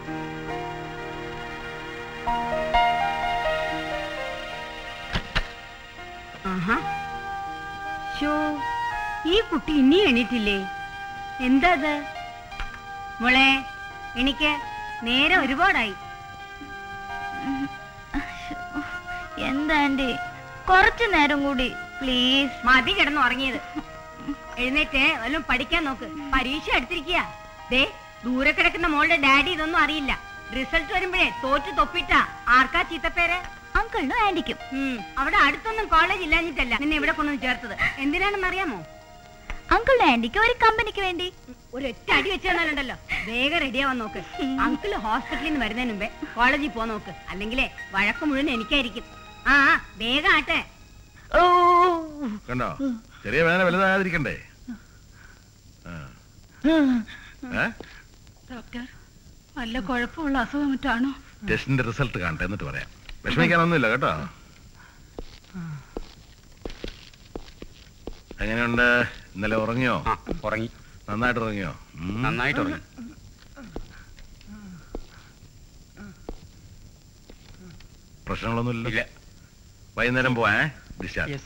ഈ കുട്ടി ഇനി എണീറ്റില്ലേ? എന്താ മോളെ? എനിക്ക് നേരെ ഒരുപാടായി. എന്താ ആന്റി, കുറച്ചു നേരം കൂടി പ്ലീസ്. മതി കിടന്നു ഉറങ്ങിയത്. എഴുന്നേറ്റ് വല്ലതും പഠിക്കാൻ നോക്ക്. പരീക്ഷ എടുത്തിരിക്കുക. ദേ, ദൂരെ കിടക്കുന്ന മോളുടെ ഡാഡി ഇതൊന്നും അറിയില്ല. റിസൾട്ട് വരുമ്പോഴേ തോറ്റു തൊപ്പിട്ടാ ആർക്കാ ചീത്തപ്പേര്? അങ്കിളിനും ആന്റിക്കും. അവിടെ അടുത്തൊന്നും കോളേജ് ഇല്ലാഞ്ഞിട്ടല്ല നിന്നെ ഇവിടെ കൊണ്ടുവന്ന് ചേർത്തത്. എന്തിനാണെന്ന് അറിയാമോ? അങ്കിളിനും ആന്റിക്കും ഒരു കമ്പനിക്ക് വേണ്ടി. ഒരൊറ്റ അടി വെച്ചാലുണ്ടല്ലോ, വേഗം റെഡിയാവാൻ നോക്ക്. അങ്കിള് ഹോസ്പിറ്റലിൽ നിന്ന് വരുന്നതിന് മുമ്പേ കോളേജിൽ പോ നോക്ക്. അല്ലെങ്കിലേ വഴക്ക് മുഴുവൻ എനിക്കായിരിക്കും. ആ വേഗം ആട്ടെ. കണ്ടോ, ചെറിയ വേദന വലുതാകാതിരിക്കണ്ടേ? ഡോക്ടർ, വല്ല കുഴപ്പമുള്ള അസുഖം മറ്റാണോ? ടെസ്റ്റിന്റെ റിസൾട്ട് കാണട്ടെ, എന്നിട്ട് പറയാം. വിഷമിക്കാനൊന്നുമില്ല കേട്ടോ. എങ്ങനെയുണ്ട്? ഇന്നലെ ഉറങ്ങിയോ? ഉറങ്ങി. നന്നായിട്ട് ഉറങ്ങിയോ? നന്നായിട്ട് ഉറങ്ങി. പ്രശ്നങ്ങളൊന്നുമില്ല. വൈകുന്നേരം പോവാ. ഡിസ്ചാർജ്.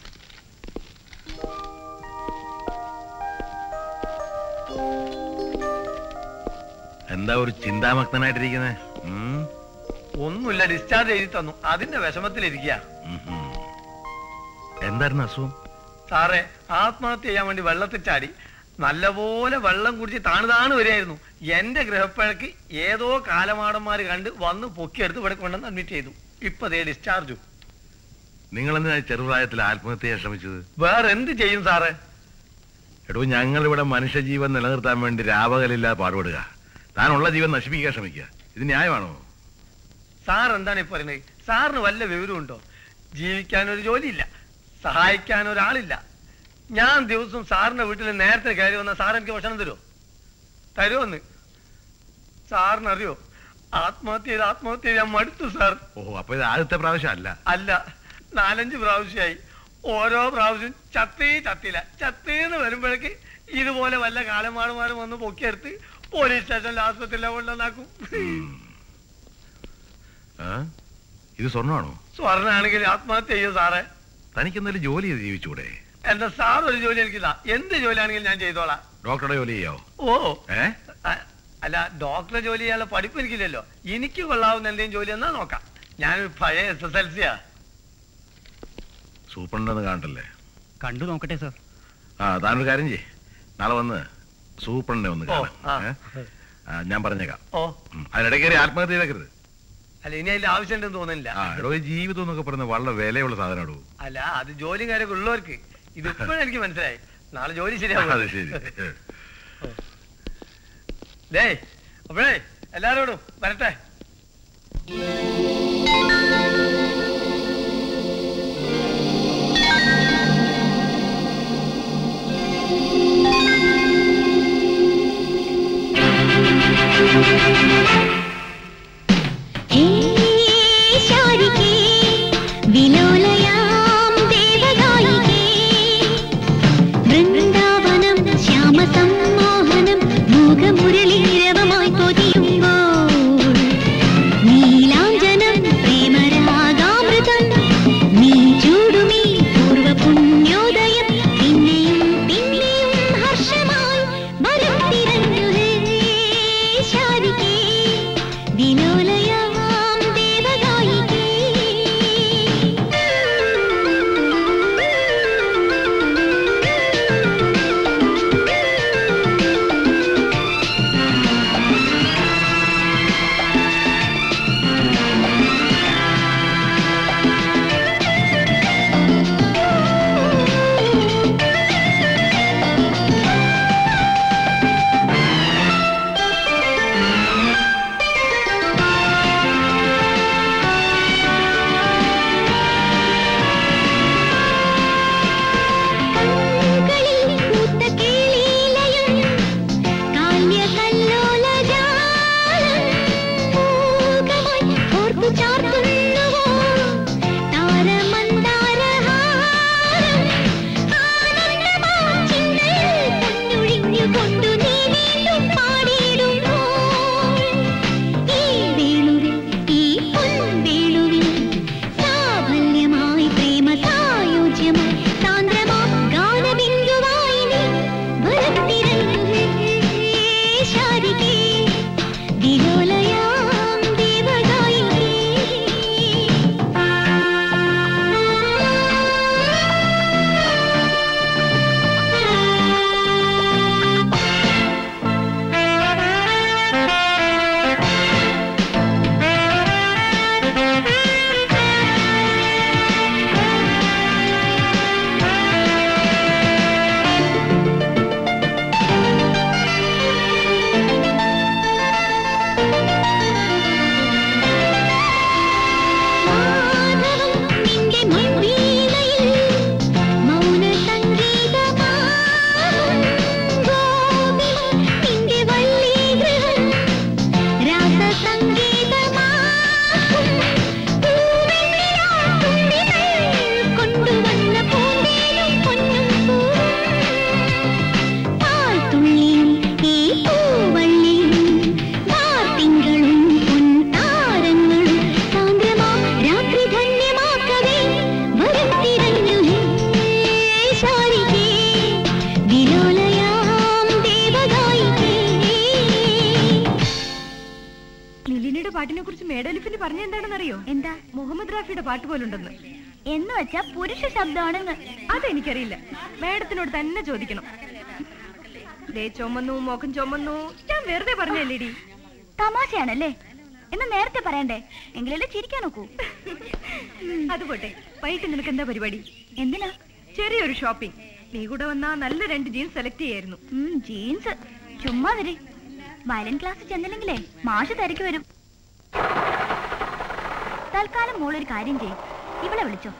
എന്താ ഒരു ചിന്താമഗ്നായിട്ടിരിക്കുന്നേ? ഒന്നുമില്ല, ഡിസ്ചാർജ് എഴുതി തന്നു. അതിന്റെ വിഷമത്തിലിരിക്കുക. എന്തായിരുന്നു അസുഖം? സാറേ, ആത്മഹത്യ ചെയ്യാൻ വേണ്ടി വെള്ളത്തിൽ ചാടി നല്ലപോലെ വെള്ളം കുടിച്ച് താണു വരികയായിരുന്നു. എന്റെ ഗ്രഹപ്പഴക്ക് ഏതോ കാലമാടന്മാര് കണ്ട് വന്ന് പൊക്കിയെടുത്ത് ഇവിടെ കൊണ്ടുവന്ന് അഡ്മിറ്റ് ചെയ്തു. ഇപ്പൊ ദേ ഡിസ്ചാർജു. നിങ്ങൾ എന്തിനാ ചെറുപ്രായത്തിൽ ആത്മഹത്യ ചെയ്യാൻ ശ്രമിച്ചത്? വേറെ എന്ത് ചെയ്യും സാറേ? എടോ, ഞങ്ങൾ ഇവിടെ മനുഷ്യജീവൻ നിലനിർത്താൻ വേണ്ടി രാപകലില്ലാതെ പാടുപെടുക. താനുള്ള ജീവൻ നശിപ്പിക്കാൻ ശ്രമിക്കുക. ഇത് ന്യായമാണോ? സാർ എന്താണ് ഈ പറയുന്നത്? സാറിന് വല്ല വിവരമുണ്ടോ? ജീവിക്കാനൊരു ജോലിയില്ല, സഹായിക്കാൻ ഒരാളില്ല. ഞാൻ ദിവസവും സാറിന്റെ വീട്ടിൽ നേരത്തെ കയറി വന്നാൽ സാർ എനിക്ക് ഭക്ഷണം തരുമോന്ന് സാറിനറിയോ? ആത്മഹത്യ ചെയ്ത് മടുത്തു സാർ. ഓഹോ, അപ്പൊ ഇത് ആദ്യത്തെ പ്രാവശ്യം അല്ല? അല്ല, 4-5 പ്രാവശ്യമായി. ഓരോ പ്രാവശ്യം ചത്തേന്ന് വരുമ്പോഴേക്ക് ഇതുപോലെ വല്ല കാലമാടുമാരും വന്ന് പൊക്കിയെടുത്ത് പോലീസ് സ്റ്റേഷനിൽ ആസ്പത്രിയിലെ കൊണ്ടുവന്നാക്കും. ഇത് സ്വർണ്ണമാണോ? സ്വർണ്ണാണെങ്കിൽ ആത്മഹത്യ ചെയ്യും സാറേ. തനിക്ക് എന്തെങ്കിലും ജോലി ചെയ്ത് ജീവിച്ചൂടെ? എന്റെ സാർ ഒരു ജോലി എനിക്കില്ല. എന്ത് ജോലിയാണെങ്കിലും ഞാൻ ചെയ്തോളാം. ഡോക്ടറുടെ ജോലി ചെയ്യോ? ഓ, അല്ല, ഡോക്ടറെ ജോലി ചെയ്യാനുള്ള പഠിപ്പ് എനിക്കില്ലല്ലോ. എനിക്ക് കൊള്ളാവുന്ന എന്തെങ്കിലും ജോലി എന്നാ നോക്കാം. ഞാനൊരു പഴയ SSLC-യാ. സൂപ്രണ്ടെന്ന് കാണട്ടല്ലേ? കണ്ടു നോക്കട്ടെ സാർ. താനൊരു കാര്യം ചെയ്യ്, നാളെ വന്ന് സൂപ്രണ്ടിനെ ഒന്ന് കാണാം. ഞാൻ പറഞ്ഞേക്കാം. അതിനിടയ്ക്ക് കയറി ആത്മഹത്യ ചെയ്തേക്കരുത്. അല്ല, ഇനി അതിന്റെ ആവശ്യം ഉണ്ടെന്ന് തോന്നുന്നില്ല. എടോ, ജീവിതം എന്നൊക്കെ പറയുന്നത് വളരെ വിലയുള്ള സാധനം. എടോ, അല്ല, അത് ജോലിയും കാര്യമൊക്കെ ഉള്ളവർക്ക്. ഇത് ഇപ്പോഴും എനിക്ക് മനസ്സിലായി. നാളെ ജോലി ശരിയാവും. അതെ, ശരി. ഡേ, അപ്പോഴേ എല്ലാരോടും വരട്ടെ. പാട്ടിനെ കുറിച്ച് മേഡലിഫിന് പറഞ്ഞ എന്താണെന്നറിയോ? എന്താ? മുഹമ്മദ് റാഫിയുടെ പാട്ട് പോലുണ്ടെന്ന്. എന്ന് വെച്ചാ പുരുഷ ശബ്ദമാണെന്ന്. അതെനിക്കറിയില്ല, മേഡത്തിനോട് തന്നെ ചോദിക്കണം. ദേ ചുമന്നു, മോക്കം ചുമന്നു. ഞാൻ വെറുതെ പറഞ്ഞല്ലേടി. തമാശയാണല്ലേ? എന്ന് നേരത്തെ പറയണ്ടേ? എങ്കിലല്ലേ ചിരിക്കാൻ നോക്കൂ. അത് പോട്ടെ, വൈകിട്ട് നിനക്ക് എന്താ പരിപാടി? എന്തിനാ? ചെറിയൊരു ഷോപ്പിംഗ്. നീ കൂടെ വന്നാ നല്ല 2 ജീൻസ് സെലക്ട് ചെയ്യായിരുന്നു. ജീൻസ് ചുമ്മാ വരെ. വയലിൻ ക്ലാസ് ചെന്നില്ലെങ്കിലേ മാഷ് തിരക്ക് വരും. തൽക്കാലം മോളൊരു കാര്യം ചെയ്യും, ഇവളെ വിളിച്ചോ.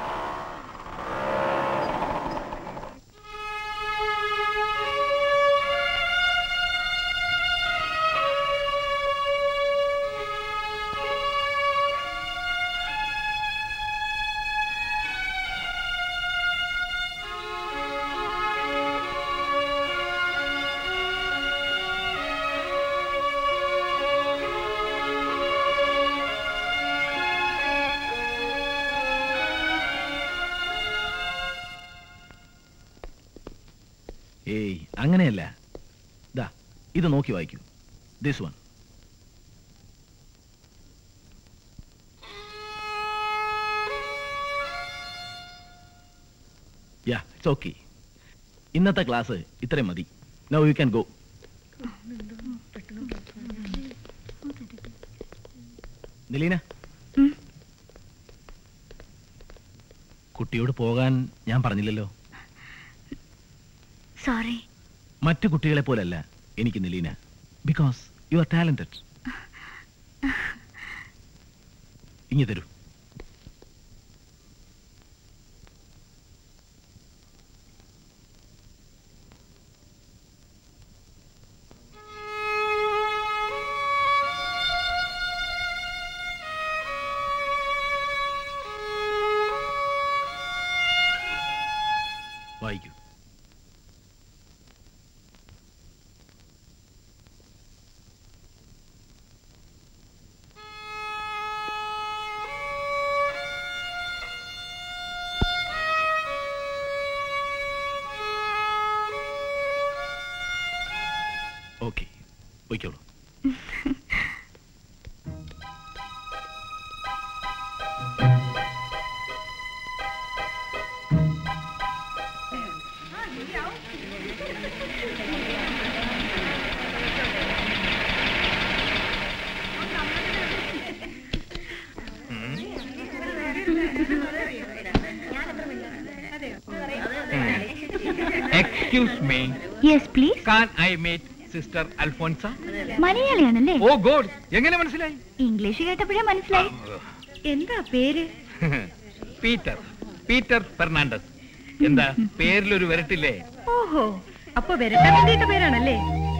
ഏയ് അങ്ങനെയല്ല. ദാ ഇത് നോക്കി വായിക്കൂ. This one. Yeah, it's okay. ഇന്നത്തെ ക്ലാസ് ഇത്രയും മതി. Now you can go. Nileena, കുട്ടിയോട് പോകാൻ ഞാൻ പറഞ്ഞില്ലല്ലോ. സോറി. മറ്റു കുട്ടികളെ പോലല്ല എനിക്ക് Nileena. Because you are talented. ഇങ്ങ് തരൂ. വായിക്കൂ. ഓക്കെ, പോയിക്കോളൂ. Excuse me. Yes, please. Can I meet Sister Alfonsa? മലയാളിയാണല്ലേ? Oh God, എങ്ങനെ മനസ്സിലായി? ഇംഗ്ലീഷ് കേട്ടപ്പോഴേ മനസ്സിലായി. എന്താ പേര്? പീറ്റർ ഫെർണാണ്ടസ്. എന്താ പേരിലൊരു വരട്ടില്ലേ? ഓഹോ, അപ്പൊ വരട്ടാൻ വേണ്ടിയിട്ട പേരാണല്ലേ?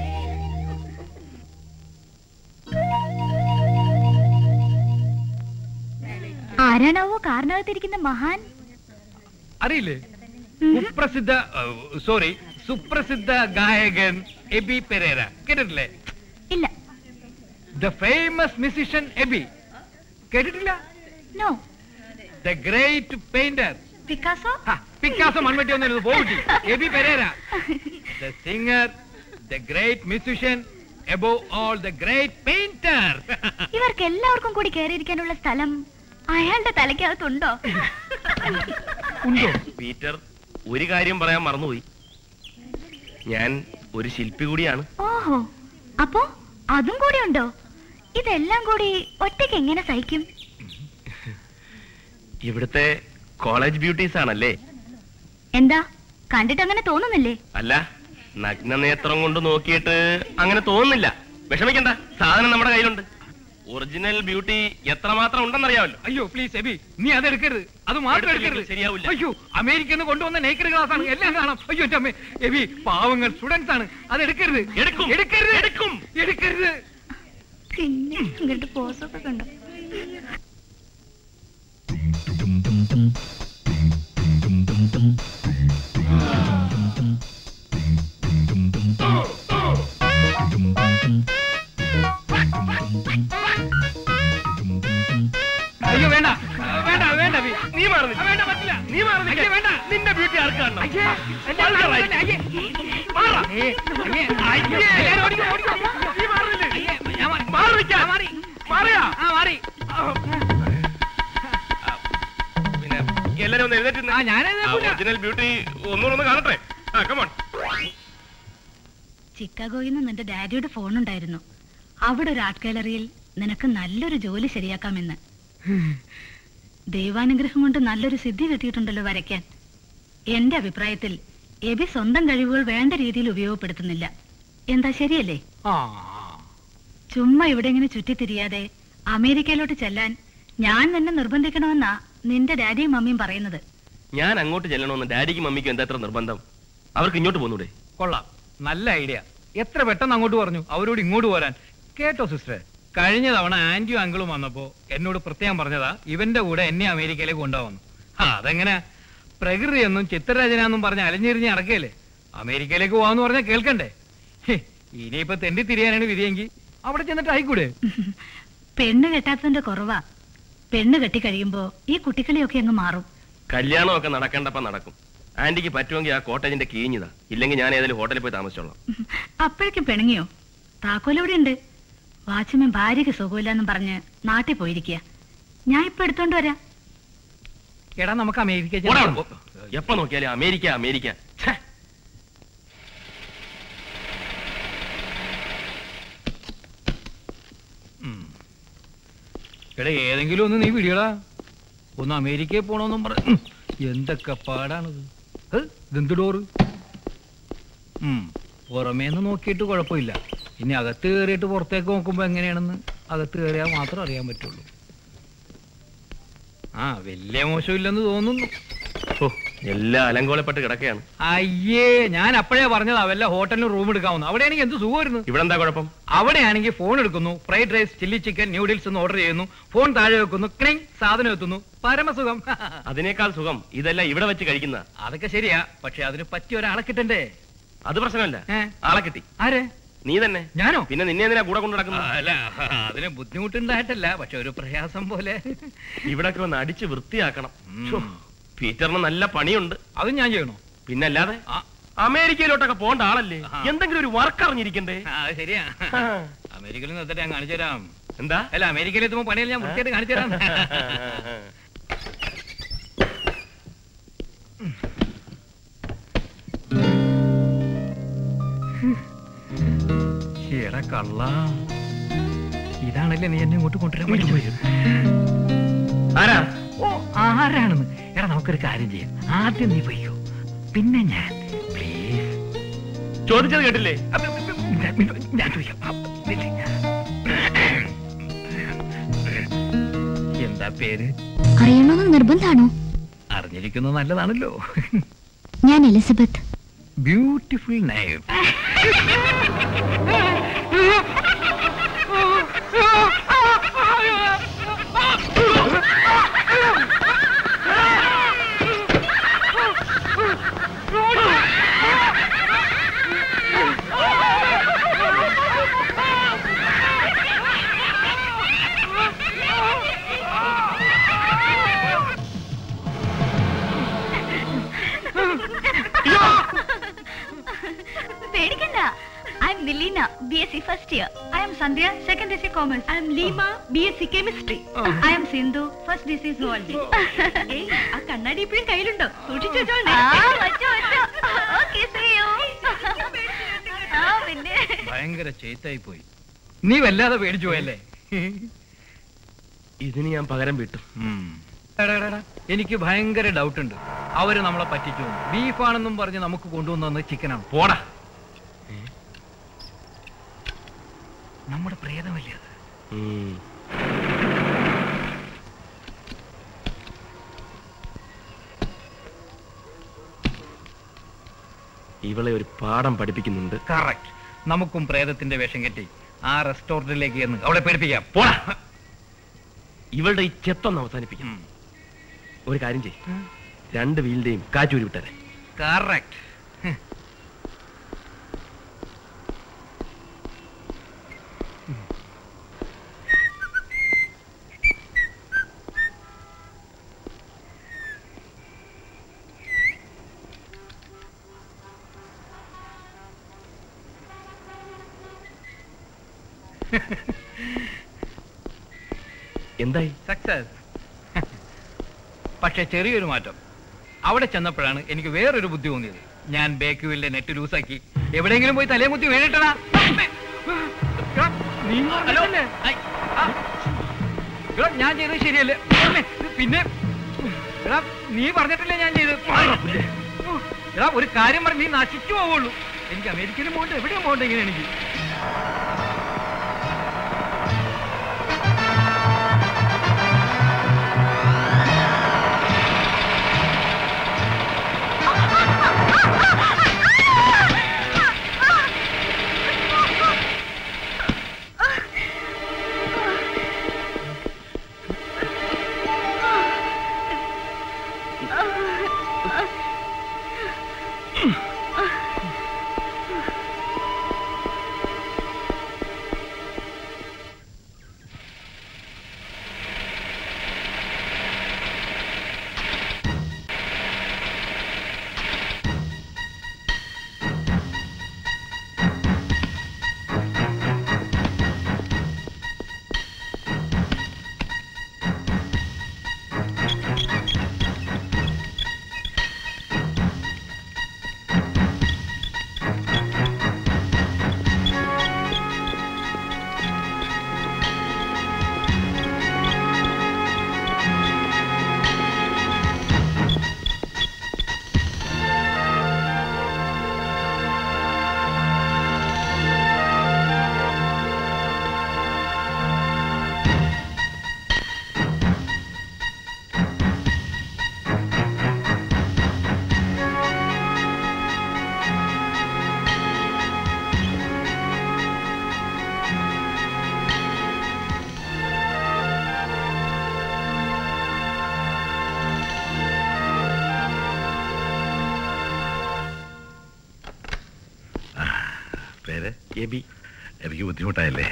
ആരാണാവോ കാറിനകത്തിരിക്കുന്ന മഹാൻ? അറിയില്ലേ? സുപ്രസിദ്ധ ഗായകൻ എബി പെരേര. കേട്ടിട്ടില്ലേ? ഇല്ല. The famous musician Eby. കേട്ടിട്ടില്ല? No. The great painter Picasso? Picasso മൺവെട്ടി ഒന്നും പോയി. Eby Pereira. The singer, the great musician, above all the great painter. ഇവർക്ക് എല്ലാവർക്കും കൂടി കയറിയിരിക്കാനുള്ള സ്ഥലം അയാളുടെ തലയ്ക്കകത്തുണ്ടോ? ഉണ്ടോ? പീറ്റർ, ഒരു കാര്യം പറയാൻ മറന്നുപോയി. ഞാൻ ഒരു ശില്പി കൂടിയാണ്. ഓഹോ, അപ്പോ അതും കൂടി ഉണ്ടോ? ഇതെല്ലാം കൂടി ഒറ്റയ്ക്ക് എങ്ങനെ സഹിക്കും? ഇവിടുത്തെ കോളേജ് ബ്യൂട്ടീസ് ആണല്ലേ? എന്താ, കണ്ടിട്ട് അങ്ങനെ തോന്നുന്നില്ലേ? അല്ല, നഗ്ന നേത്രം കൊണ്ട് നോക്കിയിട്ട് അങ്ങനെ തോന്നുന്നില്ല. വിഷമിക്കണ്ട, സാധനം നമ്മുടെ കയ്യിലുണ്ട്. ഒറിജിനൽ ബ്യൂട്ടി എത്രമാത്രം ഉണ്ടെന്നറിയാമല്ലോ. അയ്യോ പ്ലീസ് എബി, നീ അതെടുക്കരുത്. അത് മാത്രം എടുക്കരുത്. ശരിയാവില്ല. അയ്യോ, അമേരിക്കന്ന് കൊണ്ടുവന്ന നേക്കഡ് ഗ്ലാസ് ആണ്, എല്ലാം കാണാം. അയ്യോ എന്റെ അമ്മേ, എബി പാവങ്ങൾ സ്റ്റുഡൻസ് ആണ്, അത് എടുക്കരുത്. എടുക്കരുത്. പിന്നെ ഇങ്ങോട്ട് പോസൊക്കെ കണ്ടോ? അയ്യോ വേണ്ട വേണ്ട വേണ്ട, നീ മാറുന്നില്ല. വേണ്ട, പറ്റില്ല. നീ മാറുന്നില്ല. വേണ്ട, നിന്റെ ബ്യൂട്ടി ആർക്ക് കാണണം? മാറാ ഒറിജിനൽ ബ്യൂട്ടി ഒന്നുകൂടെ കാണട്ടെ. ചിക്കാഗോയിൽ നിന്ന് നിന്റെ ഡാഡിയുടെ ഫോൺ ഉണ്ടായിരുന്നു. അവിടെ ഒരു ആർട്ട് ഗാലറിയിൽ നിനക്ക് നല്ലൊരു ജോലി ശരിയാക്കാമെന്ന്. ദൈവാനുഗ്രഹം കൊണ്ട് നല്ലൊരു സിദ്ധി കിട്ടിയിട്ടുണ്ടല്ലോ വരയ്ക്കാൻ. എന്റെ അഭിപ്രായത്തിൽ എബി സ്വന്തം കഴിവുകൾ വേണ്ട രീതിയിൽ ഉപയോഗപ്പെടുത്തുന്നില്ല. എന്താ ശരിയല്ലേ? ചുമ്മാ ഇവിടെ ഇങ്ങനെ ചുറ്റിത്തിരിയാതെ അമേരിക്കയിലോട്ട് ചെല്ലാൻ ഞാൻ നിന്നെ നിർബന്ധിക്കണമെന്നാ നിന്റെ ഡാഡിയും മമ്മിയും പറയുന്നത്. ഞാൻ അങ്ങോട്ട് ചെല്ലണമെന്ന് ഡാഡിക്കും മമ്മിക്കും എന്താ എത്ര നിർബന്ധം? അവർക്ക് ഇങ്ങോട്ട് പോന്നൂടെ? കൊള്ളാം, നല്ല ഐഡിയ. എത്ര പെട്ടെന്ന് അങ്ങോട്ട് പറഞ്ഞു അവരോട് ഇങ്ങോട്ട് പോരാൻ. കേട്ടോ സിസ്റ്ററെ, കഴിഞ്ഞ തവണ ആന്റിയും അങ്കിളും വന്നപ്പോ എന്നോട് പ്രത്യേകം പറഞ്ഞതാ ഇവന്റെ കൂടെ എന്നെ അമേരിക്കയിലേക്ക് കൊണ്ടുപോകുന്നു. അതെങ്ങനെ? പ്രകൃതിയെന്നും ചിത്രരചനയെന്നും പറഞ്ഞ് അലഞ്ഞിരിഞ്ഞ് നടക്കുകയല്ലേ. അമേരിക്കയിലേക്ക് പോവാന്ന് പറഞ്ഞാൽ കേൾക്കണ്ടേ? ഇനിയിപ്പൊ തെണ്ടി തിരിയാനാണ് വിധിയെങ്കിൽ അവിടെ ചെന്നിട്ട് ആയിക്കൂടെ? പെണ്ണ് കെട്ടാത്തതിന്റെ കുറവാ. പെണ്ണ് കെട്ടിക്കഴിയുമ്പോ ഈ കുട്ടിക്കളിയൊക്കെ അങ്ങ് മാറും. കല്യാണമൊക്കെ നടക്കേണ്ടപ്പോ നടക്കും. ആന്റിക്ക് പറ്റുമെങ്കിൽ ആ കോട്ടേജിന്റെ കീഞ്ഞതാ, ഇല്ലെങ്കിൽ ഞാൻ ഏതെങ്കിലും ഹോട്ടലിൽ പോയി താമസിച്ചോളാം. അപ്പോഴേക്കും പിണങ്ങിയോ? താക്കോലിവിടെ ഉണ്ട്. വാച്ച്മാൻ ഭാര്യക്ക് സുഖമില്ലെന്നും പറഞ്ഞ് നാട്ടിൽ പോയിരിക്കുക. ഞാൻ ഇപ്പൊ എടുത്തോണ്ട് വരാം. എടാ നമുക്ക് അമേരിക്ക എപ്പോ നോക്കിയാലും അമേരിക്ക അമേരിക്ക. എടാ ഏതെങ്കിലും ഒന്ന് നീ വിടിയടാ. ഒന്ന് അമേരിക്കയിൽ പോണോന്നും പറ. എന്തൊക്കെ പാടാണത്. ഇതെന്ത് ഡോറ്? പുറമേന്ന് നോക്കിയിട്ട് കുഴപ്പമില്ല. ഇനി അകത്ത് കയറിയിട്ട് പുറത്തേക്ക് നോക്കുമ്പോ എങ്ങനെയാണെന്ന് അകത്ത് കയറിയാൽ മാത്രം അറിയാൻ പറ്റുള്ളൂ. വലിയ മോശമില്ലെന്ന് തോന്നുന്നു. എല്ലാം അലങ്കോലപ്പെട്ട് കിടക്കുകയാണ്. അയ്യേ, ഞാൻ അപ്പോഴേ പറഞ്ഞതാ വല്ല ഹോട്ടലിന് റൂം എടുക്കാവുന്നു. അവിടെയാണെങ്കിൽ എന്ത് സുഖമായിരുന്നു. ഇവിടെ എന്താ കുഴപ്പം? അവിടെയാണെങ്കിൽ ഫോൺ എടുക്കുന്നു, fried rice, chilli chicken, noodles എന്ന് ഓർഡർ ചെയ്യുന്നു, ഫോൺ താഴെ വെക്കുന്നു, ക്ലിങ് സാധനം എത്തുന്നു. പരമസുഖം. അതിനേക്കാൾ സുഖം ഇതെല്ലാം ഇവിടെ വെച്ച് കഴിക്കുന്ന. അതൊക്കെ ശരിയാ, പക്ഷെ അതിന് പറ്റിയ ഒരാളെ കിട്ടണ്ടേ? അത് പ്രശ്നമല്ല, ആളെ കിട്ടി. ആരെ? നീ തന്നെ. ഞാനോ? പിന്നെ നിന്നെ എന്തിനാ കൂടെ കൊണ്ടു നടക്കുന്നു? അല്ല, അതിന് ബുദ്ധിമുട്ടുണ്ടായിട്ടല്ല, പക്ഷെ ഒരു പ്രയാസം പോലെ. ഇവിടൊക്കെ ഒന്ന് അടിച്ച് വൃത്തിയാക്കണം. പീറ്ററിന് നല്ല പണിയുണ്ട്. അതും ഞാൻ ചെയ്യണോ? പിന്നല്ലാതെ. അമേരിക്കയിലോട്ടൊക്കെ പോണ്ട ആളല്ലേ, എന്തെങ്കിലും ഒരു വർക്ക് അറിഞ്ഞിരിക്കണ്ടേ? ശരിയാ. അമേരിക്കയിൽ നിർത്തിട്ട് ഞാൻ കാണിച്ചു തരാം. എന്താ? അല്ല, അമേരിക്കയിൽ എത്തുമ്പോ പണിയിൽ ഞാൻ വൃത്തിയായിട്ട് കാണിച്ചു തരാം. എടാ കള്ള, ഇതാണല്ലേ നീ എന്നെ ഇങ്ങോട്ട് കൊണ്ടുവരാൻ പറ്റുപോയത്? ആരാ? ഓ, ആരാണെന്ന്? എടാ നമുക്കൊരു കാര്യം ചെയ്യാം. ആദ്യം നീ പോയിക്കോ, പിന്നെ ഞാൻ. പ്ലീസ്. ചോദിച്ചത് കേട്ടില്ലേ? ഞാൻ ചോദിക്കാം. എന്താ പേര്? അറിയണമെന്ന് നിർബന്ധാണോ? അറിഞ്ഞിരിക്കുന്നത് നല്ലതാണല്ലോ. ഞാൻ എലിസബത്ത്. Beautiful name. പേടിക്കണ്ട. I am Milena, BSc first year. I am Sandhya, second BSc Commerce. I am Lima, BSc Chemistry. I am Sindhu, first BSc Zoology. ആ കണ്ണാടി ഇപ്പോഴും കയ്യിലുണ്ടോ? സൂക്ഷിച്ചു വെച്ചോളേ. ഭയങ്കര ചേത്തായി പോയി. നീ വല്ലാതെ പേടിച്ചു പോയല്ലേ? ഇതിന് ഞാൻ പകരം വിട്ടു. എനിക്ക് ഭയങ്കര ഡൗട്ട് ഉണ്ട്. അവര് നമ്മളെ പറ്റിച്ചു. ബീഫാണെന്നും പറഞ്ഞ് നമുക്ക് കൊണ്ടുവന്നത് ചിക്കനാണ്. പോടാ. നമ്മുടെ പ്രേതമല്ലേ അത്? ഇവളെ ഒരു പാഠം പഠിപ്പിക്കുന്നുണ്ട്. കറക്റ്റ്. നമുക്കും പ്രേതത്തിന്റെ വേഷം കെട്ടി ആ റെസ്റ്റോറന്റിലേക്ക് എന്ന് അവളെ പേടിപ്പിക്കാം. പോടാ. ഇവളുടെ ഈ ചെത്തൊന്ന് അവസാനിപ്പിക്കാം. ഒരു കാര്യം ചെയ്യും, രണ്ട് വീലിന്റെയും കാറ്റൂരി വിട്ടേ. കറക്റ്റ്. എന്തായി? സക്സസ്. പക്ഷെ ചെറിയൊരു മാറ്റം. അവിടെ ചെന്നപ്പോഴാണ് എനിക്ക് വേറൊരു ബുദ്ധി തോന്നിയത്. ഞാൻ ബേക്കുവിലെ നെറ്റ് ലൂസാക്കി എവിടെയെങ്കിലും പോയി തലേ മുത്തി വീണിട്ടടാ. ഞാൻ ചെയ്തത് ശരിയല്ലേ? പിന്നെ നീ പറഞ്ഞിട്ടില്ലേ ഞാൻ ചെയ്തത്? ഒരു കാര്യം പറഞ്ഞ് നീ നശിച്ചു പോവുള്ളൂ. എനിക്ക് അമേരിക്കയിലും പോകണ്ട എവിടെയും പോകണ്ട ഇങ്ങനെ എനിക്ക്. എനിക്ക് ബുദ്ധിമുട്ടായില്ലേ?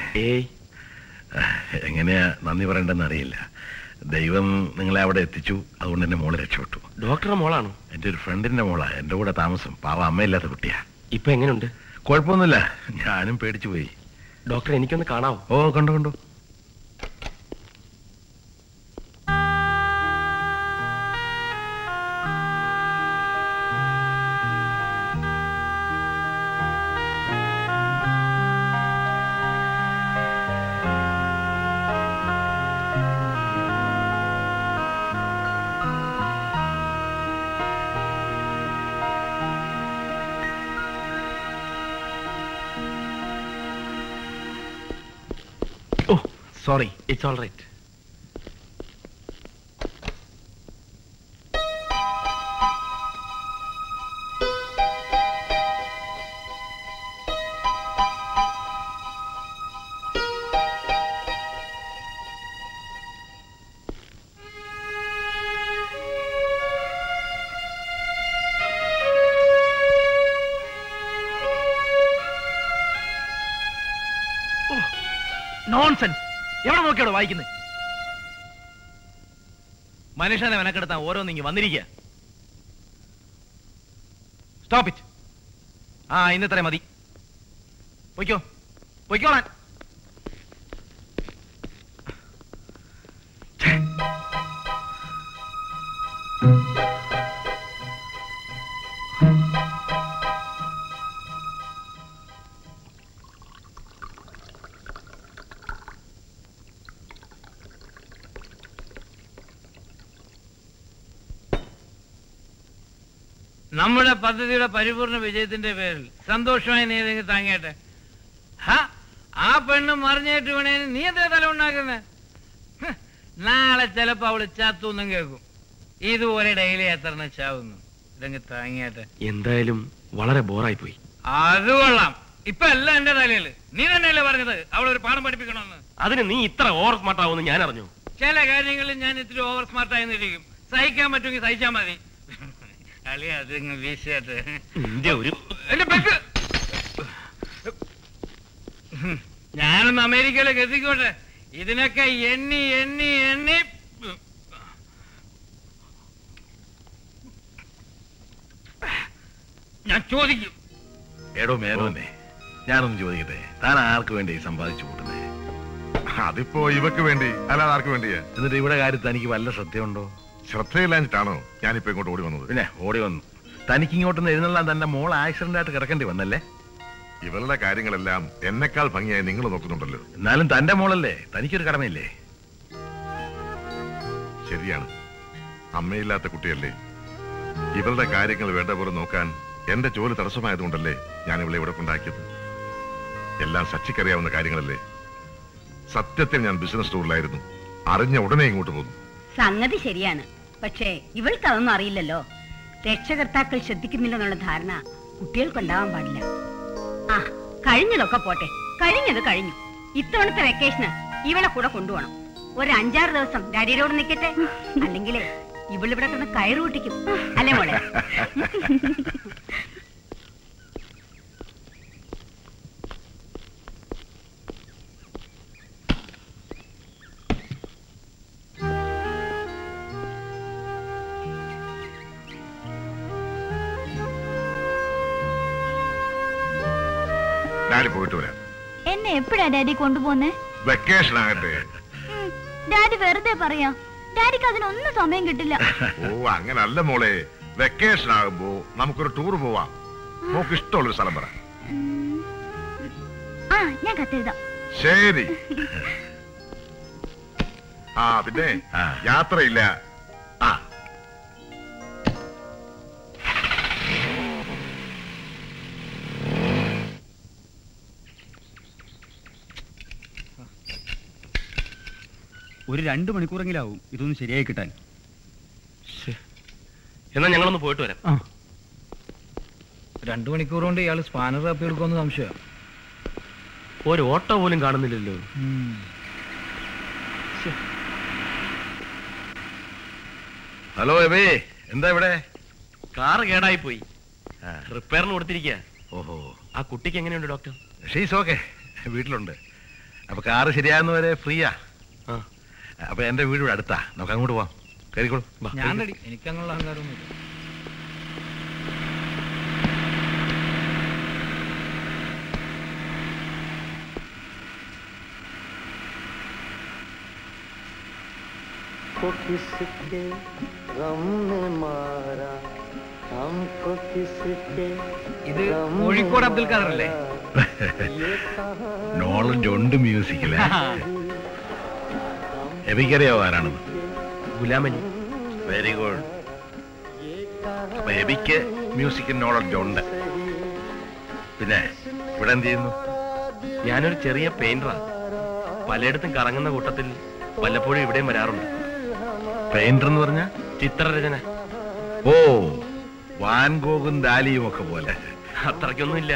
എങ്ങനെയാ നന്ദി പറയണ്ടെന്ന് അറിയില്ല. ദൈവം നിങ്ങളെ അവിടെ എത്തിച്ചു, അതുകൊണ്ട് എന്റെ മോള് രക്ഷപ്പെട്ടു. ഡോക്ടറുടെ മോളാണോ? എന്റെ ഒരു ഫ്രണ്ടിന്റെ മോളാ, എന്റെ കൂടെ താമസം. പാവ അമ്മയില്ലാത്ത കുട്ടിയാ. ഇപ്പൊ എങ്ങനെയുണ്ട്? കുഴപ്പമൊന്നുമില്ല. ഞാനും പേടിച്ചു പോയി. ഡോക്ടറെ എനിക്കൊന്ന് കാണാവോ? ഓ, കണ്ടു കണ്ടു. Sorry, it's all right. Nonsense. എവിടെ നോക്കിയാണോ വായിക്കുന്നത്? മനുഷ്യനെ മെനക്കെടുത്താൻ ഓരോന്നിങ്ങി വന്നിരിക്കുക. Stop it. ഇന്നത്രേ മതി. പൊയ്ക്കോ, പൊയ്ക്കോളാൻ. നമ്മുടെ പദ്ധതിയുടെ പരിപൂർണ വിജയത്തിന്റെ പേരിൽ സന്തോഷമായി നീ ഏതെങ്കിലും താങ്ങിയാട്ടെ. ആ പെണ്ണ് മറിഞ്ഞേറ്റ് വീണേന് നീ എന്താ തല ഉണ്ടാക്കുന്നത്? നാളെ ചിലപ്പോ അവള് ചാത്തൂന്നും കേൾക്കും. ഇതുപോലെ ഡെയിലി എത്ര ചാവുന്നു. ഇതെങ്കിൽ താങ്ങിയാട്ടെ. എന്തായാലും വളരെ ബോറായി പോയി. അത് കൊള്ളാം. ഇപ്പൊ എല്ലാം എന്റെ തലയില്. നീ തന്നെയല്ലേ പറഞ്ഞത് അവളൊരു പാഠം പഠിപ്പിക്കണമെന്ന്? അതിന് നീ ഇത്ര ഓവർ സ്മാർട്ട് ആവുമെന്ന് ഞാൻ അറിഞ്ഞു. ചില കാര്യങ്ങളിൽ ഞാൻ ഇത്തിരി ഓവർ സ്മാർട്ടായി നിന്നിരിക്കും. സഹിക്കാൻ പറ്റുമെങ്കിൽ സഹിച്ചാൽ മതി. അളിയ അത് വീശിയാട്ട് ഞാനൊന്ന് അമേരിക്കയിലേക്ക് എത്തിക്കോട്ടെ. ഇതിനൊക്കെ എണ്ണി എണ്ണി എണ്ണി ഞാൻ ചോദിക്കും. എടോ മേനോനെ, ഞാനൊന്ന് ചോദിക്കട്ടെ, താൻ ആർക്ക് വേണ്ടി സമ്പാദിച്ചു കൂട്ടുന്നേ? അതിപ്പോ ഇവക്ക് വേണ്ടി, അല്ലാതെ ആർക്ക് വേണ്ടിയാ? എന്നിട്ട് ഇവിടെ കാര്യത്തിൽ തനിക്ക് വല്ല ശ്രദ്ധയുണ്ടോ? ശ്രദ്ധയില്ലാഞ്ഞിട്ടാണോ ഞാനിപ്പോ ഇങ്ങോട്ട് ഓടി വന്നത്? പിന്നെ ഓടി വന്നു. തനിക്ക് ഇങ്ങോട്ടൊന്ന് എഴുന്നള്ളാൻ തന്റെ മോൾ ആക്സിഡന്റ് ആയിട്ട് കിടക്കേണ്ടി വന്നല്ലേ? ഇവളുടെ കാര്യങ്ങളെല്ലാം എന്നെക്കാൾ ഭംഗിയായി നിങ്ങൾ നോക്കുന്നുണ്ടല്ലോ. എന്നാലും തന്റെ മോളല്ലേ, തനിക്കൊരു കടമയില്ലേ? ശരിയാണ്, അമ്മയില്ലാത്ത കുട്ടിയല്ലേ. ഇവളുടെ കാര്യങ്ങൾ വേണ്ട പോലെ നോക്കാൻ എന്റെ ജോലി തടസ്സമായതുകൊണ്ടല്ലേ ഞാൻ ഇവളെ ഇവിടെ കൊണ്ടാക്കിയത്. എല്ലാം സച്ചിക്കറിയാവുന്ന കാര്യങ്ങളല്ലേ. സത്യത്തിൽ ഞാൻ ബിസിനസ് ടൂറിലായിരുന്നു. അറിഞ്ഞ ഉടനെ ഇങ്ങോട്ട് പോന്നു. സംഗതി ശരിയാണ്. പക്ഷേ ഇവൾക്ക് അതൊന്നും അറിയില്ലല്ലോ. രക്ഷകർത്താക്കൾ ശ്രദ്ധിക്കുന്നില്ലെന്നുള്ള ധാരണ കുട്ടികൾക്കുണ്ടാവാൻ പാടില്ല. ആ, കഴിഞ്ഞതൊക്കെ പോട്ടെ, കഴിഞ്ഞത് കഴിഞ്ഞു. ഇത്തവണത്തെ വെക്കേഷന് ഇവളെ കൂടെ കൊണ്ടുപോകണം. ഒരു 5-6 ദിവസം ഡാഡിയോട് നിൽക്കട്ടെ. അല്ലെങ്കിലേ ഇവളിവിടെ കിടന്ന് കയറ് കൂട്ടിക്കും. അല്ലേ മോളെ? ഡാഡി പോയിട്ട് വരാം. എന്നെ എപ്പോഴാ ഡാഡി കൊണ്ടുപോന്നേ? വെക്കേഷൻ ആകട്ടെ. ഡാഡി വെറുതെ പറയാ. ഡാഡിക്ക് അതിനൊന്നും സമയം കിട്ടില്ല. ഓ, അങ്ങനല്ല മോളെ. വെക്കേഷൻ ആകുമ്പോ നമുക്കൊരു ടൂർ പോവാം. നമുക്ക് ഇഷ്ടമുള്ളൊരു സ്ഥലം പറ. ആ, ഞാൻ കത്തെഴുതാം. ശരി. ആ, പിന്നെ യാത്രയില്ല. ആ, ഒരു 2 മണിക്കൂറെങ്കിലും ആവും ഇതൊന്ന് ശരിയായി കിട്ടാൻ. എന്നാ ഞങ്ങളൊന്ന് പോയിട്ട് വരാം. 2 മണിക്കൂർ കൊണ്ട് ഇയാൾ സ്പാനർ തപ്പി എടുക്കുമെന്ന് സംശയം. ഒരു ഓട്ടോ പോലും കാണുന്നില്ലല്ലോ. ഹലോ എബേ, എന്താ ഇവിടെ? കാറ് കേടായി പോയി, റിപ്പയറിന് കൊടുത്തിരിക്കുക. ഓഹോ, ആ കുട്ടിക്ക് എങ്ങനെയുണ്ട് ഡോക്ടർ? ഷീസ് ഓക്കെ, വീട്ടിലുണ്ട്. അപ്പൊ കാറ് ശരിയാകുന്നവരെ ഫ്രീയാ. അപ്പൊ എന്റെ വീട് ഇവിടെ അടുത്താ, നമുക്ക് അങ്ങോട്ട് പോവാം. കയറിക്കോളൂ. ഞാൻ റെഡി, എനിക്കങ്ങനുള്ള അഹങ്കാരമൊന്നുമില്ല. किसके गम ने मारा हमको किसके ഇത് കോഴിക്കോട് അബ്ദുൽ ഖാദർ അല്ലേ? നോളജ് ഉണ്ട് മ്യൂസിക്കില്. എബിക്കറിയാവോ ആരാണെന്ന്? ഗുലാമലി. Very good. അപ്പൊ എബിക്ക് മ്യൂസിക് നോളജ് ഉണ്ട്. പിന്നെ ഇവിടെ എന്ത് ചെയ്യുന്നു? ഞാനൊരു ചെറിയ പെയിന്ററാ. പലയിടത്തും കറങ്ങുന്ന കൂട്ടത്തിൽ വല്ലപ്പോഴും ഇവിടെയും വരാറുണ്ട്. പെയിന്റർ എന്ന് പറഞ്ഞ? ചിത്രരചന. ഓ, വാൻ ഗോഗും ദാലിയും ഒക്കെ പോലെ. അത്രയ്ക്കൊന്നുമില്ല.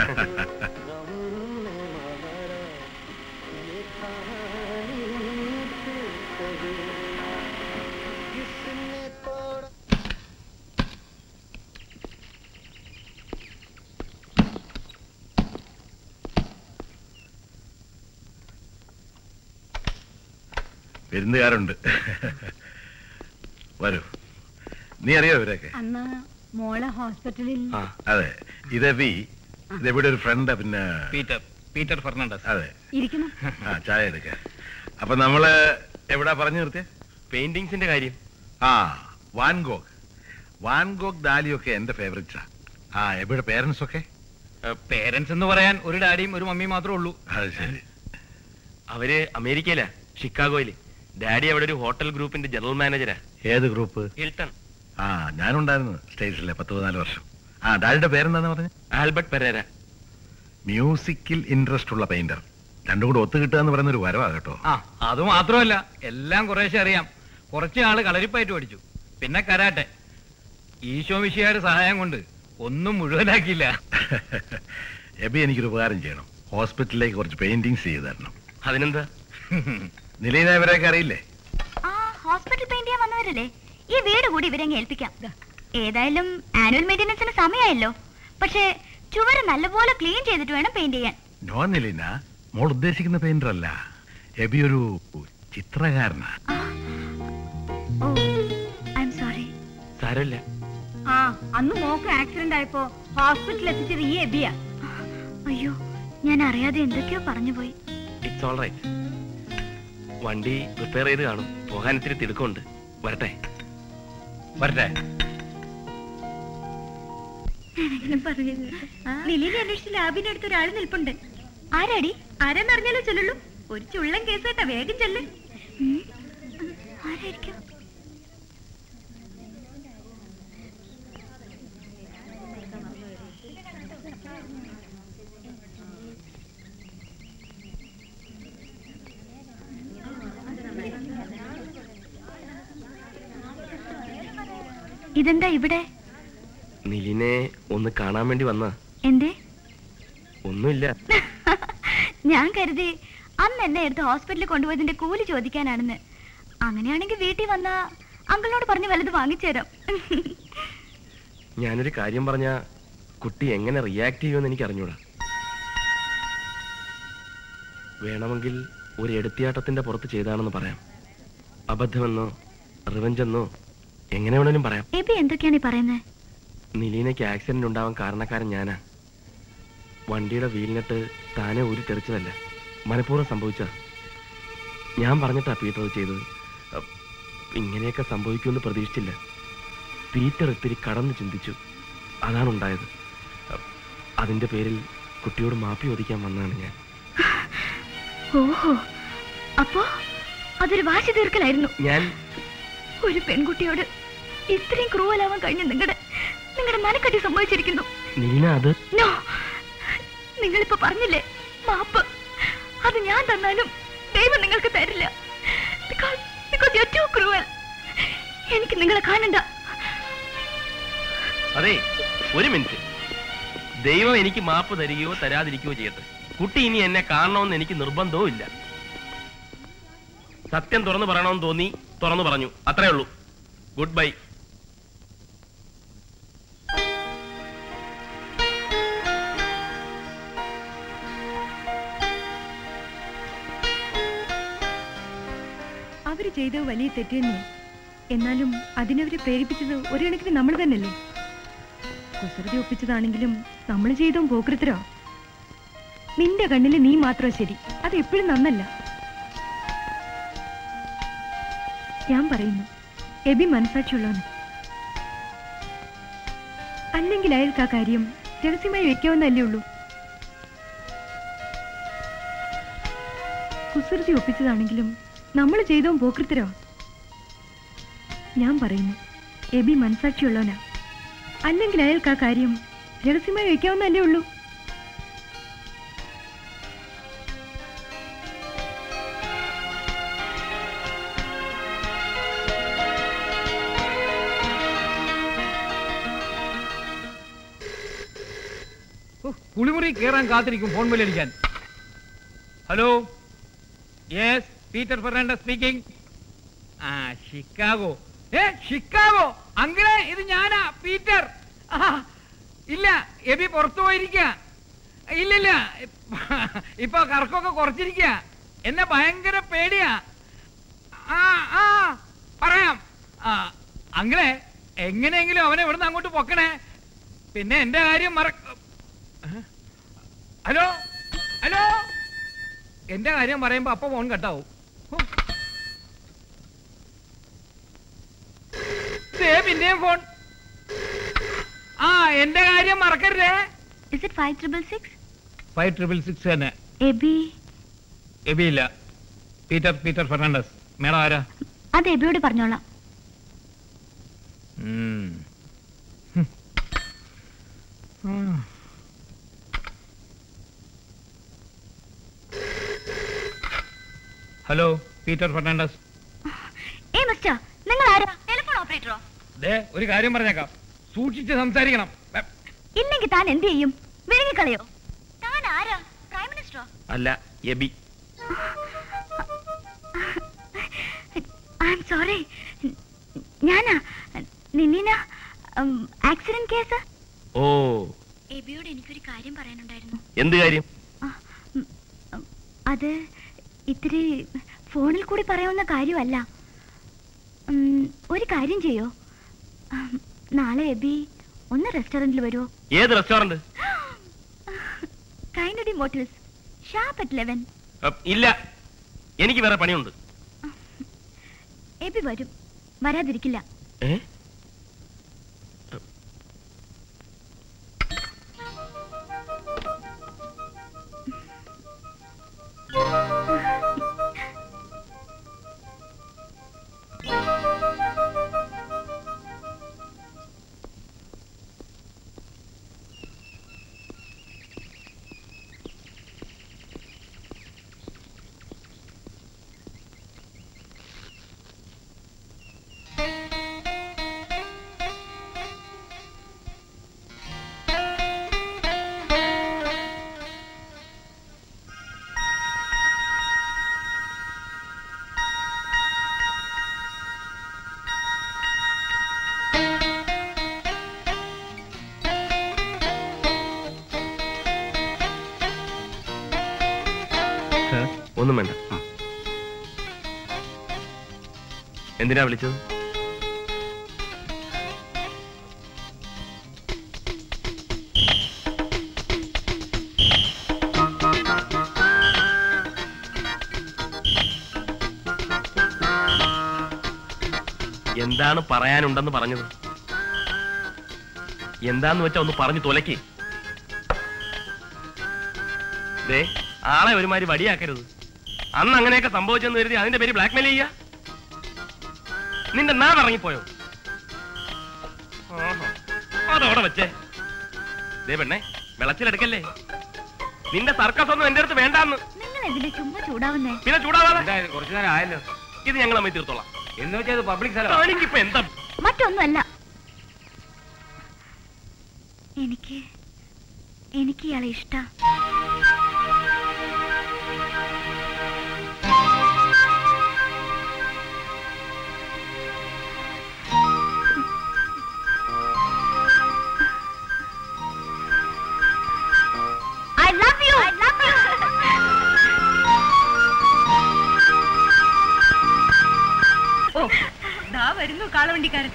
വിരുന്നുകാരുണ്ട്. വരൂ. നീ അറിയോ ഇവരൊക്കെ? അന്ന് മോളെ ഹോസ്പിറ്റലിൽ. അതെ, ഇതെബി. ഇതെവിടെ ഒരു ഫ്രണ്ട്. പിന്നെ പീറ്റർ ഫെർണാണ്ടസ്. അതെ, ഇരിക്കുന്നു. ആ, ചായ എടുക്ക. അപ്പൊ നമ്മള് എവിടാ പറഞ്ഞു നിർത്തിയ? പെയിന്റിങ്സിന്റെ കാര്യം. ആ, വാൻ ഗോഗ് ദാലിയൊക്കെ എന്റെ ഫേവറേറ്റ്സാ. ആ, എവിടെ പേരൻസ് ഒക്കെ? പേരൻസ് എന്ന് പറയാൻ ഒരു ഡാഡിയും ഒരു മമ്മിയും മാത്രമേ ഉള്ളൂ. അത് ശരി. അവര് അമേരിക്കയിലാ, ഷിക്കാഗോയില്. ഡാഡി അവിടെ ഒരു ഹോട്ടൽ ഗ്രൂപ്പിന്റെ ജനറൽ മാനേജരാ. ഏത് ഗ്രൂപ്പ്? ഹിൽട്ടൺ. ആ, ഞാനുണ്ടായിരുന്നു സ്റ്റേറ്റ്സിലെ 10-14 വർഷം. ആ, ഡാഡിയുടെ പേരെന്താന്ന് പറഞ്ഞു? Albert Pereira. മ്യൂസിക്കിൽ ഇൻട്രസ്റ്റ് ഉള്ള പെയിന്റർ. രണ്ടും കൂടെ ഒത്തു കിട്ടുക എന്ന് പറയുന്ന ഒരു വരവാ കേട്ടോ. ആ, അത് മാത്രമല്ല, എല്ലാം കുറേശ്ശെ അറിയാം. കുറച്ച് ആള് കളരിപ്പായിട്ട് പഠിച്ചു, പിന്നെ കരാട്ടെ. ഈശോ മിശിഹായുടെ സഹായം കൊണ്ട് ഒന്നും മുഴുവനാക്കിയില്ല. എബി, എനിക്കൊരു ഉപകാരം ചെയ്യണം. ഹോസ്പിറ്റലിലേക്ക് കുറച്ച് പെയിന്റിങ്സ് ചെയ്ത് തരണം. അതിനെന്താ? നിലീന ഇവരെയൊക്കെ അറിയില്ലേ? ആ, ഹോസ്പിറ്റൽ പെയിന്റ് ചെയ്യാൻ വന്നവരല്ലേ? ഈ വീട് കൂടി ഇവരെ ഏൽപ്പിക്കാം. ഏതായാലും ആനുവൽ മെയിന്റനൻസിന് സമയമായല്ലോ. പക്ഷേ ചുവര് നല്ലപോലെ ക്ലീൻ ചെയ്തിട്ട് വേണം പെയിന്റ് ചെയ്യാൻ. നോ നിലീന, മോൾ ഉദ്ദേശിക്കുന്ന പെയിന്റർ അല്ല. എബി ഒരു ചിത്രകാരനാ. സോറി. സാരമില്ല. ആ, അന്ന് മോക്ക് ആക്സിഡന്റ് ആയപ്പോ ഹോസ്പിറ്റലിൽ എത്തിച്ചത് ഈ എബിയാ. അയ്യോ, ഞാൻ അറിയാതെ എന്തൊക്കെയോ പറഞ്ഞു പോയി. It's all right. വണ്ടി റിപ്പയർ ചെയ്ത് കാണും. പോകാൻ ഇത്തിരി തിടുക്കമുണ്ട്. വരട്ടെ. വരട്ടെ. നിലീനെ അന്വേഷിച്ച് ലാബിന്റെ അടുത്ത് ഒരാൾ നിൽപ്പുണ്ട്. ആരാടി? ആരാന്നറിഞ്ഞാലോ ചെല്ലുള്ളൂ. ഒരു ചുള്ളൻ കേസ് കേട്ടാ, വേഗം ചെല്ല്. ആരായിരിക്കും? ഇതെന്താ ഇവിടെ? നിലിനെ ഒന്ന് കാണാൻ വേണ്ടി വന്ന. എന്തേ? ഒന്നുമില്ല. ഞാൻ കരുതി അന്ന് എന്നെ എടുത്ത് ഹോസ്പിറ്റലിൽ കൊണ്ടുപോയതിന്റെ കൂലി ചോദിക്കാനാണെന്ന്. അങ്ങനെയാണെങ്കിൽ വീട്ടിൽ വന്ന അങ്കിളിനോട് പറഞ്ഞ് വലുത് വാങ്ങിച്ചു തരാം. ഞാനൊരു കാര്യം പറഞ്ഞ കുട്ടി എങ്ങനെ റിയാക്ട് ചെയ്യുമെന്ന് എനിക്ക് അറിഞ്ഞൂടാ. വേണമെങ്കിൽ ഒരു എടുത്തിയാട്ടത്തിന്റെ പുറത്ത് ചെയ്താണെന്ന് പറയാം. അബദ്ധമെന്നോ റിവഞ്ചെന്നോ എങ്ങനെ വേണേലും പറയാം. എബി എന്തൊക്കെയാണ് ഈ പറയുന്നത്? നിലീനയ്ക്ക് ആക്സിഡന്റ് ഉണ്ടാവാൻ കാരണക്കാരൻ ഞാനാ. വണ്ടിയുടെ വീലിനിട്ട് താനെ ഊരി തെറിച്ചതല്ല, മനഃപൂർവ്വം സംഭവിച്ച. ഞാൻ പറഞ്ഞിട്ടാ പീറ്റർ അത് ചെയ്തത്. ഇങ്ങനെയൊക്കെ സംഭവിക്കുമെന്ന് പ്രതീക്ഷിച്ചില്ല. പീറ്റർ ഇത്തിരി കടന്ന് ചിന്തിച്ചു, അതാണ് ഉണ്ടായത്. അതിന്റെ പേരിൽ കുട്ടിയോട് മാപ്പി ചോദിക്കാൻ വന്നതാണ് ഞാൻ. ഓഹോ, അപ്പോ അതൊരു വാശി തീർക്കലായിരുന്നു. ഞാൻ ഒരു പെൺകുട്ടിയോട് ഇത്രയും ക്രൂവലാവാൻ കഴിഞ്ഞ നിങ്ങളുടെ മനക്കട്ടി സംഭവിച്ചിരിക്കുന്നു. നീന അത് നോ, നിങ്ങളിപ്പോ പറഞ്ഞില്ലേ മാപ്പ്, അത് ഞാൻ തന്നാലും ദൈവം നിങ്ങൾക്ക് തരില്ല. Because you're too cruel. എനിക്ക് നിങ്ങളെ കാണണ്ട. അതെ, ഒരു മിനിറ്റ്. ദൈവം എനിക്ക് മാപ്പ് തരികയോ തരാതിരിക്കുകയോ ചെയ്യട്ടെ. കുട്ടി ഇനി എന്നെ കാണണമെന്ന് എനിക്ക് നിർബന്ധവും ഇല്ല. സത്യം തുറന്നു പറയണമെന്ന് തോന്നി തുറന്നു പറഞ്ഞു, അത്രേ ഉള്ളൂ. Good bye. അവര് ചെയ്തത് വലിയ തെറ്റ് തന്നെയാണ്. എന്നാലും അതിനവരെ പ്രേരിപ്പിച്ചത് ഒരു കണക്കിന് നമ്മൾ തന്നെയല്ലേ. കുസൃതി ഒപ്പിച്ചതാണെങ്കിലും നമ്മൾ ചെയ്തതും പോക്കൃത്തരോ. നിന്റെ കണ്ണില് നീ മാത്രം ശരി, അത് എപ്പോഴും നന്നല്ല. ഞാൻ പറയുന്നു, എബി മനസാക്ഷിയുള്ളവന്. അല്ലെങ്കിൽ അയാൾക്ക് ആ കാര്യം രഹസ്യമായി വെക്കാവുന്നല്ലേ ഉള്ളൂ. കുസൃതി ഒപ്പിച്ചതാണെങ്കിലും നമ്മൾ ചെയ്തതും പോക്കൃത്തരോ. ഞാൻ പറയുന്നു, എബി മനസാക്ഷിയുള്ളവനാ. അല്ലെങ്കിൽ അയാൾക്ക് ആ കാര്യം രഹസ്യമായി വെക്കാവുന്നല്ലേ ഉള്ളൂ. കുളിമുറി കയറാൻ കാത്തിരിക്കും ഫോൺ വിളിക്കാൻ. Hello, yes, Peter Fernandez speaking. Chicago. Chicago അങ്കിളെ, ഇത് ഞാനാ പീറ്റർ. ഇല്ല, എബി പുറത്തു പോയിരിക്കുക. ഇല്ലില്ല, ഇപ്പൊ കറക്കൊക്കെ കുറച്ചിരിക്കുക. എന്നെ ഭയങ്കര പേടിയാ. പറയാം. അങ്കിളെ, എങ്ങനെയെങ്കിലും അവനെ ഇവിടുന്ന് അങ്ങോട്ട് പൊക്കണേ. പിന്നെ എന്റെ കാര്യം ഹലോ ഹലോ, എന്റെ കാര്യം പറയുമ്പോ അപ്പൊ ഫോൺ കട്ടാവും. പിന്നെയും ഫോൺ. എന്റെ കാര്യം മറക്കരുതേ. Is it 5666? 5666 തന്നെ. എബി ഇല്ല, പീറ്റർ ഫെർണാണ്ടസ്. മേഡം ആരാ? അത് എബിയോട് പറഞ്ഞോളാം. Hello, Peter Fernandez. മിസ്റ്റർ, നിങ്ങൾ ആരാ? ടെലിഫോൺ ഓപ്പറേറ്ററോ? ഒരു കാര്യം പറഞ്ഞേക്കാം, സൂക്ഷിച്ച് സംസാരിക്കണം. ഇല്ലെങ്കിൽ താൻ എന്ത് ചെയ്യും? വിഴുങ്ങിക്കളയോ? താൻ ആരാ? പ്രൈം മിനിസ്റ്ററോ? അല്ല, എബി. I am sorry. ഞാനാ നിലീന. Accident case. ഓ, എബിയോട് എനിക്കൊരു കാര്യം പറയാനുണ്ടായിരുന്നു. എന്ത് കാര്യം? അത് ഇത്തിരി ഫോണിൽ കൂടി പറയാവുന്ന കാര്യമല്ല. ഒരു കാര്യം ചെയ്യോ? നാളെ എബി ഒന്ന് റെസ്റ്റോറന്റിൽ വരുമോ? ഏത് restaurant? Kennedy motels, sharp at 11. ഇല്ല, എനിക്ക് വേറെ പണിയുണ്ട്. എബി വരും, വരാതിരിക്കില്ല. ഒന്നും വേണ്ട. എന്തിനാ വിളിച്ചത്? എന്താണ് പറയാനുണ്ടെന്ന് പറഞ്ഞത്? എന്താന്ന് വെച്ചാ ഒന്ന് പറഞ്ഞു തുലക്കി. ദേ, ആളെ ഒരുമാതിരി വടിയാക്കരുത്. അന്ന് അങ്ങനെയൊക്കെ സംഭവിച്ചെന്ന് കരുതി അതിന്റെ പേര് ബ്ലാക്ക്മെയിൽ ചെയ്യാ? നിന്റെ നാവ് ഇറങ്ങിപ്പോയോ? അതോടെ വെച്ചേ. ദേ പെണ്ണെ, വിളച്ചിലെടുക്കല്ലേ. നിന്റെ സർക്കസ് ഒന്നും എന്റെ അടുത്ത് വേണ്ടാന്ന്. നിങ്ങൾ എന്തിനാ ചുമ്മാ ചൂടാവുന്നേ? പിന്നെ ചൂടാവാതെ കുറച്ചു നേരം ആയല്ലോ. ഇത് ഞങ്ങൾ അമ്മ തീർത്തോളാം. എന്ന് വെച്ചാൽ പബ്ലിക് സ്ഥലം. എനിക്കിപ്പോ എന്താ? മറ്റൊന്നുമല്ല, എനിക്ക് ഇയാളെ ഇഷ്ടം. ഓ, ദാ വരുന്നു കാളവണ്ടിക്കാരൻ.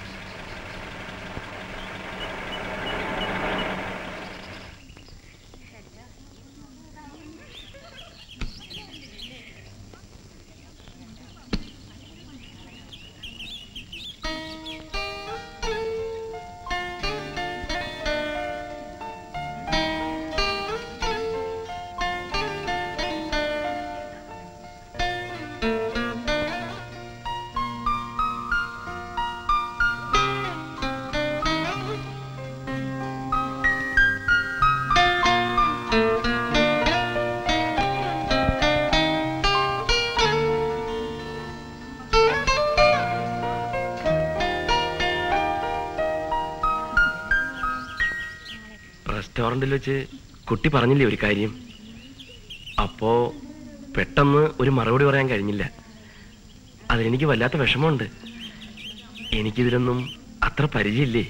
റെസ്റ്റോറന്റിൽ വെച്ച് കുട്ടി പറഞ്ഞില്ലേ ഒരു കാര്യം? അപ്പോ പെട്ടെന്ന് ഒരു മറുപടി പറയാൻ കഴിഞ്ഞില്ല. അതിലെനിക്ക് വല്ലാത്ത വിഷമമുണ്ട്. എനിക്കിതിലൊന്നും അത്ര പരിചയമില്ലേ.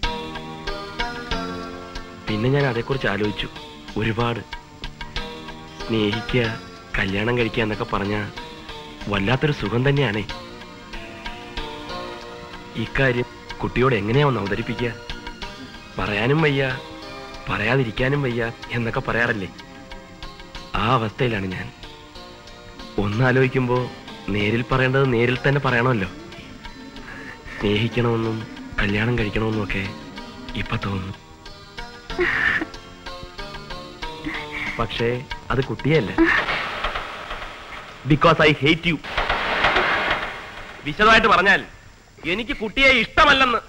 പിന്നെ ഞാൻ അതേക്കുറിച്ച് ആലോചിച്ചു ഒരുപാട്. സ്നേഹിക്കുക, കല്യാണം കഴിക്കുക എന്നൊക്കെ പറഞ്ഞാൽ വല്ലാത്തൊരു സുഖം തന്നെയാണേ. ഇക്കാര്യം കുട്ടിയോട് എങ്ങനെയാവും അവതരിപ്പിക്കുക? പറയാനും വയ്യ, പറയാതിരിക്കാനും വയ്യ എന്നൊക്കെ പറയാറില്ലേ? ആ അവസ്ഥയിലാണ് ഞാൻ. ഒന്നാലോചിക്കുമ്പോൾ നേരിൽ പറയേണ്ടത് നേരിൽ തന്നെ പറയണമല്ലോ. സ്നേഹിക്കണമെന്നും കല്യാണം കഴിക്കണമെന്നും ഒക്കെ ഇപ്പൊ തോന്നുന്നു. പക്ഷേ അത് കുട്ടിയല്ല. Because I hate you. വിശദമായിട്ട് പറഞ്ഞാൽ എനിക്ക് കുട്ടിയെ ഇഷ്ടമല്ലെന്ന്.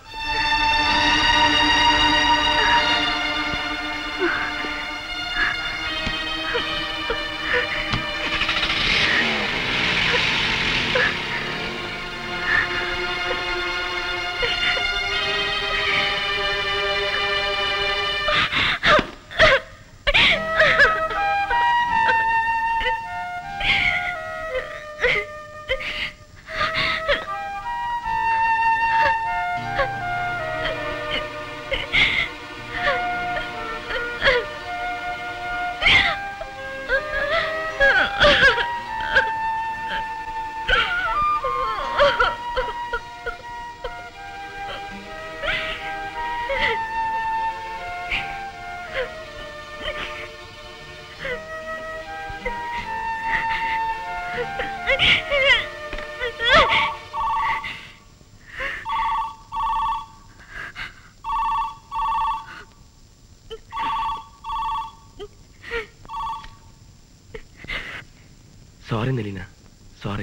Sorry Nileena, sorry.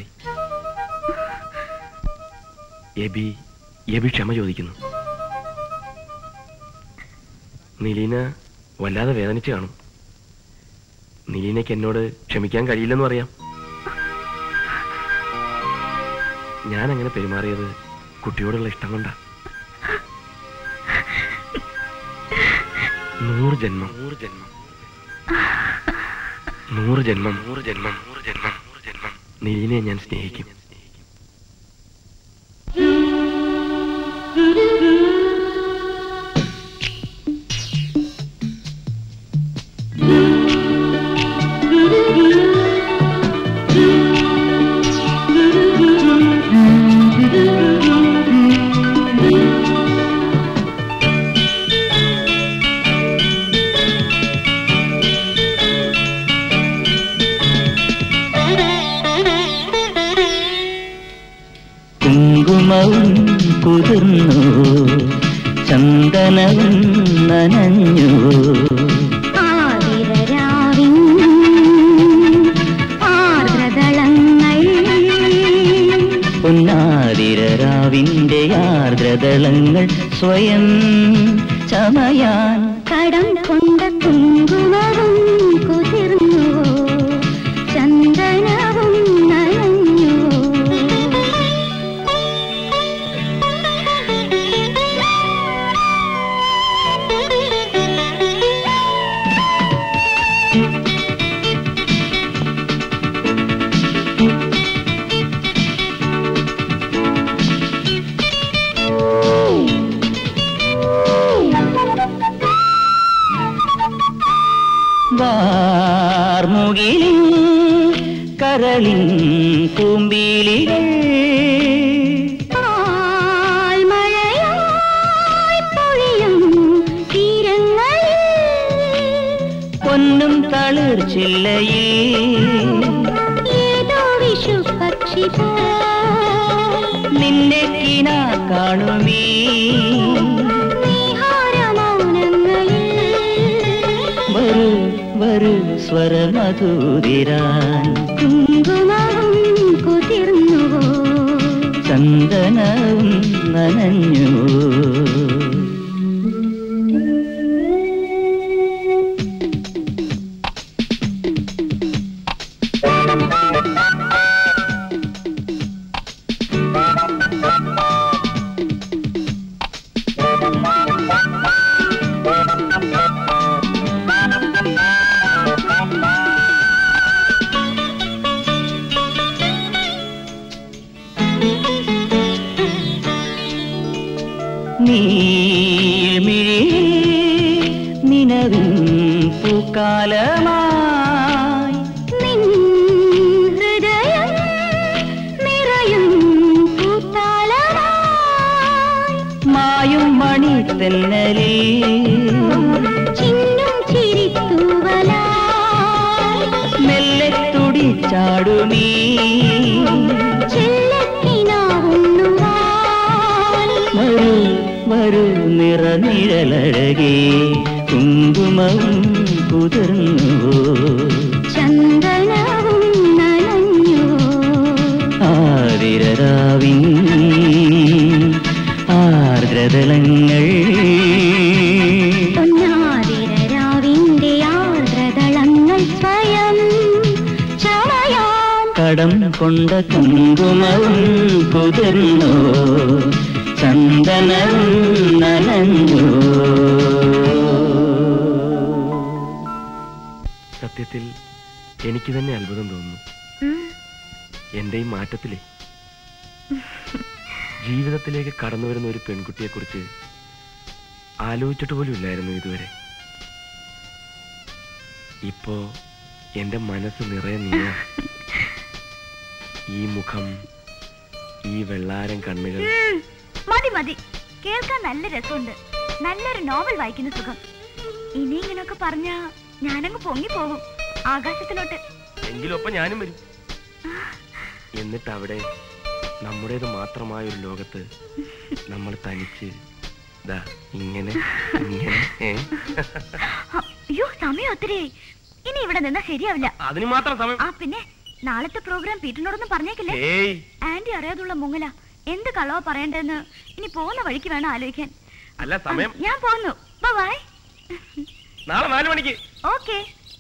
എബി ക്ഷമ ചോദിക്കുന്നു. നിലീന വല്ലാതെ വേദനിച്ചു കാണും. നിലീനയ്ക്ക് എന്നോട് ക്ഷമിക്കാൻ കഴിയില്ലെന്നും അറിയാം. ഞാൻ അങ്ങനെ പെരുമാറിയത് കുട്ടിയോടുള്ള ഇഷ്ടം കൊണ്ടാ. 100 ജന്മം 100 ജന്മം 100 ജന്മം 100 ജന്മം 100 ജന്മം 100 ജന്മം നിലീനയെ ഞാൻ സ്നേഹിക്കും. കുതിർന്നു ചന്ദനവും നനഞ്ഞു പൊന്നാതിരരാവിന്റെ ആർദ്രദളങ്ങൾ സ്വയം ചമയാൻ കടം കൊണ്ട കുങ്കുമവും കുതിർന്നു ചന്ദനവും നനഞ്ഞു വാർമുകിലിൻ കരളിൻ പൂമ്പിളികൾ പൊന്നും തളിർച്ചില്ലയിൽ നിന്നെ കിനാ കാണുമീ വരൂ വരൂ സ്വരമധുരിരാൻ കുങ്കുമവും കുതിർന്നുവോ ചന്ദനവും നനഞ്ഞു നിനവിൻ പൂക്കാലമായി ഹൃദയം നിറയും പൂത്താലമായി മായും മണി തെന്നലിൽ ചിന്നും ചിരിത്തൂവലായി മെല്ലെ തുടിച്ചാടുമീ വരൂ വരൂ നിറനിഴലഴകേ കുങ്കുമവും കുതിർന്നു ചന്ദനവും നനഞ്ഞു ആതിരരാവിൻ ആർദ്രദളങ്ങൾ പൊന്നാതിരരാവിന്റെ ആർദ്രദളങ്ങൾ സ്വയം ചമയാൻ കടം കൊണ്ട കുങ്കുമവും കുതിർന്നു ചന്ദനവും നനഞ്ഞു സത്യത്തിൽ എനിക്ക് തന്നെ അത്ഭുതം തോന്നുന്നു എന്റെ ഈ മാറ്റത്തിലെ ജീവിതത്തിലേക്ക് കടന്നു വരുന്ന ഒരു പെൺകുട്ടിയെ കുറിച്ച് ആലോചിച്ചിട്ട് പോലും ഇല്ലായിരുന്നു ഇതുവരെ. ഇപ്പോ എന്റെ മനസ്സ് നിറയെ നീയാ. ഈ മുഖം, ഈ വെള്ളാരം കണ്ണുകൾ. മതി മതി, കേൾക്കാൻ നല്ല രസമുണ്ട്. നല്ലൊരു നോവൽ വായിക്കുന്ന സുഖം. ഇനി ഇങ്ങനൊക്കെ പറഞ്ഞാ ഞാനങ്ങ് പൊങ്ങിപ്പോകും ആകാശത്തിലോട്ട്. എങ്കിലും ഒപ്പം ഞാനും വരും. എന്നിട്ട് അവിടെ നമ്മുടേത് മാത്രമായ ഒരു ലോകത്ത് നമ്മൾ തനിച്ച് ഇങ്ങനെ ഇങ്ങനെ. അയ്യോ, സമയം ഒത്തിരി. ഇനി ഇവിടെ നിന്നാ ശരിയാവില്ല. അതിന് മാത്രം സമയം. ആ പിന്നെ നാളത്തെ പ്രോഗ്രാം പീറ്ററിനോടൊന്നും പറഞ്ഞേക്കില്ലേ? ആന്റി അറിയാതുള്ള മുങ്ങല. എന്ത് കളവോ പറയണ്ടെന്ന് ഇനി പോകുന്ന വഴിക്ക് വേണം ആലോചിക്കാൻ. അല്ല സമയം. ഞാൻ പോകുന്നു. ബൈ. നാളെ 4 മണിക്ക്. ഓക്കെ.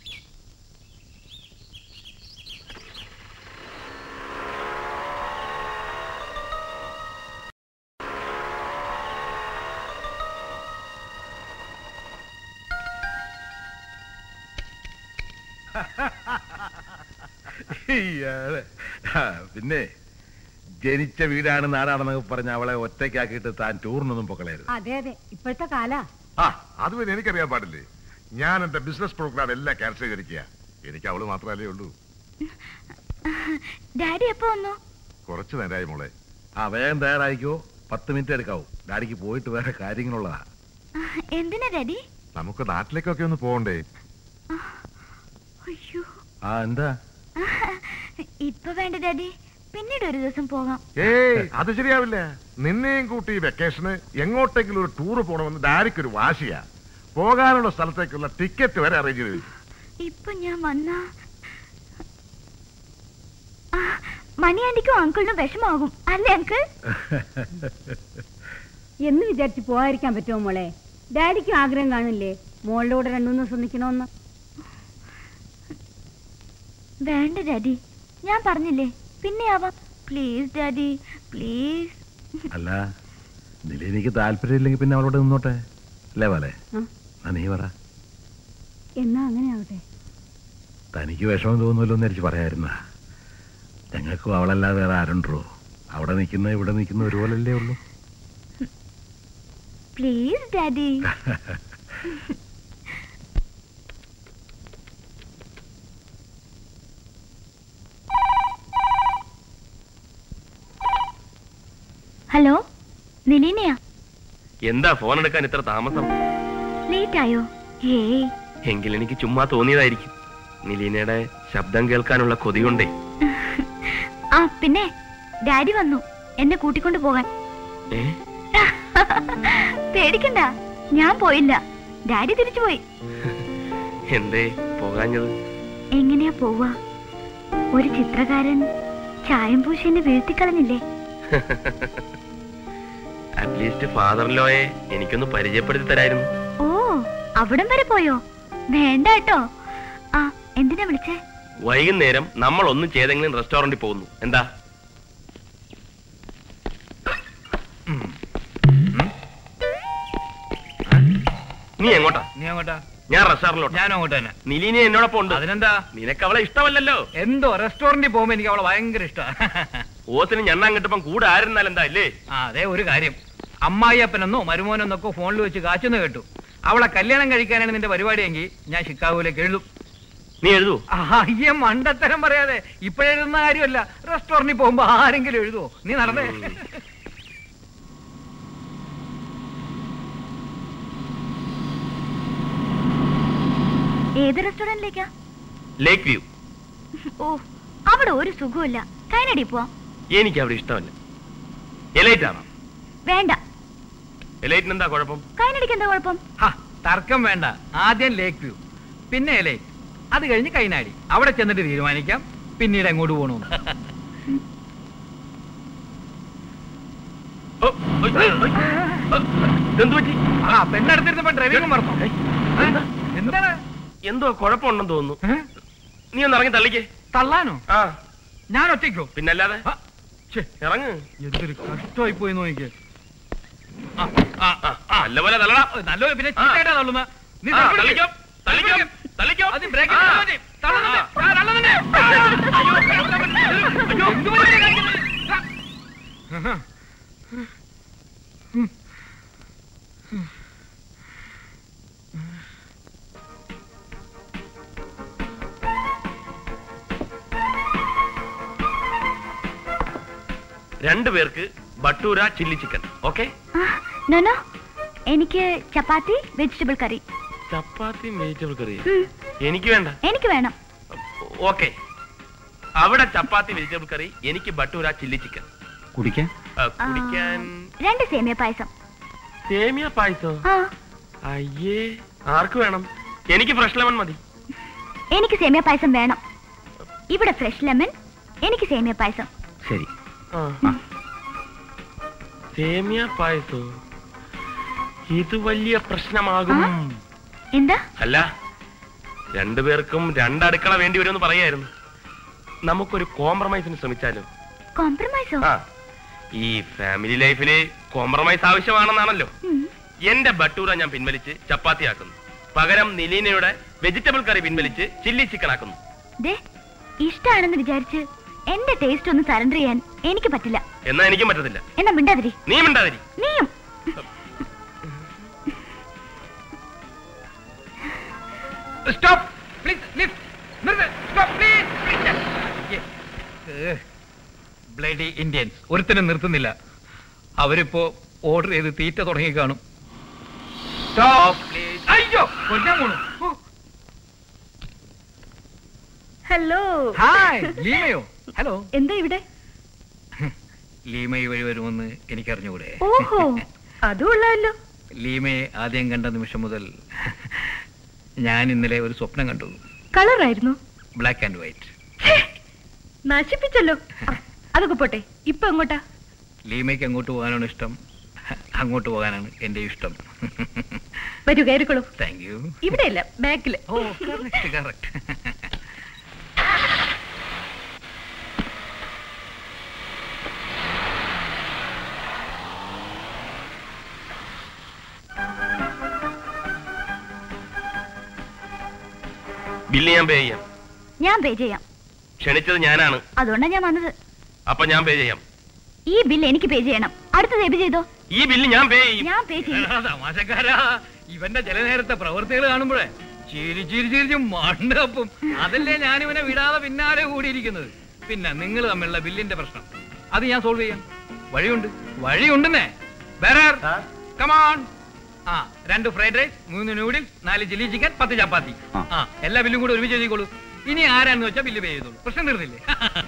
പിന്നെ ജനിച്ച വീടാണ് നാടാണെന്നൊക്കെ പറഞ്ഞ അവളെ ഒറ്റയ്ക്കാക്കിയിട്ട് താൻ ടൂറിനൊന്നും പൊക്കളായിരുന്നു. അതെ അതെ, ഇപ്പോഴത്തെ കാലാ. അത് പിന്നെ എനിക്കറിയാൻ പാടില്ലേ. ഞാൻ എന്റെ ബിസിനസ് പ്രോഗ്രാം എല്ലാം ക്യാൻസൽ ചെയ്തിരിക്കുക. എനിക്ക് അവള് മാത്രമല്ലേ ഉള്ളൂ. ഡാഡി എപ്പോ വന്നു? കുറച്ചു നേരമായി മോളെ. വേഗം തയ്യാറായിക്കോ. 10 മിനിറ്റ് എടുക്കാവൂ. ഡാഡിക്ക് പോയിട്ട് വേറെ കാര്യങ്ങളുള്ളതാ. എന്തിനാ ഡാഡി? നമുക്ക് നാട്ടിലേക്കൊക്കെ ഒന്ന് പോകണ്ടേ? അയ്യോ, എന്താ? ഇപ്പൊ വേണ്ട ഡാഡി. പിന്നീട് ഒരു ദിവസം പോകാം. ഏയ് അത് ശരിയാവില്ല. നിന്നെയും കൂട്ടി വെക്കേഷന് എങ്ങോട്ടെങ്കിലും ഒരു ടൂർ പോകണമെന്ന് ഡാഡിക്ക് ഒരു വാശിയാ. പോകാനുള്ള സ്ഥലത്തേക്കുള്ള ടിക്കറ്റ് വരെ അറേഞ്ച് ചെയ്തു. ഇപ്പൊ ഞാൻ വന്ന മണിയാണ്ടിക്കും അങ്കിളിനും വിഷമാകും അല്ലേ അങ്കിൾ? എന്ന് വിചാരിച്ച് പോകാതിരിക്കാൻ പറ്റുമോ മോളെ? ഡാഡിക്കും ആഗ്രഹം കാണില്ലേ മോളുടെ കൂടെ 2 ദിവസം നിൽക്കണമെന്ന്? വേണ്ട ഡാഡി, ഞാൻ പറഞ്ഞില്ലേ പിന്നെ ആവാം. Please daddy please. അല്ല നിലനിക്ക് താല്പര്യമില്ലെങ്കിൽ പിന്നെ അവളോട് നിന്നോട്ടെ അല്ലേ പോലെ? നീ പറ. എന്നാ അങ്ങനെ ആവട്ടെ. തനിക്ക് വിഷമം തോന്നുമല്ലോ എന്ന് വിചാരിച്ച് പറയായിരുന്ന. ഞങ്ങൾക്കും അവളല്ലാതെ വേറെ ആരുണ്ടോ? അവിടെ നിൽക്കുന്ന ഇവിടെ നിൽക്കുന്ന ഒരുപോലല്ലേ ഉള്ളൂ. Please daddy. ഹലോ, നിലീനയാ? എന്താ ഫോൺ എടുക്കാൻ ഇത്ര താമസം? ലേറ്റ് ആയോ? ഏയ്, എങ്കിൽ എനിക്ക് ചുമ്മാ തോന്നിയതായിരിക്കും. നിലീനയുടെ ശബ്ദം കേൾക്കാനുള്ള കൊതിയുണ്ടേ. ആ പിന്നെ ഡാഡി വന്നു എന്നെ കൂട്ടിക്കൊണ്ട് പോകാൻ. പേടിക്കണ്ട, ഞാൻ പോയില്ല. ഡാഡി തിരിച്ചു പോയി. എന്തേ പോകാഞ്ഞത്? എങ്ങനെയാ പോവാ? ഒരു ചിത്രകാരൻ ചായം പൂശി എന്നെ വീഴ്ത്തിക്കളഞ്ഞില്ലേ? അറ്റ്ലീസ്റ്റ് ഫാദർ ലോയെ എനിക്കൊന്ന് പരിചയപ്പെടുത്തി തരായിരുന്നു. ഓ, അവിടം വരെ പോയോ? വേണ്ട കേട്ടോ. ആ, എന്തിനാ വിളിച്ചേ? വൈകുന്നേരം നമ്മൾ ഒന്നും ചെയ്തെങ്കിലും റെസ്റ്റോറന്റിൽ പോകുന്നു. എന്താ? നീ എങ്ങോട്ടാ? നീ അങ്ങോട്ടാ? ഞാൻ റെസ്റ്റോറന്റിലോട്ട്. ഞാനും അങ്ങോട്ട് തന്നെ. നിലീനെ എന്നോടൊപ്പം ഉണ്ട്. അതിനെന്താ? നിനക്ക് അവളെ ഇഷ്ടമല്ലല്ലോ. എന്തോ റെസ്റ്റോറന്റിൽ പോകുമ്പോ എനിക്ക് അവളെ ഭയങ്കര ഇഷ്ടമാണ്. ഓത്തിന് ഞണ്ണാൻ കിട്ടപ്പം കൂടെ ആയിരുന്നാൽ എന്താ അല്ലേ? ആ, അതെ ഒരു കാര്യം. അമ്മായിയപ്പനെന്നോ മരുമോനെന്നൊക്കെ ഫോണിൽ വെച്ച് കാച്ചെന്ന് കേട്ടു. അവളെ കല്യാണം കഴിക്കാനാണ് നിന്റെ പരിപാടിയെങ്കിൽ ഞാൻ ഷിക്കാഗോയിലേക്ക് എഴുതും. നീ എഴുതൂ? അയ്യ, മണ്ടത്തരം പറയാതെ. ഇപ്പോഴെഴുതുന്ന കാര്യമല്ല, റെസ്റ്റോറന്റിൽ പോകുമ്പോ ആരെങ്കിലും എഴുതുവോ? നീ നടന്നേ. ഏത് റെസ്റ്റോറന്റിലേക്കാ? ലേക്ക് വ്യൂ. ഓ, അവിടെ ഒരു സുഖമില്ല. കൈനടി പോവാം. എനിക്ക് അവിടെ ഇഷ്ടമല്ല. എലൈറ്റ് ആണോ? വേണ്ട. എലൈറ്റിന് എന്താ കുഴപ്പം? കൈനടിക്ക് എന്താ കുഴപ്പം? തർക്കം വേണ്ട. ആദ്യം ലേക്ക് വ്യൂ, പിന്നെ എലൈറ്റ്, അത് കഴിഞ്ഞ് കൈനാടി. അവിടെ ചെന്നിട്ട് തീരുമാനിക്കാം പിന്നീട് എങ്ങോട്ട് പോകണമെന്ന്. പെണ്ണെടുത്തിരുന്നപ്പോ ഡ്രൈവിംഗ് മറന്നു. എന്താണ്? എന്തോ കുഴപ്പമുണ്ടെന്ന് തോന്നുന്നു. നീ ഒന്ന് ഇറങ്ങി തള്ളിക്കേ. തള്ളാനോ? ആ, ഞാൻ ഒറ്റയ്ക്കോ? പിന്നല്ലാതെ. ഇറങ്ങ്. എന്തൊരു കഷ്ടമായി പോയി നോക്കിക്കേ. നല്ലപോലെ തള്ളടാ. നല്ലപോലെ പിന്നെ ചീറ്റായിട്ടാ തള്ളുന്ന. നീ തള്ളിക്കോ, തള്ളിക്കോ, തള്ളിക്കോ. അത് ബ്രേക്ക് രണ്ടുപേർക്ക് bhatura chilli chicken. Okay? No no, എനിക്ക് ചപ്പാത്തി വെജിറ്റബിൾ കറി. ചപ്പാത്തി വെജിറ്റബിൾ കറി എനിക്ക് വേണ്ട. എനിക്ക് വേണം. ഓക്കെ, അവിടെ ചപ്പാത്തി വെജിറ്റബിൾ കറി, എനിക്ക് ബട്ടൂര ചില്ലി ചിക്കൻ. കുടിക്കാൻ? കുടിക്കാൻ 2 സേമിയ പായസം. സേമിയ പായസം? അയ്യേ, ആർക്ക് വേണം? എനിക്ക് ഫ്രഷ് ലെമൺ മതി. എനിക്ക് സേമിയ പായസം വേണം. ഇവിടെ ഫ്രഷ് ലെമൺ, എനിക്ക് സേമിയ പായസം. ശരി. സേമിയ പായസോ? ഇത് വലിയ പ്രശ്നമാകും. എന്താ? അല്ല, രണ്ടുപേർക്കും 2 അടുക്കള വേണ്ടി വരുമെന്ന് പറയായിരുന്നു. നമുക്കൊരു കോംപ്രമൈസിന് ശ്രമിച്ചാലോ? കോംപ്രമൈസോ? ഈ ഫാമിലി ലൈഫില് കോംപ്രമൈസ് ആവശ്യമാണെന്നാണല്ലോ. എന്റെ ബട്ടൂര ഞാൻ പിൻവലിച്ച് ചപ്പാത്തി ആക്കുന്നു. പകരം നിലീനയുടെ വെജിറ്റബിൾ കറി പിൻവലിച്ച് ചില്ലി ചിക്കൻ ആക്കുന്നു. ഇഷ്ടാണെന്ന് വിചാരിച്ച് എന്റെ ടേസ്റ്റ് ഒന്ന് സറണ്ടർ ചെയ്യാൻ എനിക്ക് പറ്റില്ല. എന്നാ എനിക്കും പറ്റത്തില്ല. എന്നാ മിണ്ടാതിരി. നീ മിണ്ടാതിരി. നീയും. Stop please. ലിഫ്റ്റ് നിർത്ത്. Stop please. ബ്ലഡി ഇന്ത്യൻസ് ഒരുത്തനും നിർത്തുന്നില്ല. അവരിപ്പോ ഓർഡർ ചെയ്ത് തീറ്റ തുടങ്ങി കാണും. Stop please. അയ്യോ, കൊല്ലാൻ പോണു. ഹലോ. ഹായ്, ലീമയോ? ഹലോ. എന്താ ഇവിടെ? ലീമ ഈ വഴി വരുമെന്ന് എനിക്കറിഞ്ഞുകൂടെ? ഓഹോ, അതുള്ളല്ലോ. ലീമയെ ആദ്യം കണ്ട നിമിഷം മുതൽ ഞാൻ ഇന്നലെ ഒരു സ്വപ്നം കണ്ടു. കളറായിരുന്നു? Black and white. നശിപ്പിച്ചല്ലോ. അതൊക്കെ പോട്ടെ, ഇപ്പൊ എങ്ങോട്ടാ? ലീമയ്ക്ക് അങ്ങോട്ട് പോകാനാണ് ഇഷ്ടം, അങ്ങോട്ട് പോകാനാണ് എന്റെ ഇഷ്ടം. വരൂ, കയറിക്കോളൂ. Thank you. ഇവിടെയല്ല, ബാക്കില്. ഓ, കറക്റ്റ് കറക്റ്റ്. ബില്ല് ഞാൻ പേ ചെയ്യാം. ഞാൻ പേ ചെയ്യാം. ക്ഷണിച്ചത് ഞാനാണ്, അതുകൊണ്ടാണ് ഞാൻ വന്നത്. അപ്പൊ ഞാൻ പേ ചെയ്യാം. ഈ ബില്ല് എനിക്ക് പേ ചെയ്യണം. അടുത്തത് പേ ചെയ്തോ? ഈ ബില്ല് ഞാൻ പേ ചെയ്യും. ഞാൻ പേ ചെയ്യും. തമാശക്കാരാ, ഇവന്റെ ചില നേരത്തെ പ്രവൃത്തികൾ കാണുമ്പോഴേ ചിരിച്ചിരിച്ചിരിച്ചും മണ്ടപ്പം. അതല്ലേ ഞാനിവനെ വിടാതെ പിന്നാലെ കൂടിയിരിക്കുന്നത്. പിന്നെ നിങ്ങൾ തമ്മിലുള്ള ബില്ലിന്റെ പ്രശ്നം അത് ഞാൻ സോൾവ് ചെയ്യാം. വഴിയുണ്ടെന്നേ. Come on. 2 fried rice, 3 noodles, 4 chilli chicken, 10 chapati. എല്ലാ ബില്ലും കൂടെ ഒരുമിച്ച് എഴുതിക്കോളൂ. ഇനി ആരാന്ന് വെച്ചാൽ ബില്ല് പേ ചെയ്തോളൂ. പ്രശ്നം തീർന്നില്ലേ?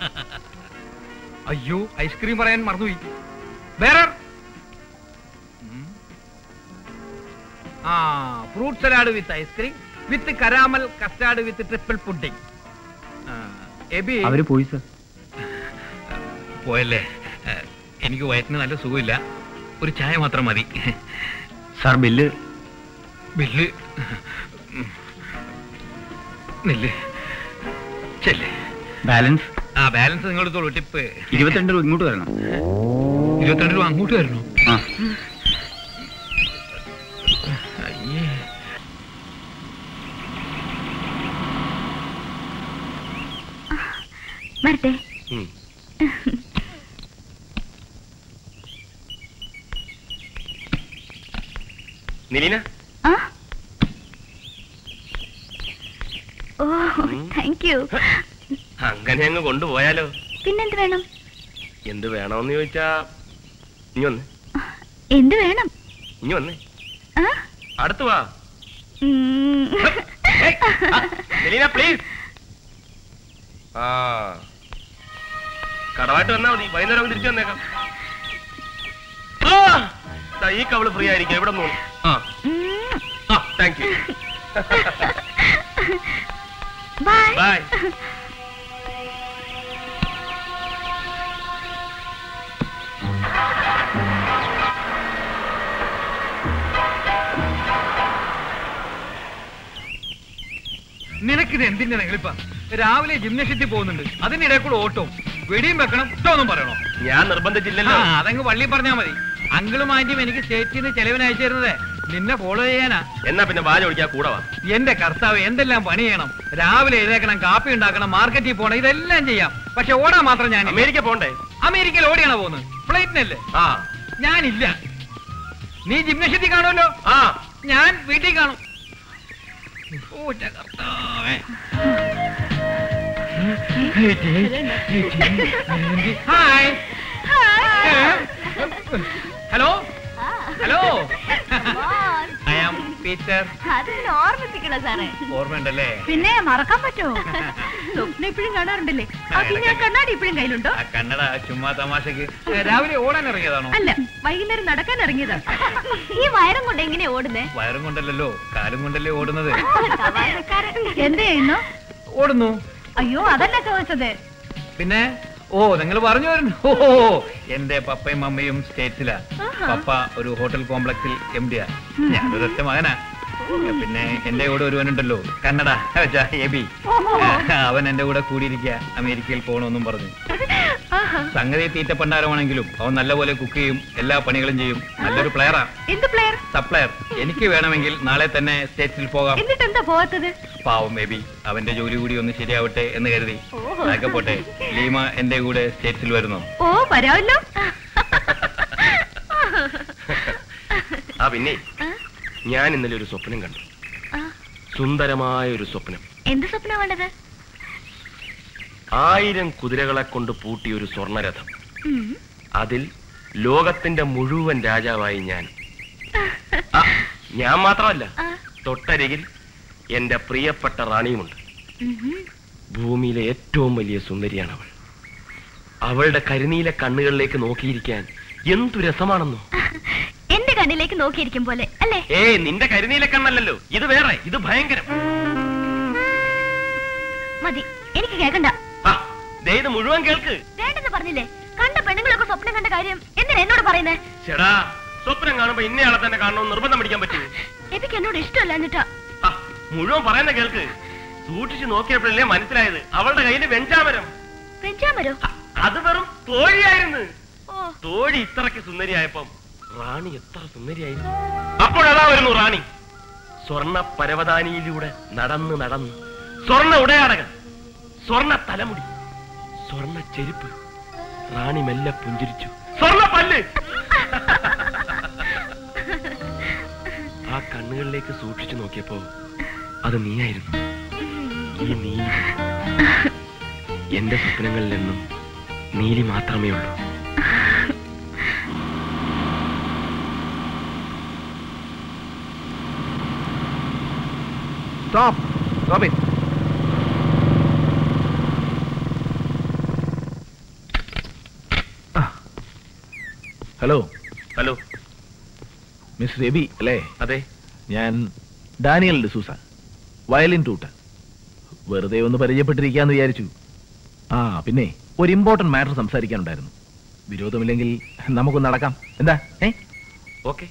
അയ്യോ, ഐസ്ക്രീം പറയാൻ മറന്നുപോയി. Fruit salad with ice cream with caramel custard with triple pudding. അവര് പോയി സർ. പോയല്ലേ? എനിക്ക് വയറ്റിന് നല്ല സുഖമില്ല, ഒരു ചായ മാത്രം മതി. സാർ ബില്ല് ചെല്ലേ. ബാലൻസ്? ബാലൻസ് നിങ്ങൾ എടുത്തോളൂ. ടിപ്പ് 22 രൂപ ഇങ്ങോട്ട് വരണം. 22 രൂപ അങ്ങോട്ട് വരണോ? വരട്ടെ. Nileena, oh thank you. അങ്ങനെ അങ്ങ് കൊണ്ടുപോയാലോ? പിന്നെന്ത് വേണം? എന്ത് വേണമെന്ന് ചോദിച്ചാ ഇനി വന്ന്. എന്ത് വേണം? ഇനി വന്നേ, അടുത്ത് വാ. നിലീന പ്ലീസ്. കടവായിട്ട് വന്നാ മതി, വൈകുന്നേരം തിരിച്ചു വന്നേക്കാം. ഈ കവള് ഫ്രീ ആയിരിക്കും, എവിടെ നോക്കും. Thank you. ബൈ. നിനക്കിത് എന്തിന്റെ നെളിപ്പ? രാവിലെ ജിംനേഷ്യത്തിൽ പോകുന്നുണ്ട്, അതിനിടെ കൂടെ ഓട്ടോ, വെടിയും വെക്കണം, ഇഷ്ടമൊന്നും പറയണോ? ഞാൻ നിർബന്ധിച്ചില്ലല്ലോ. അതങ്ങ് പള്ളി പറഞ്ഞാ മതി. അങ്കിളും ആന്റിയും എനിക്ക് സ്റ്റേറ്റിൽ നിന്ന് ചെലവിന് അയച്ചു തരുന്നതേ നിന്നെ ഫോളോ ചെയ്യാനാ. എന്നാ പിന്നെ വാല ഒഴിക്കാ കൂടെ വാ. എന്റെ കർത്താവ്, എന്തെല്ലാം പണി ചെയ്യണം. രാവിലെ എഴുതേക്കണം, കാപ്പി ഉണ്ടാക്കണം, മാർക്കറ്റിൽ പോകണം, ഇതെല്ലാം ചെയ്യാം. പക്ഷെ ഓടാൻ മാത്രം ഞാൻ. അമേരിക്ക പോണ്ടേ? അമേരിക്കയിൽ ഓടിയാണോ പോകുന്നത്? ഫ്ലൈറ്റിനല്ലേ? ഞാനില്ല. നീ ജിംനേഷ്യത്തിൽ കാണുമല്ലോ, ഞാൻ വീട്ടിൽ കാണും. Hi. Hello hello, I am Peter. അതിന് ഓർമ്മിപ്പിക്കണോ സാറേ? ഓർമ്മയുണ്ടല്ലേ? പിന്നെ മറക്കാൻ പറ്റുമോ? സ്വപ്നം ഇപ്പോഴും കാണാറുണ്ടല്ലേ? പിന്നെ കണ്ണാടി ഇപ്പോഴും കയ്യിലുണ്ടോ? കണ്ണട ചുമ്മാ തമാശക്ക്. രാവിലെ ഓടാൻ ഇറങ്ങിയതാണോ? അല്ല, വൈകുന്നേരം നടക്കാൻ ഇറങ്ങിയതാ. ഈ വയറും കൊണ്ട് എങ്ങനെയാ ഓടുന്നേ? വയറും കൊണ്ടല്ലോ, കാലും കൊണ്ടല്ലേ ഓടുന്നത്. എന്ത് ചെയ്യുന്നു? ഓടുന്നു. അയ്യോ, അതല്ല ചോദിച്ചത്. പിന്നെ നിങ്ങൾ പറഞ്ഞു വരുന്നു. എന്റെ പപ്പയും അമ്മയും സ്റ്റേറ്റ്സിലാ. പപ്പ ഒരു ഹോട്ടൽ കോംപ്ലക്സിൽ MD-യാ, ഞാനൊരു ഒറ്റ മകനാ. പിന്നെ എന്റെ കൂടെ ഒരുവനുണ്ടല്ലോ, കന്നഡ എബി. അവൻ എന്റെ കൂടെ കൂടിയിരിക്കുക, അമേരിക്കയിൽ പോകണമെന്നും പറഞ്ഞു. സംഗതി തീറ്റപ്പണ്ടാരമാണെങ്കിലും അവൻ നല്ലപോലെ കുക്ക് ചെയ്യും, എല്ലാ പണികളും ചെയ്യും. നല്ലൊരു പ്ലെയറാ. സപ്ലയർ. എനിക്ക് വേണമെങ്കിൽ നാളെ തന്നെ സ്റ്റേറ്റ്സിൽ പോകാം. എന്നിട്ടെന്താ പോവാത്തത്? പാവം ബേബി, അവന്റെ ജോലി കൂടി ഒന്ന് ശരിയാവട്ടെ എന്ന് കരുതി. അതൊക്കെ പോട്ടെ, ലീമ എന്റെ കൂടെ സ്റ്റേറ്റ്സിൽ വരുന്നു. ഓ, വരാമല്ലോ. പിന്നെ ഞാൻ ഇന്നലെ ഒരു സ്വപ്നം കണ്ടു. സുന്ദരമായ ഒരു സ്വപ്നം. എന്ത് സ്വപ്നം കണ്ടത്? 1000 കുതിരകളെ കൊണ്ട് പൂട്ടിയ ഒരു സ്വർണരഥം. അതിൽ ലോകത്തിന്റെ മുഴുവൻ രാജാവായി ഞാൻ. ഞാൻ മാത്രമല്ല, തൊട്ടരികിൽ എന്റെ പ്രിയപ്പെട്ട റാണിയുമുണ്ട്. ഭൂമിയിലെ ഏറ്റവും വലിയ സുന്ദരിയാണ് അവൾ. അവളുടെ കരിനീല കണ്ണുകളിലേക്ക് നോക്കിയിരിക്കാൻ എന്തു രസമാണെന്നോ. എന്റെ കണ്ണിലേക്ക് നോക്കിയിരിക്കും പോലെ അല്ലേ? നിന്റെ കരിനീല കണ്ണല്ലല്ലോ, ഇത് വേറെ, ഇത് ഭയങ്കരം. മതി, എനിക്ക് കേൾക്കണ്ട. ഇത് മുഴുവൻ കേൾക്ക്. വേണ്ടെന്ന് പറഞ്ഞില്ലേ? കണ്ട പെണ്ണുങ്ങളൊക്കെ സ്വപ്നം കണ്ട കാര്യം എന്തിനാ എന്നോട് പറയുന്നേ? ചേടാ, സ്വപ്നം കാണുമ്പോ ഇന്നയാളെ തന്നെ കാണണമെന്ന് നിർബന്ധം പിടിക്കാൻ പറ്റും. എനിക്ക് എന്നോട് ഇഷ്ടമല്ല. എന്നിട്ടാ മുഴുവൻ പറയുന്ന കേൾക്ക്. സൂക്ഷിച്ചു നോക്കിയപ്പോഴല്ലേ മനസ്സിലായത് അവളുടെ കയ്യിൽ വെഞ്ചാമരം. വെഞ്ചാമരോ? അത് വെറും തോഴിയായിരുന്നു. തോഴി ഇത്രക്ക് സുന്ദരിയായപ്പം റാണി എത്ര സുന്ദരിയായിരുന്നു. അപ്പോഴതാ വരുന്നു റാണി. സ്വർണ്ണ പരവതാനിയിലൂടെ നടന്ന് നടന്ന് സ്വർണ്ണ ഉടയാടകൾ, സ്വർണ്ണ തലമുടി, സ്വർണ്ണ ചെരുപ്പ്. റാണി മെല്ലെ പുഞ്ചിരിച്ചു. സ്വർണ്ണ പല്ല്. ആ കണ്ണുകളിലേക്ക് സൂക്ഷിച്ചു നോക്കിയപ്പോ അത് നീയായിരുന്നു. ഈ നീലി. എന്റെ സ്വപ്നങ്ങളിലെന്നും നീലി മാത്രമേ ഉള്ളൂ. Stop it. Hello. Hello, miss Rabi അല്ലേ? അതെ, ഞാൻ ഡാനിയൽ ഡിസൂസ, വയലിൻ ട്യൂട്ടർ. വെറുതെ ഒന്ന് പരിചയപ്പെട്ടിരിക്കാന്ന് വിചാരിച്ചു. പിന്നെ ഒരു ഇമ്പോർട്ടന്റ് മാറ്റർ സംസാരിക്കാനുണ്ടായിരുന്നു. വിരോധമില്ലെങ്കിൽ നമുക്കൊന്ന് നടക്കാം. എന്താ? ഓക്കെ.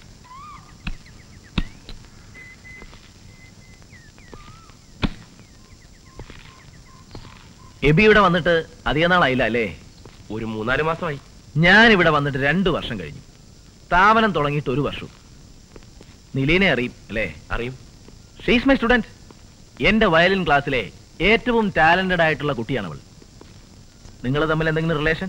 എബി ഇവിടെ വന്നിട്ട് അധിക നാളായില്ല അല്ലേ? ഒരു 3-4 മാസമായി. ഞാൻ ഇവിടെ വന്നിട്ട് 2 വർഷം കഴിഞ്ഞു. സ്ഥാപനം തുടങ്ങിയിട്ട് 1 വർഷം. നിലീനെ അറിയും അല്ലേ? അറിയും. She's my student. എന്റെ വയലിൻ ക്ലാസ്സിലെ ഏറ്റവും ടാലന്റഡ് ആയിട്ടുള്ള കുട്ടിയാണ് അവൾ. നിങ്ങൾ തമ്മിൽ എന്തെങ്കിലും relation?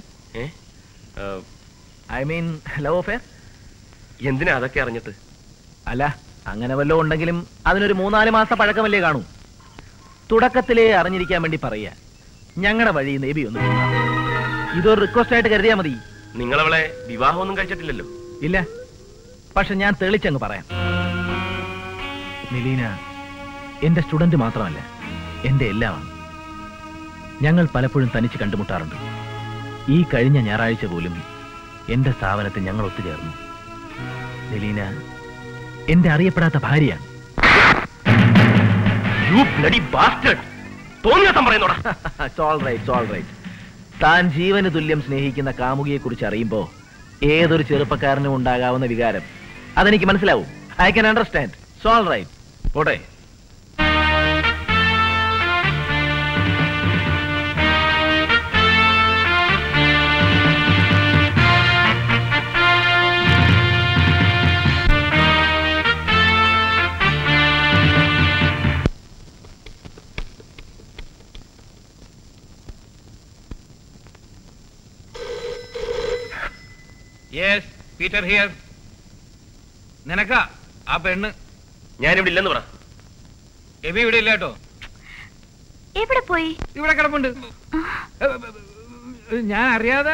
I mean love affair? എന്തിനാ അതൊക്കെ അറിഞ്ഞിട്ട്? അല്ല, അങ്ങനെ വല്ലതും ഉണ്ടെങ്കിലും അതിനൊരു 3-4 മാസ പഴക്കമല്ലേ കാണൂ. തുടക്കത്തിലേ അറിഞ്ഞിരിക്കാൻ വേണ്ടി പറയുക. ഞങ്ങളുടെ വഴി നേബി ഒന്ന് ഇതൊരു റിക്വസ്റ്റ് ആയിട്ട് കരുതിയാ മതി. നിങ്ങളവളെ വിവാഹമൊന്നും കഴിച്ചിട്ടില്ലല്ലോ? ഇല്ല, പക്ഷെ ഞാൻ തെളിച്ചങ്ങ് പറയാം. നിലീന എന്റെ സ്റ്റുഡന്റ് മാത്രമല്ല, എന്റെ എല്ലാമാണ്. ഞങ്ങൾ പലപ്പോഴും തനിച്ച് കണ്ടുമുട്ടാറുണ്ട്. ഈ കഴിഞ്ഞ ഞായറാഴ്ച പോലും എന്റെ സ്ഥാപനത്തിൽ ഞങ്ങൾ ഒത്തുചേർന്നു. നിലീന എന്റെ അറിയപ്പെടാത്ത ഭാര്യയാണ്. താൻ ജീവന് തുല്യം സ്നേഹിക്കുന്ന കാമുകിയെ കുറിച്ച് അറിയുമ്പോ ഏതൊരു ചെറുപ്പക്കാരനും ഉണ്ടാകാവുന്ന വികാരം അതെനിക്ക് മനസ്സിലാവും. I can understand. It's all right. പോട്ടെ. Yes, Peter here. നിനക്കാ ആ പെണ്ണ്? ഞാനിവിടെ ഇല്ലെന്ന് പറ. എബി ഇവിടെ ഇല്ല കേട്ടോ. എവിടെ പോയി? ഇവിടെ കിടപ്പുണ്ട്. ഞാൻ അറിയാതെ.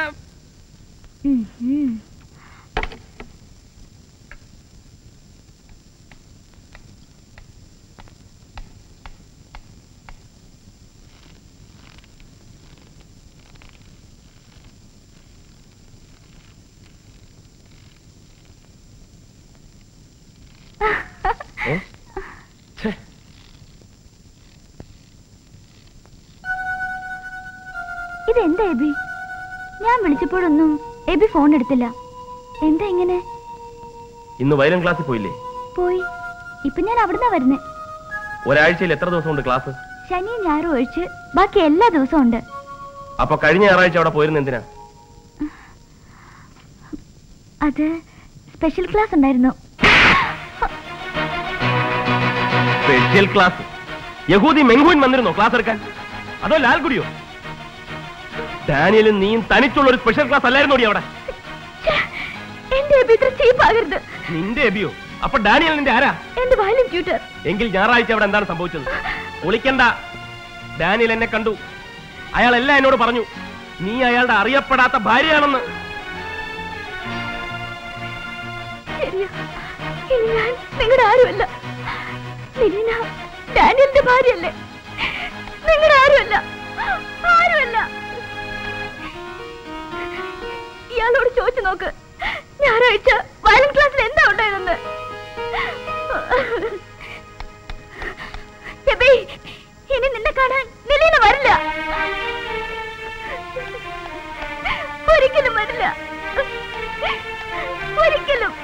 ഇതെന്താ എബി? ഞാൻ വിളിച്ചപ്പോഴൊന്നും എബി ഫോൺ എടുത്തില്ല. എന്താ ഇങ്ങനെ? ഇന്ന് വയലിൻ ക്ലാസ്സിൽ പോയില്ലേ? പോയി. ഇപ്പൊ ഞാൻ അവിടുന്ന് വരുന്നേ. ഒരാഴ്ചയിൽ എത്ര ദിവസം ഉണ്ട് ക്ലാസ്? ശനിയും ഞായറും ഒഴിച്ച് ബാക്കി എല്ലാ ദിവസവും ഉണ്ട്. അപ്പൊ കഴിഞ്ഞ ഞായറാഴ്ച അവിടെ പോയിരുന്ന എന്തിനാ? അത് സ്പെഷ്യൽ ക്ലാസ് ഉണ്ടായിരുന്നു. Special class? യഹൂദി മെങ്കൂൻ വന്നിരുന്നോ ക്ലാസ് എടുക്കാൻ? അതോ ലാൽഗുഡിയോ? ഡാനിയലും നീയും തനിച്ചുള്ള ഒരു സ്പെഷ്യൽ ക്ലാസ് അല്ലായിരുന്നോ അവിടെ? നിന്റെ എബിയോ? അപ്പൊ ഡാനിയൽ നിന്റെ ആരാ? എന്റെ വയലിൻ ട്യൂട്ടർ. എങ്കിൽ ഞായറാഴ്ച അവിടെ എന്താണ് സംഭവിച്ചത്? ഒളിക്കണ്ട. ഡാനിയൽ എന്നെ കണ്ടു. അയാൾ എല്ലാം എന്നോട് പറഞ്ഞു. നീ അയാളുടെ അറിയപ്പെടാത്ത ഭാര്യയാണെന്ന്. നിങ്ങളുടെ ആരുമല്ല. ഡാനിയലിന്റെ ഭാര്യയല്ലേ? നിങ്ങളുടെ ആരുമല്ല. ആരുമല്ല. ഇയാളോട് ചോദിച്ചു നോക്ക്, ഞായറാഴ്ച വയലിൻ ക്ലാസ്സിൽ എന്താ ഉണ്ടായതെന്ന്. ഇനി നിന്നെ കാണാൻ നിലീന വരില്ല, ഒരിക്കലും വരില്ല, ഒരിക്കലും.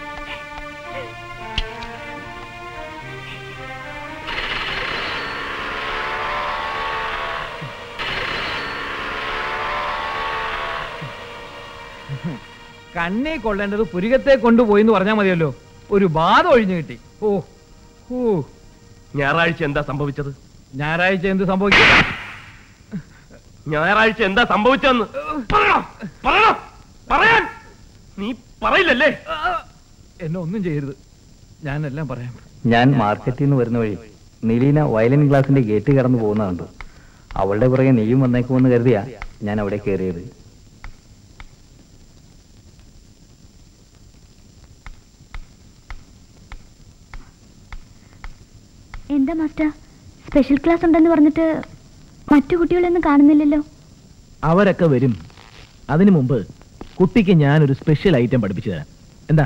കണ്ണേ കൊള്ളേണ്ടത് പുരികത്തെ കൊണ്ടുപോയിന്ന് പറഞ്ഞാൽ മതിയല്ലോ, ഒരു ബാധ ഒഴിഞ്ഞു കിട്ടി. ഓ ഓ ഞായറാഴ്ച എന്താ സംഭവിച്ചത്? ഞായറാഴ്ച എന്ത് സംഭവിക്കും? ഞായറാഴ്ച എന്താ സംഭവിച്ചെന്ന് പറയാൻ നീ പറയില്ലല്ലേ? എന്നെ ഒന്നും ചെയ്യരുത്, ഞാനെല്ലാം പറയാം. ഞാൻ മാർക്കറ്റിൽ നിന്ന് വരുന്ന വഴി നിലീന വയലിൻ ക്ലാസിന്റെ ഗേറ്റ് കടന്നു പോകുന്നതുണ്ട്. അവളുടെ പുറകെ നീയും വന്നേക്കുമെന്ന് കരുതിയാ ഞാൻ അവിടെ കയറിയത്. എന്താ മാസ്റ്റർ, സ്പെഷ്യൽ ക്ലാസ് ഉണ്ടെന്ന് പറഞ്ഞിട്ട് മറ്റു കുട്ടികളൊന്നും കാണുന്നില്ലല്ലോ? അവരൊക്കെ വരും. അതിനു മുമ്പ് കുട്ടിക്ക് ഞാനൊരു സ്പെഷ്യൽ ഐറ്റം പഠിപ്പിച്ചു തരാം. എന്താ?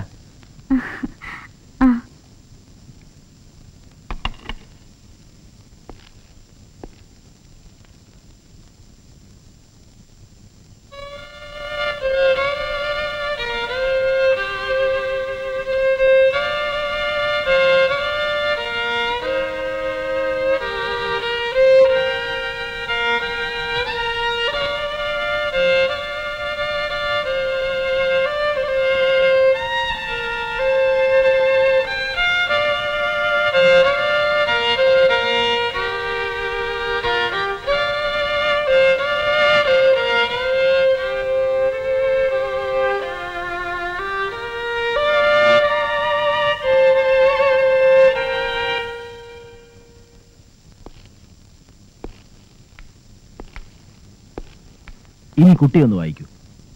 ഇനി കുട്ടിയൊന്ന് വായിക്കൂ.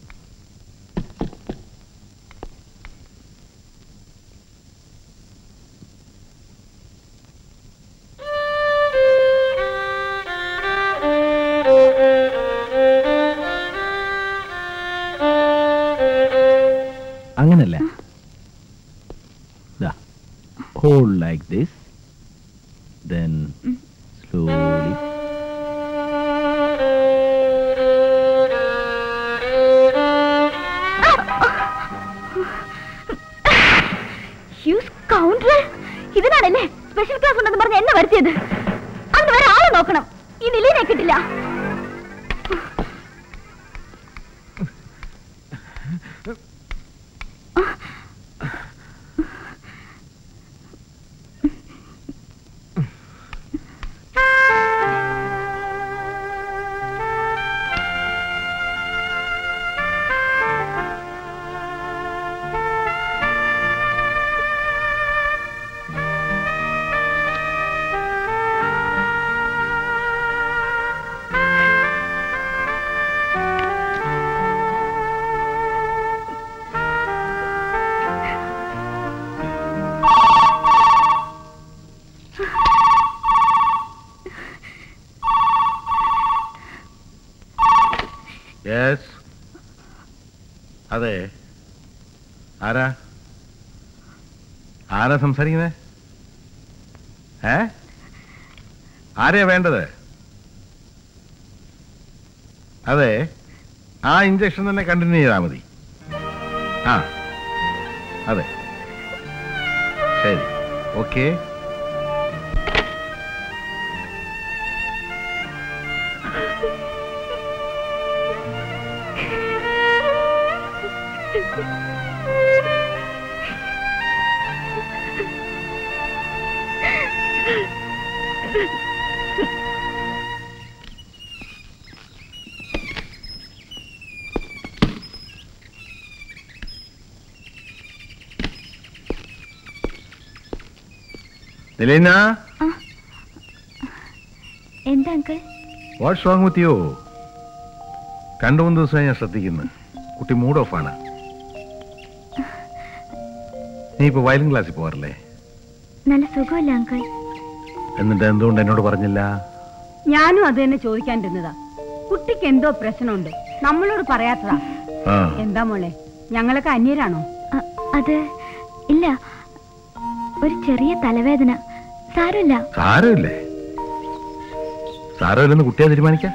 അങ്ങനല്ല, hold like this, then slowly. ഇതിനാണല്ലേ സ്പെഷ്യൽ ക്ലാസ് ഉണ്ടെന്ന് പറഞ്ഞ എന്നെ വരുത്തിയത്? അതിന് വേറെ ആളെ നോക്കണം, ഈ നിലീനെ കിട്ടില്ല. അതെ, ആരാ ആരാ സംസാരിക്കുന്നേ? ആരെയാ വേണ്ടത്? അതെ, ആ ഇഞ്ചക്ഷൻ തന്നെ കണ്ടിന്യൂ ചെയ്താൽ മതി. ആ അതെ, ശരി, ഓക്കെ. നിലീന, എന്താ uncle? What's wrong with you? രണ്ടു മൂന്ന് ദിവസമായി ഞാൻ ശ്രദ്ധിക്കുന്നു, കുട്ടി മൂഡ് ഓഫ് ആണ്. നീ ഇപ്പൊ വയലിൻ ക്ലാസ്സിൽ പോകാറില്ലേ? നല്ല സുഖമില്ല അങ്കിൾ. എന്നിട്ട് എന്തുകൊണ്ട് എന്നോട് പറഞ്ഞില്ല? ഞാനും അത് തന്നെ ചോദിക്കാണ്ടിരുന്നതാ. കുട്ടിക്ക് എന്തോ പ്രശ്നമുണ്ട്, നമ്മളോട് പറയാത്തതാ. എന്താ മോളെ, ഞങ്ങളൊക്കെ അന്യരാണോ? അത് ഇല്ല, ഒരു ചെറിയ തലവേദന. സാരമില്ല. സാരമില്ലേ? സാരമില്ലെന്ന് കുട്ടിയെ തീരുമാനിക്കാം.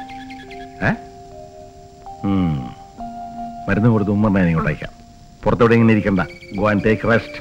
മരുന്ന് കൊടുത്ത് ഉമ്മ ഞാൻ ഇങ്ങോട്ടയക്കാം. പുറത്തോടെ ഇങ്ങനെ ഇരിക്കണ്ട. Go and take rest.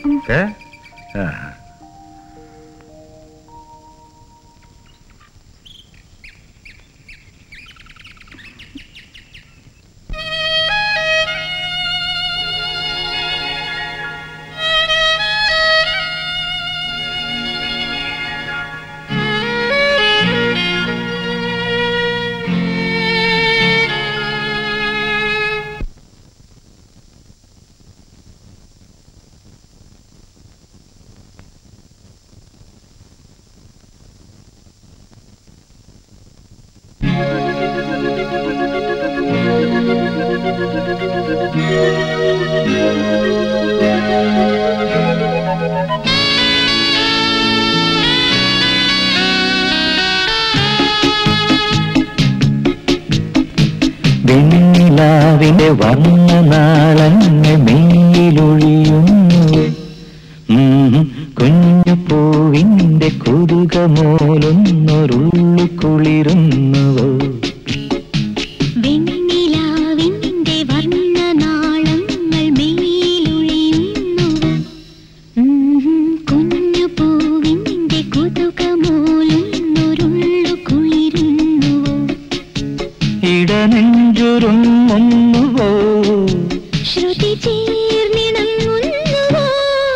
വെണ്ണിലാവിന്റെ വർണ്ണനാളങ്ങൾ മെയ്യിലൊഴിയുന്നു. കുഞ്ഞു പൂവിന്റെ കുതുകമോലൊന്നൊരുള്ളു കുളിരുന്നുവോ. വെണ്ണിലാവിന്റെ വർണ്ണനാളങ്ങൾ മെയ്യിലൊഴിയുന്നു. കുഞ്ഞു പൂവിന്റെ കുതുകമോലൊന്നൊരുള്ളു കുളിരുന്നുവോ. ഇടനെഞ്ചുരുങ്ങുന്നുവോ. ശ്രുതി ചേർന്നിണങ്ങുന്നുവോ.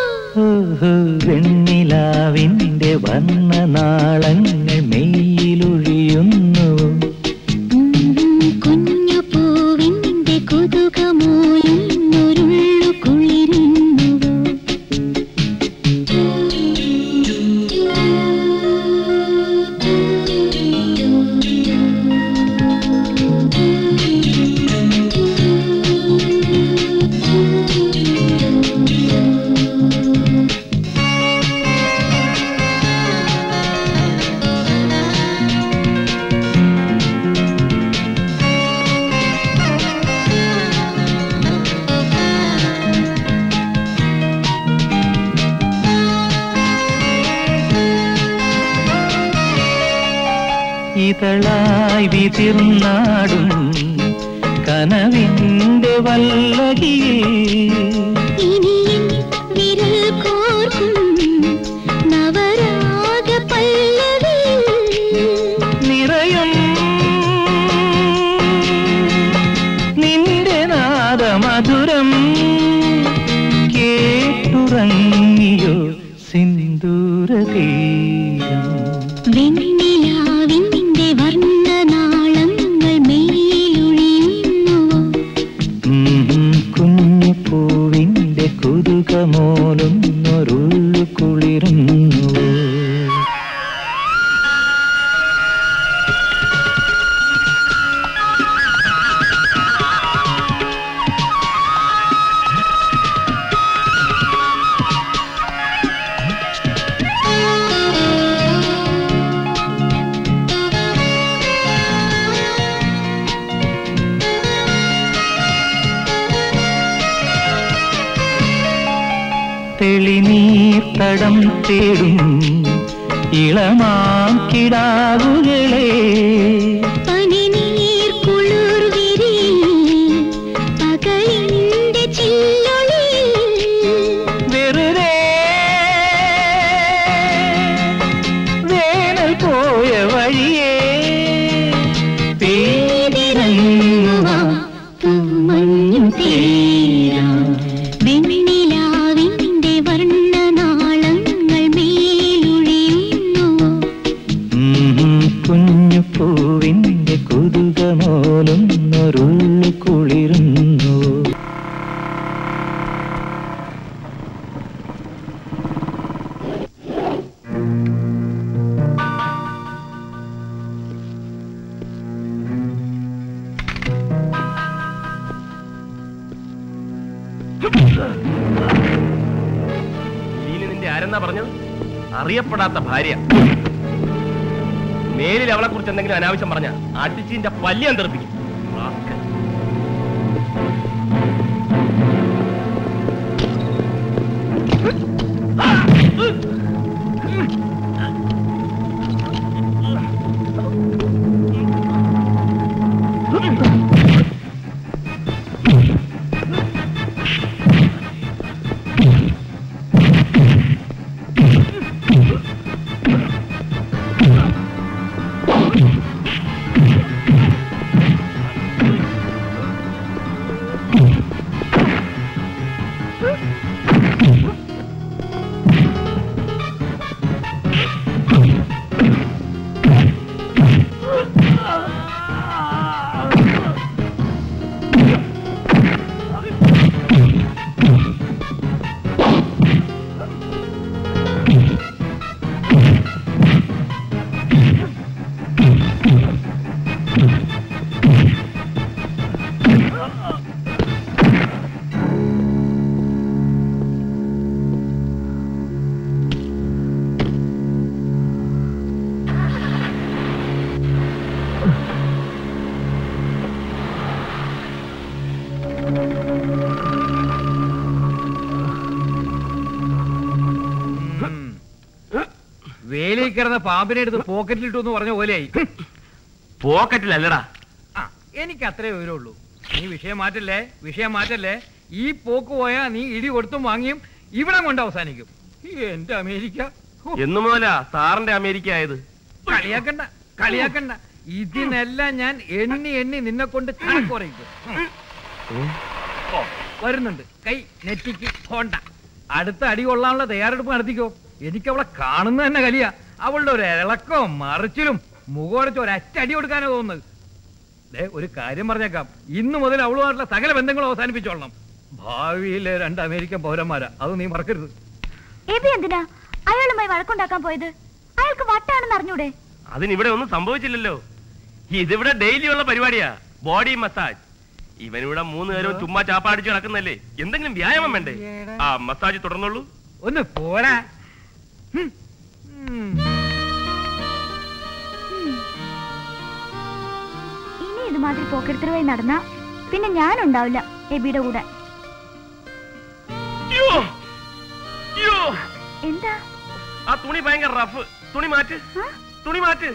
വെണ്ണിലാവിന്റെ വർണ്ണനാളങ്ങൾ മെയ്യിലൊഴിയുന്നുവോ. കുഞ്ഞു പൂവിന്റെ കുതുകമോലൊന്നൊരുള്ളു കുളിരുന്നുവോ. ഇതളായി വിതിർന്നാടും കനവിന്റെ വല്ലകിയിൽ ഇനിയും വിരൽ കോർക്കും നവരാഗ പല്ലവിയിൽ നിറയും നിന്റെ നാദമധുരം കേട്ടുറങ്ങിയോ സിന്ദൂരതീരം. വെണ്ണിലാവിന്റെ വർണ്ണനാളങ്ങൾ മെയ്യിലൊഴിയുന്നുവോ. കുഞ്ഞു പൂവിന്റെ കുതുകമോലൊന്നൊരുള്ളു കുളിരുന്നുവോ. തെളിനീർത്തടം തേടും ഇളമാം കിടാവുകളെ പനിനീർ കുളിർ വിരിയിൽ പകലിന്റെ ചില്ലൊളിയിൽ വെറുതെ വേനൽ പോയ വഴിയേ പേരിറങ്ങുവാ തൂമഞ്ഞു തീരാ. വെണ്ണിലാവിന്റെ വർണ്ണനാളങ്ങൾ മെയ്യിലൊഴിയുന്നുവോ. കുഞ്ഞു പൂവിന്റെ കുതുകമോലൊന്നൊരുള്ളു കുളിരുന്നുവോ. നിന്റെ ആരെന്നാ പറഞ്ഞത്? അറിയപ്പെടാത്ത ഭാര്യ. മേലിൽ അവളെ കുറിച്ച് എന്തെങ്കിലും അനാവശ്യം പറഞ്ഞ അടിച്ചിന്റെ പല്ലിയാൻ തെറിപ്പിക്കും. വേലയിൽ കിടന്ന പാമ്പിനെ എടുത്ത് പോക്കറ്റിലിട്ടു എന്ന് പറഞ്ഞ പോലെയായി. പോക്കറ്റിലല്ലടാ. എനിക്ക് അത്രേ വിവരമുള്ളൂ. നീ വിഷയം മാറ്റല്ലേ. ഈ പോക്ക് പോയാ നീ ഇടി കൊടുത്തും വാങ്ങിയും ഇവിടെ കൊണ്ട് അവസാനിക്കും. എന്റെ അമേരിക്ക എന്നു മുതലാ സാറിന്റെ അമേരിക്ക ആയത്? കളിയാക്കണ്ട. ഇതിനെല്ലാം ഞാൻ എണ്ണി നിന്നെ കൊണ്ട് കണക്ക് പറയിക്കും. വരുന്നുണ്ട് കൈ നെറ്റിക്ക് ഹോണ്ട. അടുത്ത അടി കൊള്ളാനുള്ള തയ്യാറെടുപ്പ് നടത്തിക്കോ. എനിക്ക് അവളെ കാണുന്ന തന്നെ കലിയാ. അവളുടെ ഒരു ഇളക്കവും മറിച്ചിലും മുഖമടച്ച് ഒരറ്റ അടി കൊടുക്കാനോ തോന്നുന്നത്. ഒരു കാര്യം പറഞ്ഞേക്കാം, ഇന്നു മുതൽ അവളുമായിട്ടുള്ള സകല ബന്ധങ്ങളും അവസാനിപ്പിച്ചോളണം. ഭാവിയിലെ 2 അമേരിക്കൻ പൗരന്മാരാ, അത് നീ മറക്കരുത്. എന്തിനാ അയാളുമായി വഴക്കുണ്ടാക്കാൻ പോയത്? അയാൾക്ക് വട്ടാണെന്ന് അറിഞ്ഞൂടെ? അതിനിവിടെ ഒന്നും സംഭവിച്ചില്ലല്ലോ. ഇതിവിടെ ഡെയിലി ഉള്ള പരിപാടിയാ, ബോഡി മസാജ്. ഇവനിവിടെ 3 നേരവും ചുമ്മാ ചാപ്പാടിച്ച് നടക്കുന്നല്ലേ, എന്തെങ്കിലും വ്യായാമം വേണ്ടേ? ആ മസാജ് തുടർന്നുള്ളൂ. ഒന്ന് പോരാ. ഇനി ഇതുമാതിരി പോക്കെടുത്തിട്ട് വഴി നടന്ന പിന്നെ ഞാനുണ്ടാവില്ല എബിയുടെ കൂടെ. എന്താ ആ തുണി ഭയങ്കര റഫ്. തുണി മാറ്റ്.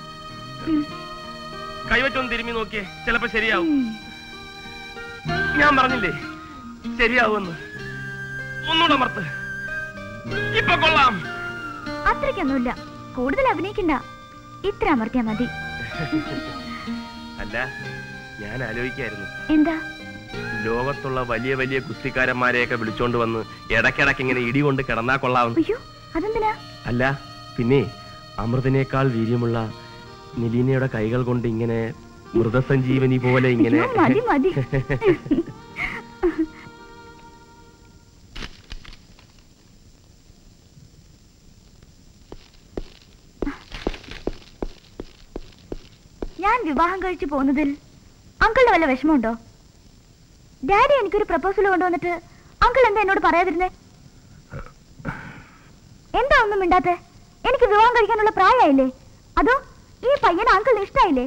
കൈവച്ചൊന്ന് തിരുമ്മി നോക്കിയേ, ചിലപ്പോ ശരിയാവും. ഞാൻ പറഞ്ഞില്ലേ ശരിയാവുമെന്ന്. ഒന്നുകൂടെ അമർത്ത്. ഇപ്പൊ കൊള്ളാം. അത്രയ്ക്കൊന്നുമില്ല, കൂടുതൽ അഭിനയിക്കണ്ട. ഇത്ര അമർത്തിയാ മതി. അല്ല, ഞാൻ ആലോചിക്കായിരുന്നു. എന്താ? ലോകത്തുള്ള വലിയ വലിയ കുസ്തിക്കാരന്മാരെയൊക്കെ വിളിച്ചോണ്ട് വന്ന് ഇടയ്ക്കിടയ്ക്ക് ഇങ്ങനെ ഇടി കൊണ്ട് കിടന്നാ കൊള്ളാവുന്നു. അതെന്തിനാ? അല്ല പിന്നെ അമൃതിനേക്കാൾ വീര്യമുള്ള നിലീനയുടെ കൈകൾ കൊണ്ട് ഇങ്ങനെ മൃതസഞ്ജീവനി പോലെ ഇങ്ങനെ. മതി. ഞാൻ വിവാഹം കഴിച്ചു പോകുന്നതിൽ അങ്കിളിന് വല്ല വിഷമമുണ്ടോ? ഡാഡി എനിക്കൊരു പ്രപ്പോസൽ കൊണ്ടുവന്നിട്ട് അങ്കിൾ എന്താ എന്നോട് പറയാതിരുന്നേ? എന്താ ഒന്നും മിണ്ടാത്തെ? എനിക്ക് വിവാഹം കഴിക്കാനുള്ള പ്രായമായില്ലേ? അതോ ഈ പയ്യൻ അങ്കിളിന് ഇഷ്ടായില്ലേ?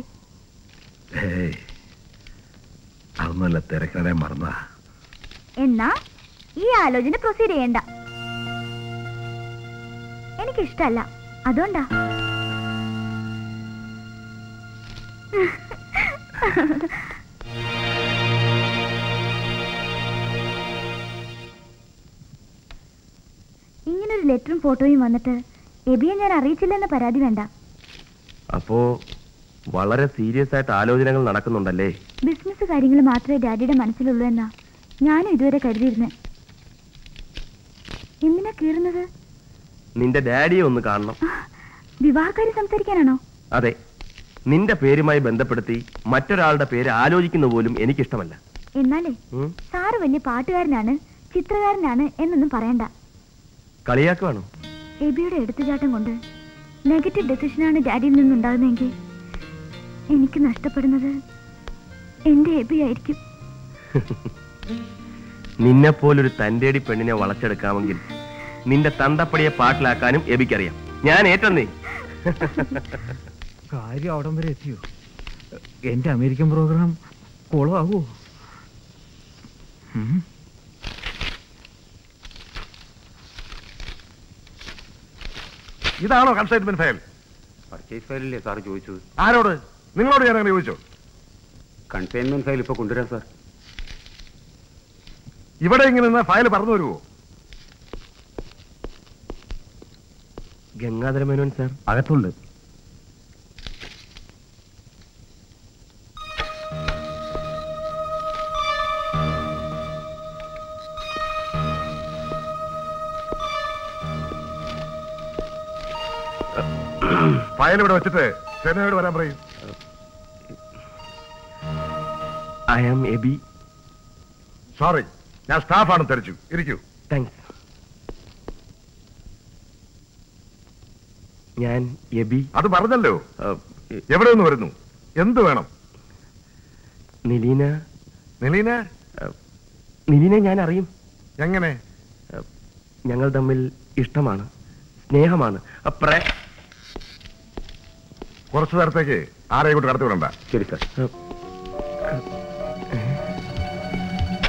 അതൊന്നുമല്ല, തിരക്കടെ മറന്ന. എന്നാ ഈ ആലോചന പ്രൊസീഡ് ചെയ്യണ്ട. എനിക്കിഷ്ടല്ല, അതുകൊണ്ടാ. ഇങ്ങനൊരു ലെറ്ററും ഫോട്ടോയും വന്നിട്ട് എബിയെ ഞാൻ അറിയിച്ചില്ലെന്ന പരാതി വേണ്ട. അപ്പോ വളരെ സീരിയസ് ആയിട്ട് ആലോചനകൾ നടക്കുന്നുണ്ടല്ലേ? ബിസിനസ് കാര്യങ്ങൾ മാത്രമേ ഡാഡിയുടെ മനസ്സിലുള്ളൂ എന്നാ ഞാനും ഇതുവരെ കരുതിയിരുന്നേ. എന്തിനാ കീറുന്നത്? നിന്റെ ഡാഡിയെ ഒന്ന് കാണണം. വിവാഹക്കാരി സംസാരിക്കാനാണോ? അതെ. നിന്റെ പേരുമായി ബന്ധപ്പെടുത്തി മറ്റൊരാളുടെ പേര് ആലോചിക്കുന്ന പോലും എനിക്കിഷ്ടമല്ല. എന്നാലേ സാറ് വലിയ പാട്ടുകാരനാണ്, ചിത്രകാരനാണ് എന്നൊന്നും പറയണ്ട. കളിയാക്കുവാണോ? എബിയുടെ എടുത്തുചാട്ടം കൊണ്ട് നെഗറ്റീവ് ഡെസിഷനാണ് ഡാഡിയിൽ നിന്നുണ്ടാകുന്നതെങ്കിൽ എനിക്ക് നഷ്ടപ്പെടുന്നത് എന്റെ എബി ആയിരിക്കും. നിന്നെപ്പോലൊരു തന്റേടി പെണ്ണിനെ വളച്ചെടുക്കാമെങ്കിൽ നിന്റെ തന്തപ്പടിയെ പാട്ടിലാക്കാനും എബിക്കറിയാം. ഞാൻ ഏറ്റെന്നേ. കാര്യം അവിടം വരെ എത്തിയോ? എന്റെ അമേരിക്കൻ പ്രോഗ്രാം കുളമാകൂ? ഇതാണോ കൺസൈൻമെന്റ് ഫയൽ? പർച്ചേസ് ഫയലല്ലേ സാർ ചോദിച്ചത്? ആരോട്? നിങ്ങളോട് ഞാൻ അങ്ങനെ ചോദിച്ചോ? കൺസൈൻമെന്റ് ഫയൽ ഇപ്പൊ കൊണ്ടുവരാം സാർ. ഇവിടെ ഇങ്ങനെ നിന്ന ഫയൽ പറഞ്ഞു വരുമോ? ഗംഗാധര മേനോൻ സാർ അകത്തുണ്ട്. ഫയൽ ഇവിടെ വെച്ചിട്ട് സെനയോട് വരാൻ പറയും. I am AB. സോറി, ഞാൻ സ്റ്റാഫാണ്. തിരിച്ചു ഇരിക്കൂ. താങ്ക്സ്. ഞാൻ എബി. അത് പറഞ്ഞല്ലോ. എവിടെ നിന്ന് വരുന്നു? എന്ത് വേണം? നിലീന. നിലീന? നിലീനെ ഞാൻ അറിയും. എങ്ങനെ? ഞങ്ങൾ തമ്മിൽ ഇഷ്ടമാണ്, സ്നേഹമാണ്. കുറച്ചു നേരത്തേക്ക് ആരെയും കൊണ്ട് കടത്തി വിടണ്ട. ശരി സാർ.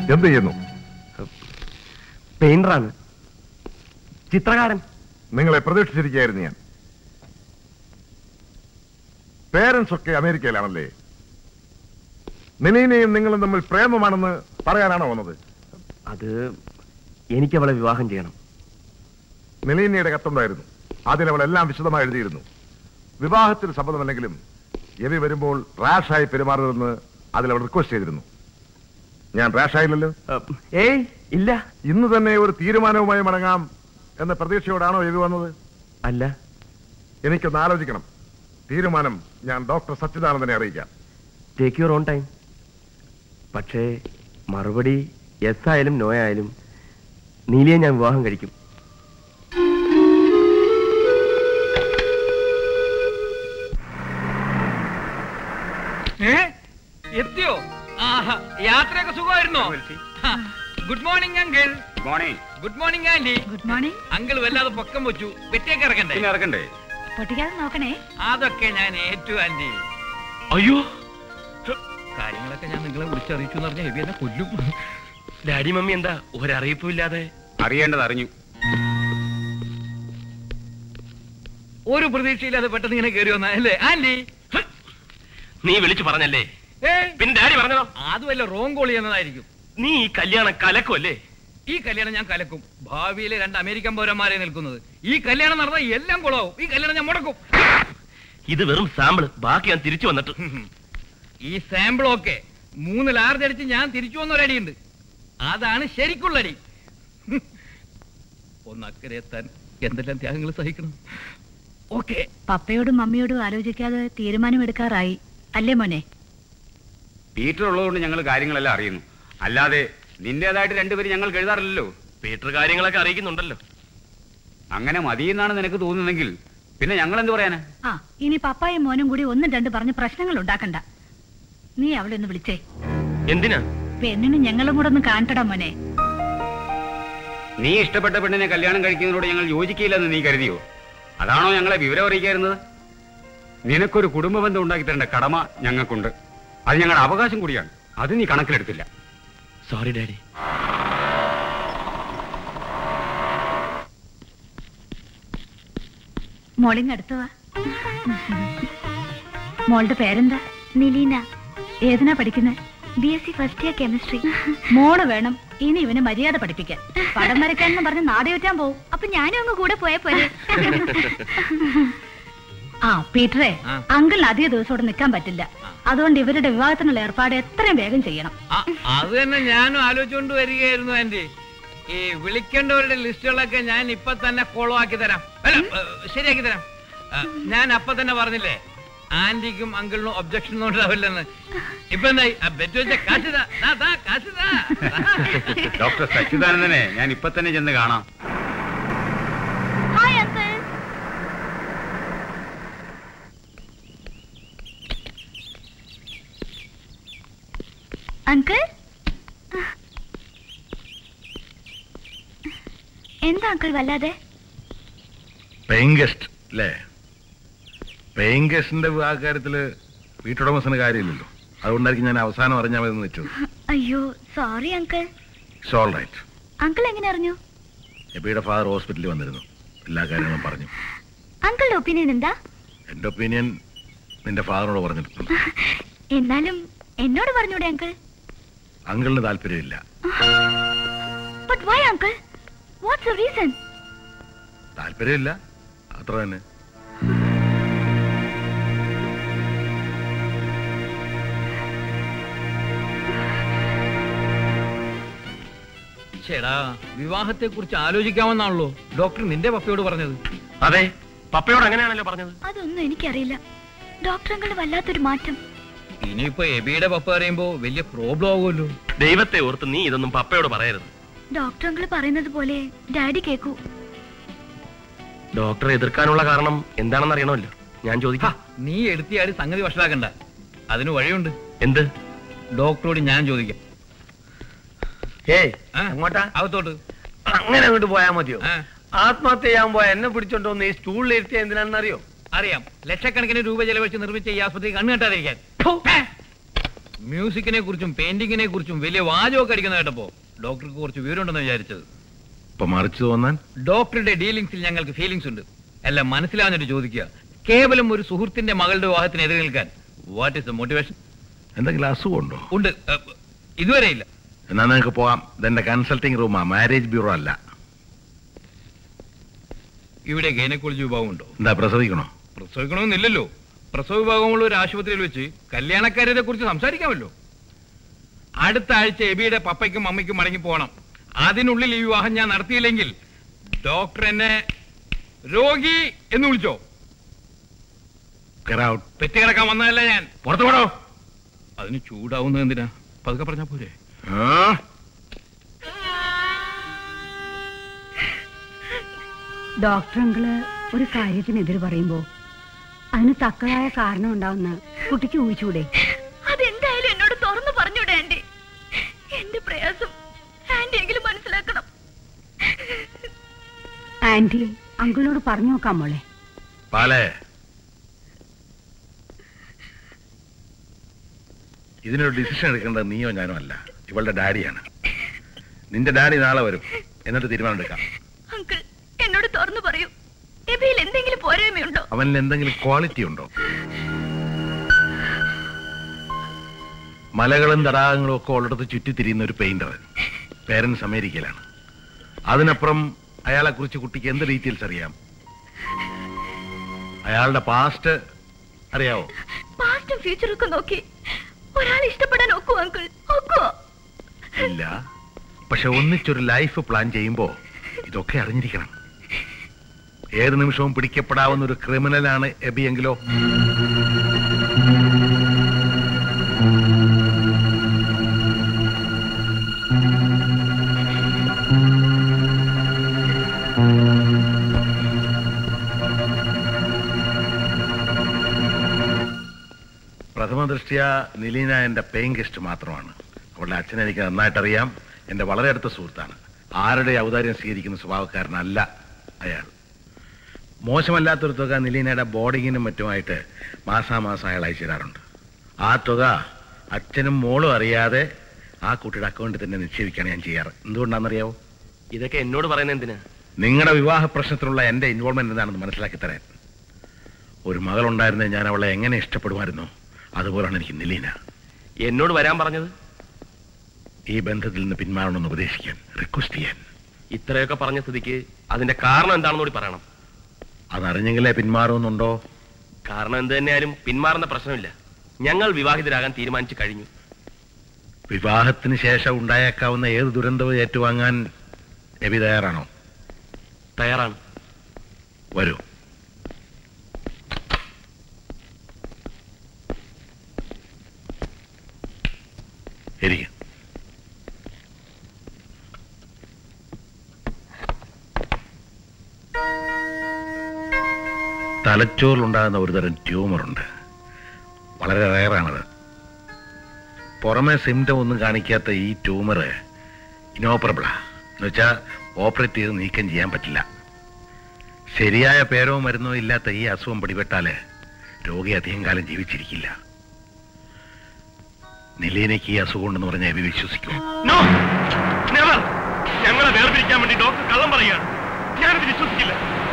എന്ത് ചെയ്യുന്നു? പെയിന്ററാണ്, ചിത്രകാരൻ. നിങ്ങളെ പ്രതീക്ഷിച്ചിരിക്കുകയായിരുന്നു ഞാൻ. പേരൻസ് ഒക്കെ അമേരിക്കയിലാണല്ലേ? നിലീനയും നിങ്ങളും തമ്മിൽ പ്രേമമാണെന്ന് പറയാനാണോ വന്നത്? അത് എനിക്ക് അവളെ വിവാഹം ചെയ്യണം. നിലീനയുടെ കത്തുണ്ടായിരുന്നു. അതിലവൾ എല്ലാം വിശദമായി എഴുതിയിരുന്നു. വിവാഹത്തിൽ സമ്മതമല്ലെങ്കിലും എവി വരുമ്പോൾ റാഷായി പെരുമാറരുതെന്ന് അതിലവൾ റിക്വസ്റ്റ് ചെയ്തിരുന്നു. ഞാൻ റാഷായില്ലല്ലോ? ഏയ് ഇല്ല. ഇന്ന് തന്നെ ഒരു തീരുമാനവുമായി മടങ്ങാം എന്ന പ്രതീക്ഷയോടാണോ എവി വന്നത്? അല്ല. എനിക്കൊന്ന് ആലോചിക്കണം. തീരുമാനം ഞാൻ ഡോക്ടർ സച്ചിദാനന്ദനെ അറിയിക്കാം. Take your own time. പക്ഷേ മറുപടി യെസ് ആയാലും നോ ആയാലും നീലിയെ ഞാൻ വിവാഹം കഴിക്കും. എത്തിയോ? യാത്രയൊക്കെ സുഖമായിരുന്നോ? Good morning uncle. Good morning aunty. Good morning. Uncle വല്ലാതെ പൊക്കം വെച്ചു. വെറ്റിയൊക്കെ ഇറക്കണ്ടേ? പൊട്ടിക്കാതെ നോക്കണേ. അതൊക്കെ ഞാൻ ഏറ്റു ആന്റി. അയ്യോ, കാര്യങ്ങളൊക്കെ ഞാൻ നിങ്ങളെ വിളിച്ചറിയിച്ചു എന്ന് പറഞ്ഞ ഹെവി എന്നെ കൊല്ലും. ഡാഡി മമ്മി എന്താ ഒരറിയിപ്പും ഇല്ലാതെ? അറിയേണ്ടത് അറിഞ്ഞു. ഒരു പ്രതീക്ഷയില്ലാതെ പെട്ടെന്ന് ഇങ്ങനെ കയറി വന്ന അല്ലേ ആന്റി? നീ വിളിച്ചു പറഞ്ഞല്ലേ? പിന്നെ ഡാഡി പറഞ്ഞതോ? അതുമല്ല, റോങ് കോൾ ചെയ്യുന്നതായിരിക്കും. നീ ഈ കല്യാണം കലക്കുമല്ലേ? ഈ കല്യാണം ഞാൻ കലക്കും. ഭാവിയിലെ 2 അമേരിക്കൻ പൗരന്മാരെ നിൽക്കുന്നത്. ഈ കല്യാണം നടന്നാൽ എല്ലാം കുളമാവും. ഈ കല്യാണം ഞാൻ മുടക്കും. ഇത് വെറും സാമ്പിള്. ബാക്കി ഞാൻ തിരിച്ചു വന്നിട്ട്. ഈ സാമ്പിളൊക്കെ 3 ലാർജ് അടിച്ച് ഞാൻ തിരിച്ചു വന്നൊരടിയുണ്ട്. അതാണ് ശരിക്കുള്ളടി. ഒന്നക്കരെ എത്താൻ എന്തെല്ലാം ത്യാഗങ്ങൾ സഹിക്കണം. ഓക്കെ. പപ്പയോടും മമ്മിയോടും ആലോചിക്കാതെ തീരുമാനമെടുക്കാറായി അല്ലേ മോനെ? പീറ്റർ ഉള്ളതുകൊണ്ട് ഞങ്ങൾ കാര്യങ്ങളെല്ലാം അറിയുന്നു. അല്ലാതെ നിന്റേതായിട്ട് രണ്ടുപേരും ഞങ്ങൾക്ക് എഴുതാറില്ലല്ലോ. പീറ്റർ കാര്യങ്ങളൊക്കെ അറിയിക്കുന്നുണ്ടല്ലോ. അങ്ങനെ മതിയെന്നാണ് നിനക്ക് തോന്നുന്നെങ്കിൽ പിന്നെ ഞങ്ങൾ എന്ത് പറയാനാ? ആ, ഇനി പപ്പായും മോനും കൂടി 1-2 പറഞ്ഞ് പ്രശ്നങ്ങൾ ഉണ്ടാക്കണ്ട. നീ അവളെ ഒന്ന് വിളിച്ചേ. എന്തിനാ? പെണ്ണിന് ഞങ്ങളും കൂടെ ഒന്ന് കാണട്ടടാ മോനെ. നീ ഇഷ്ടപ്പെട്ട പെണ്ണിനെ കല്യാണം കഴിക്കുന്നതിനോട് ഞങ്ങൾ യോജിക്കില്ലെന്ന് നീ കരുതിയോ? അതാണോ ഞങ്ങളെ വിവരം അറിയിക്കായിരുന്നത്? നിനക്കൊരു കുടുംബ ബന്ധം ഉണ്ടാക്കി തരേണ്ട കടമ ഞങ്ങൾക്കുണ്ട്. അത് ഞങ്ങളുടെ അവകാശം കൂടിയാണ്. അത് നീ കണക്കിലെടുത്തില്ല. Sorry daddy. മോളിങ് അടുത്തുവാ. മോളുടെ പേരെന്താ? നിലീന. ഏതിനാ പഠിക്കുന്നത്? BSc first year chemistry. മോള് വേണം ഇനി ഇവന് മര്യാദ പഠിപ്പിക്കാൻ. പടം വരയ്ക്കാനെന്ന് പറഞ്ഞ് നാടേറ്റാൻ പോവും. അപ്പൊ ഞാനും അങ്ങ് കൂടെ പോയാ പോലെ. ആ പീറ്ററെ, അങ്കിളിന് അധിക ദിവസം ഇവിടെ നിൽക്കാൻ പറ്റില്ല. അതുകൊണ്ട് ഇവരുടെ വിവാഹത്തിനുള്ള ഏർപ്പാട് എത്രയും വേഗം ചെയ്യണം. അത് തന്നെ ഞാനും ആലോചിച്ചുകൊണ്ട് വരികയായിരുന്നു ആന്റി. ഈ വിളിക്കേണ്ടവരുടെ ലിസ്റ്റുകളൊക്കെ ഞാൻ ഇപ്പൊ തന്നെ ഫോളോ ആക്കി തരാം. അല്ല, ശരിയാക്കി തരാം. ഞാൻ അപ്പൊ തന്നെ പറഞ്ഞില്ലേ ആന്റിക്കും അങ്കിളിനും ഒബ്ജക്ഷൻ ഉണ്ടാവില്ലെന്ന്. ഇപ്പൊ എന്തായി? ബെറ്റ് വെച്ച കാശിതാ. ഡോക്ടർ സച്ചിദാനന്ദനെ ഞാൻ ഇപ്പൊ തന്നെ ചെന്ന് കാണാം. Hi uncle. അങ്കിൾ എന്താ അങ്കിൾ വല്ലാതെ? പേയിങ് ഗസ്റ്റ് അല്ലേ? പേയിങ് ഗസ്റ്റിന്റെ വിവാഹകാര്യത്തില് വീട്ടുടമസ്ഥന് കാര്യമില്ലല്ലോ. അതുകൊണ്ടായിരിക്കും ഞാൻ അവസാനം അറിഞ്ഞാൽ മതി വെച്ചത്. അയ്യോ sorry uncle. It's all right. Uncle എങ്ങനെ അറിഞ്ഞു? എബിയുടെ ഫാദർ ഹോസ്പിറ്റലിൽ വന്നിരുന്നു. എല്ലാ കാര്യങ്ങളും പറഞ്ഞു. അങ്കിളുടെ ഒപ്പീനിയൻ എന്താ? എന്റെ ഒപ്പീനിയൻ നിന്റെ ഫാദറിനോട് പറഞ്ഞിട്ടുണ്ട്. എന്നാലും എന്നോട് പറഞ്ഞൂടെ അങ്കിൾ? അങ്കിളിന് താല്പര്യമില്ല. But why uncle? What's the reason? താല്പര്യമില്ല, അത്ര തന്നെ. ചേടാ, വിവാഹത്തെ കുറിച്ച് ആലോചിക്കാമെന്നാണല്ലോ ഡോക്ടർ നിന്റെ പപ്പയോട് പറഞ്ഞത്. അതെ, പപ്പയോട് അങ്ങനെയാണല്ലോ പറഞ്ഞത്. അതൊന്നും എനിക്കറിയില്ല. ഡോക്ടർ അങ്കിൾ വല്ലാത്തൊരു മാറ്റം. ഇനിയിപ്പോ എബിയുടെ പപ്പ പറയുമ്പോ വലിയ പ്രോബ്ലം ആവുമല്ലോ. ദൈവത്തെ ഓർത്ത് നീ ഇതൊന്നും പപ്പയോട് പറയരുത്. ഡോക്ടർ അങ്കിൾ പറയുന്നത് പോലെ ഡാഡി കേക്കൂ. ഡോക്ടറെ എതിർക്കാനുള്ള കാരണം എന്താണെന്ന് അറിയണമല്ലോ. ഞാൻ ചോദിക്കാം. നീ എടുത്തിയാടി സംഗതി വഷളാക്കണ്ട. അതിന് വഴിയുണ്ട്. എന്ത്? ഡോക്ടറോട് ഞാൻ ചോദിക്കാം. അങ്ങോട്ടാ? അകത്തോട്ട്. അങ്ങനെ അങ്ങോട്ട് പോയാ മതിയോ? ആത്മഹത്യ ചെയ്യാൻ പോയ എന്നെ പിടിച്ചോണ്ടോന്ന് ഈ സ്റ്റൂളിൽ ഇരുത്തിയ എന്തിനാണെന്നറിയോ? അറിയാം. ലക്ഷക്കണക്കിന് രൂപ ചെലവഴിച്ച് നിർമ്മിച്ച ഈ ആസ്പത്രി കണ്ണു കെട്ടാതിരിക്കാൻ. മ്യൂസിക്കിനെ കുറിച്ചും പെയിന്റിങ്ങിനെ കുറിച്ചും വലിയ വാചകമൊക്കെ അടിക്കുന്ന കേട്ടപ്പോ ഡോക്ടർക്ക് കുറച്ച് വിവരമുണ്ടെന്ന് വിചാരിച്ചത്. ഇപ്പൊ മറിച്ചു തോന്നാൻ ഡോക്ടറുടെ ഡീലിംഗ്സിൽ ഞങ്ങൾക്ക് ഫീലിംഗ്സ് ഉണ്ട്. എല്ലാം മനസ്സിലാവുന്നിട്ട് ചോദിക്കുക. കേവലം ഒരു സുഹൃത്തിന്റെ മകളുടെ വിവാഹത്തിന് എതിരെ നിൽക്കാൻ വാട്ട് ഈസ് ദ മോട്ടിവേഷൻ? എന്തെങ്കിലും അസുഖമുണ്ടോ? ഉണ്ട്, ഇതുവരെ ഇല്ല. എന്നാ നിങ്ങൾക്ക് പോവാം. ഇതെന്റെ കൺസൾട്ടിംഗ് റൂമാ, മാരേജ് ബ്യൂറോ അല്ല. ഇവിടെ ഗൈനക്കോളജി വിഭാഗം ഉണ്ടോ? എന്താ പ്രസവിക്കണോ? പ്രസവിക്കണമെന്നില്ലല്ലോ. പ്രസവ വിഭാഗമുള്ള ഒരു ആശുപത്രിയിൽ വെച്ച് കല്യാണക്കാരെ കുറിച്ച് സംസാരിക്കാമല്ലോ. അടുത്ത ആഴ്ച എബിയുടെ പപ്പയ്ക്കും അമ്മയ്ക്കും മടങ്ങി പോകണം. അതിനുള്ളിൽ ഈ വിവാഹം ഞാൻ നടത്തിയില്ലെങ്കിൽ ഡോക്ടർ എന്നെ രോഗി എന്ന് വിളിച്ചോ. പെറ്റുകിടക്കാൻ വന്നതല്ല ഞാൻ. പുറത്തു പോടോ. അതിന് ചൂടാവുന്നത് എന്തിനാ? പതുക്കെ പറഞ്ഞാ പോരെ. ഡോക്ടർ അങ്കിള് ഒരു കാര്യത്തിനെതിര് പറയുമ്പോ അതിന് തക്കതായ കാരണം ഉണ്ടാവുന്ന കുട്ടിക്ക് ഊഹിച്ചൂടെ? അതെന്തായാലും എന്നോട് തുറന്നു പറഞ്ഞൂടെ ആന്റി? എന്റെ പ്രയാസം ആന്റി എങ്കിലും മനസ്സിലാക്കണം. ആന്റി അങ്കിളോട് പറഞ്ഞു നോക്കാം മോളെ. പാലേ, ഇതിനൊരു ഡിസിഷൻ എടുക്കേണ്ടത് നീയോ ഞാനോ അല്ല, ഇവളുടെ ഡാഡിയാണ്. നിന്റെ ഡാഡി നാളെ വരും, എന്നിട്ട് തീരുമാനം എടുക്കാം. അങ്കിൾ എന്നോട് തുറന്നു പറയൂ, എബിയിൽ എന്തെങ്കിലും പോരായ്മയുണ്ടോ? അവനിൽ എന്തെങ്കിലും ക്വാളിറ്റി ഉണ്ടോ? മലകളും തടാകങ്ങളും ഒക്കെ ഉള്ളിടത്ത് ചുറ്റിത്തിരിയുന്ന ഒരു പെയിന്റർ, പേരൻസ് അമേരിക്കയിലാണ്. അതിനപ്പുറം അയാളെ കുറിച്ച് കുട്ടിക്ക് എന്ത് ഡീറ്റെയിൽസ് അറിയാം? അയാളുടെ പാസ്റ്റ് അറിയാവോ? പാസ്റ്റും ഫ്യൂച്ചറും ഒക്കെ നോക്കി ഒരാൾ ഇഷ്ടപ്പെടാൻ ഒക്കുവോ അങ്കിൾ? ഒക്കുവോ? ഇല്ല, പക്ഷെ ഒന്നിച്ചൊരു ലൈഫ് പ്ലാൻ ചെയ്യുമ്പോ ഇതൊക്കെ അറിഞ്ഞിരിക്കണം. ഏത് നിമിഷവും പിടിക്കപ്പെടാവുന്ന ഒരു ക്രിമിനലാണ് എബി എങ്കിലോ? പ്രഥമ ദൃഷ്ട്യാ നിലീന എന്റെ പേയിങ് ഗസ്റ്റ് മാത്രമാണ്. അവളുടെ അച്ഛനെ എനിക്ക് നന്നായിട്ടറിയാം. എന്റെ വളരെ അടുത്ത സുഹൃത്താണ്. ആരുടെ ഔദാര്യം സ്വീകരിക്കുന്ന സ്വഭാവക്കാരനല്ല അയാൾ. മോശമല്ലാത്തൊരു തുക നിലീനയുടെ ബോർഡിങ്ങിനും മറ്റുമായിട്ട് മാസാമാസം അയാൾ അയച്ചു തരാറുണ്ട്. ആ തുക അച്ഛനും മോളും അറിയാതെ ആ കുട്ടിയുടെ അക്കൗണ്ടിൽ തന്നെ നിക്ഷേപിക്കുകയാണ് ഞാൻ ചെയ്യാറ്. എന്തുകൊണ്ടാണെന്നറിയാവോ? ഇതൊക്കെ എന്നോട് പറയുന്നത് എന്തിനാ? നിങ്ങളുടെ വിവാഹ പ്രശ്നത്തിലുള്ള എന്റെ ഇൻവോൾവ്മെന്റ് എന്താണെന്ന് മനസ്സിലാക്കി തരാൻ. ഒരു മകളുണ്ടായിരുന്നെ ഞാൻ അവളെ എങ്ങനെ ഇഷ്ടപ്പെടുമായിരുന്നു, അതുപോലാണ് എനിക്ക് നിലീന. എന്നോട് വരാൻ പറഞ്ഞത് ഈ ബന്ധത്തിൽ നിന്ന് പിന്മാറണമെന്ന് ഉപദേശിക്കാൻ, റിക്വസ്റ്റ് ചെയ്യാൻ. ഇത്രയൊക്കെ പറഞ്ഞ സ്ഥിതിക്ക് അതിന്റെ കാരണം എന്താണെന്ന് കൂടി പറയണം. അതറിഞ്ഞെങ്കിലേ പിന്മാറുന്നുണ്ടോ? കാരണം എന്ത് തന്നെയാലും പിന്മാറുന്ന പ്രശ്നമില്ല. ഞങ്ങൾ വിവാഹിതരാകാൻ തീരുമാനിച്ചു കഴിഞ്ഞു. വിവാഹത്തിന് ശേഷം ഉണ്ടായേക്കാവുന്ന ഏത് ദുരന്തവും ഏറ്റുവാങ്ങാൻ എബി തയ്യാറാണോ? തയ്യാറാണ്. വരൂ. ഇരിക്കും. തലച്ചോറിലുണ്ടാകുന്ന ഒരുതരം ട്യൂമറുണ്ട്. വളരെ റയറാണത്. പുറമെ സിംറ്റം ഒന്നും കാണിക്കാത്ത ഈ ട്യൂമർ ഇനോപ്പറബിളാ. എന്നുവെച്ചാൽ ഓപ്പറേറ്റ് ചെയ്ത് നീക്കം ചെയ്യാൻ പറ്റില്ല. ശരിയായ പേരോ മരുന്നോ ഇല്ലാത്ത ഈ അസുഖം പിടിപെട്ടാല് രോഗി അധികം കാലം ജീവിച്ചിരിക്കില്ല. നിലീനയ്ക്ക് ഈ അസുഖം ഉണ്ടെന്ന് പറഞ്ഞാൽ എബി വിശ്വസിക്കുമോ? ഞങ്ങളെ വേർതിരിക്കാൻ വേണ്ടി ഡോക്ടർ കള്ളം പറയുകയാണ്. ഞാനത് വിശ്വസിക്കില്ല.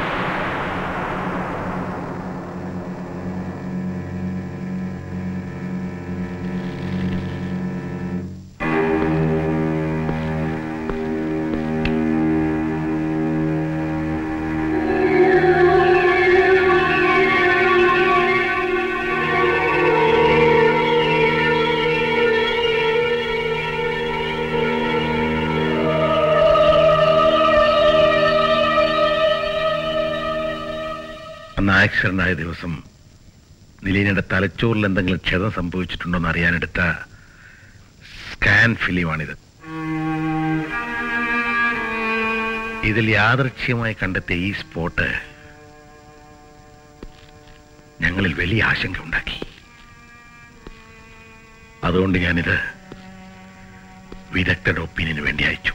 ആക്സിഡന്റ് ആയ ദിവസം നിലീനയുടെ തലച്ചോറിൽ എന്തെങ്കിലും ക്ഷതം സംഭവിച്ചിട്ടുണ്ടോന്ന് അറിയാനെടുത്ത സ്കാൻ ഫിലിമാണിത്. ഇതിൽ യാദൃച്ഛ്യമായി കണ്ടെത്തിയ ഈ സ്പോട്ട് ഞങ്ങളിൽ വലിയ ആശങ്ക ഉണ്ടാക്കി. അതുകൊണ്ട് ഞാനിത് വിദഗ്ധരുടെ ഒപ്പീനിയന് വേണ്ടി അയച്ചു.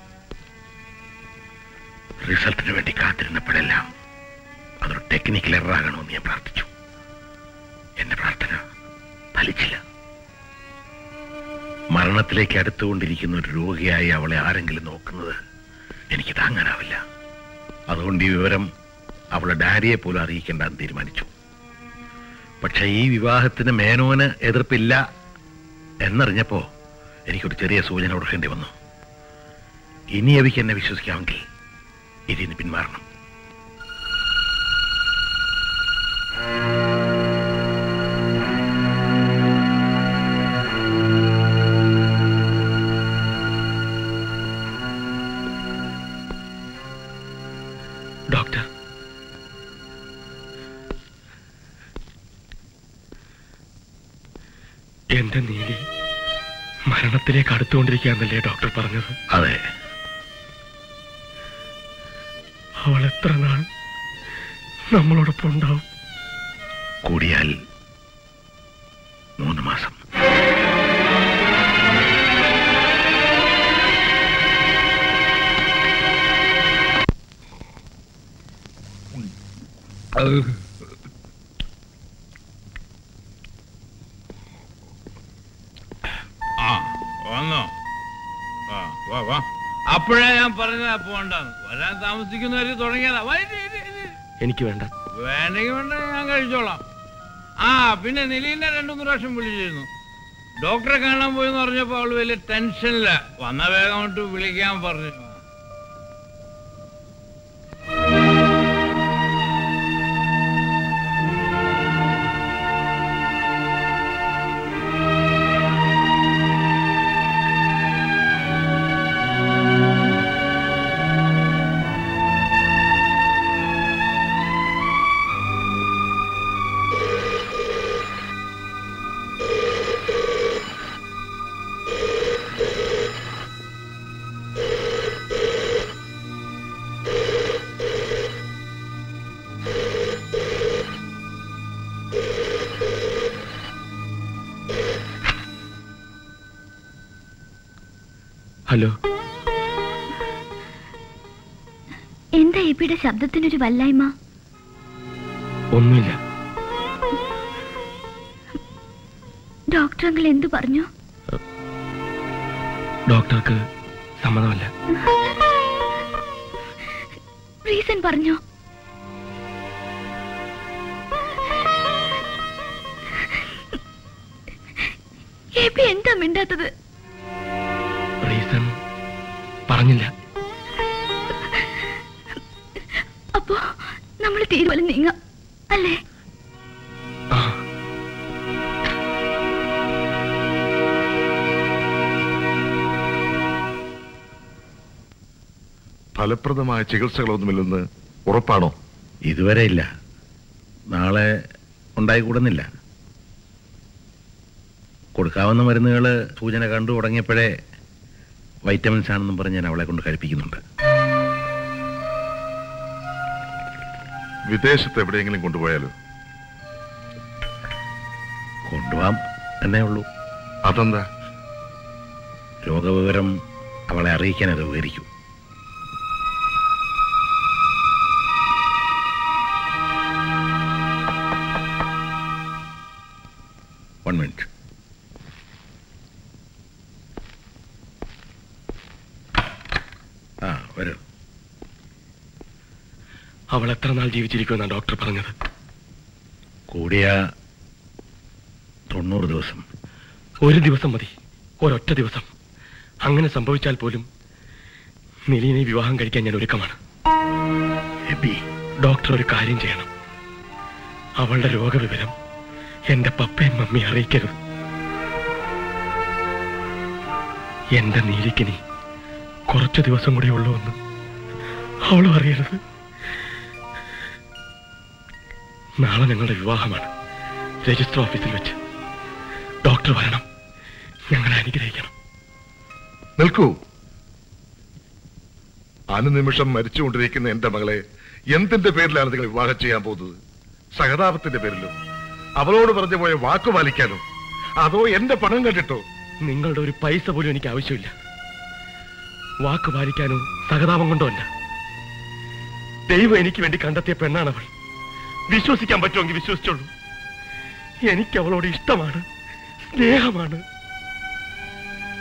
റിസൾട്ടിന് വേണ്ടി കാത്തിരുന്നപ്പോഴെല്ലാം അതൊരു ടെക്നിക്കൽ എററാകണമെന്ന് ഞാൻ പ്രാർത്ഥിച്ചു. എന്റെ പ്രാർത്ഥന ഫലിച്ചില്ല. മരണത്തിലേക്ക് അടുത്തുകൊണ്ടിരിക്കുന്ന ഒരു രോഗിയായി അവളെ ആരെങ്കിലും നോക്കുന്നത് എനിക്ക് താങ്ങാനാവില്ല. അതുകൊണ്ട് ഈ വിവരം അവളെ ഡാഡിയെ പോലും അറിയിക്കേണ്ടെന്ന് തീരുമാനിച്ചു. പക്ഷെ ഈ വിവാഹത്തിന് മേനോന് എതിർപ്പില്ല എന്നറിഞ്ഞപ്പോ എനിക്കൊരു ചെറിയ സൂചന കൊടുക്കേണ്ടി വന്നു. ഇനി അവയ്ക്ക് എന്നെ വിശ്വസിക്കാമെങ്കിൽ ഇതിന് പിന്മാറണം. ഡോക്ടർ, എന്റെ നീലി മരണത്തിലേക്ക് അടുത്തുകൊണ്ടിരിക്കുകയെന്നല്ലേ ഡോക്ടർ പറഞ്ഞത്? അതെ. അവൾ എത്ര നാൾ നമ്മളോടൊപ്പം ഉണ്ടാവും? കൂടിയാൽ 3 മാസം. വന്നോ? അപ്പോഴേ ഞാൻ പറഞ്ഞതാ പോണ്ടെന്ന്. വരാൻ താമസിക്കുന്നവര് തുടങ്ങിയതാ. എനിക്ക് വേണ്ട. വേണ്ടെങ്കിൽ വേണ്ട, ഞാൻ കഴിച്ചോളാം. പിന്നെ നിലീനെ 2-3 പ്രാവശ്യം വിളിച്ചിരുന്നു. ഡോക്ടറെ കാണാൻ പോയെന്ന് പറഞ്ഞപ്പോ അവള് വലിയ ടെൻഷനില്ല. വന്ന വേഗം കൊണ്ട് വിളിക്കാൻ പറഞ്ഞു. ഹലോ. എന്താ എബിയുടെ ശബ്ദത്തിനൊരു വല്ലായ്മ? ഒന്നുമില്ല. ഡോക്ടർ അങ്കിൾ എന്തു പറഞ്ഞു? ഡോക്ടർക്ക് സമ്മതമല്ല. റീസൺ പറഞ്ഞോ? എബി എന്താ മിണ്ടാത്തത്? റീസൺ പറഞ്ഞില്ല. അപ്പോ നമ്മൾ തീരുമാനം നീങ്ങാം അല്ലേ? ഫലപ്രദമായ ചികിത്സകളൊന്നുമില്ലെന്ന് ഉറപ്പാണോ? ഇതുവരെ ഇല്ല. നാളെ ഉണ്ടായിക്കൂടുന്നില്ല. കൊടുക്കാവുന്ന മരുന്നുകൾ സൂചന കണ്ടു തുടങ്ങിയപ്പോഴേ വൈറ്റമിൻസ് ആണെന്നും പറഞ്ഞ് ഞാൻ അവളെ കൊണ്ട് കഴിപ്പിക്കുന്നുണ്ട്. വിദേശത്ത് എവിടെയെങ്കിലും കൊണ്ടുപോയാലോ? കൊണ്ടുപോകാം എന്നേ ഉള്ളൂ. അതെന്താ? രോഗവിവരം അവളെ അറിയിക്കാൻ അത് ഉപകരിക്കും. One minute. വരൂ. അവൾ എത്ര നാൾ ജീവിച്ചിരിക്കുമെന്നാണ് ഡോക്ടർ പറഞ്ഞത്? കൂടിയ 90 ദിവസം. ഒരു ദിവസം മതി, ഒരൊറ്റ ദിവസം. അങ്ങനെ സംഭവിച്ചാൽ പോലും നിലീനെ വിവാഹം കഴിക്കാൻ ഞാൻ ഒരുക്കമാണ്. ഡോക്ടർ ഒരു കാര്യം ചെയ്യണം. അവളുടെ രോഗവിവരം എന്റെ പപ്പയും മമ്മിയെ അറിയിക്കരുത്. എന്റെ നീലിക്കിനി കുറച്ചു ദിവസം കൂടി ഉള്ളൂ എന്ന് അവളും അറിയരുത്. നാളെ ഞങ്ങളുടെ വിവാഹമാണ്. രജിസ്റ്റർ ഓഫീസിൽ വെച്ച് ഡോക്ടർ വരണം. ഞങ്ങളെ അനുഗ്രഹിക്കണം. നിൽക്കൂ. അനുനിമിഷം മരിച്ചുകൊണ്ടിരിക്കുന്ന എന്റെ മകളെ എന്തിന്റെ പേരിലാണ് നിങ്ങൾ വിവാഹം ചെയ്യാൻ പോകുന്നത്? സഹതാപത്തിന്റെ പേരിലോ? അവളോട് പറഞ്ഞു പോയ വാക്കു പാലിക്കാനോ? അതോ എന്റെ പണം കണ്ടിട്ടോ? നിങ്ങളുടെ ഒരു പൈസ പോലും എനിക്ക് ആവശ്യമില്ല. വാക്ക് പാലിക്കാനോ സഹതാപം കൊണ്ടോ അല്ല. ദൈവം എനിക്ക് വേണ്ടി കണ്ടെത്തിയ പെണ്ണാണവൾ. വിശ്വസിക്കാൻ പറ്റുമെങ്കിൽ വിശ്വസിച്ചോളൂ. എനിക്ക് അവളോട് ഇഷ്ടമാണ്, സ്നേഹമാണ്.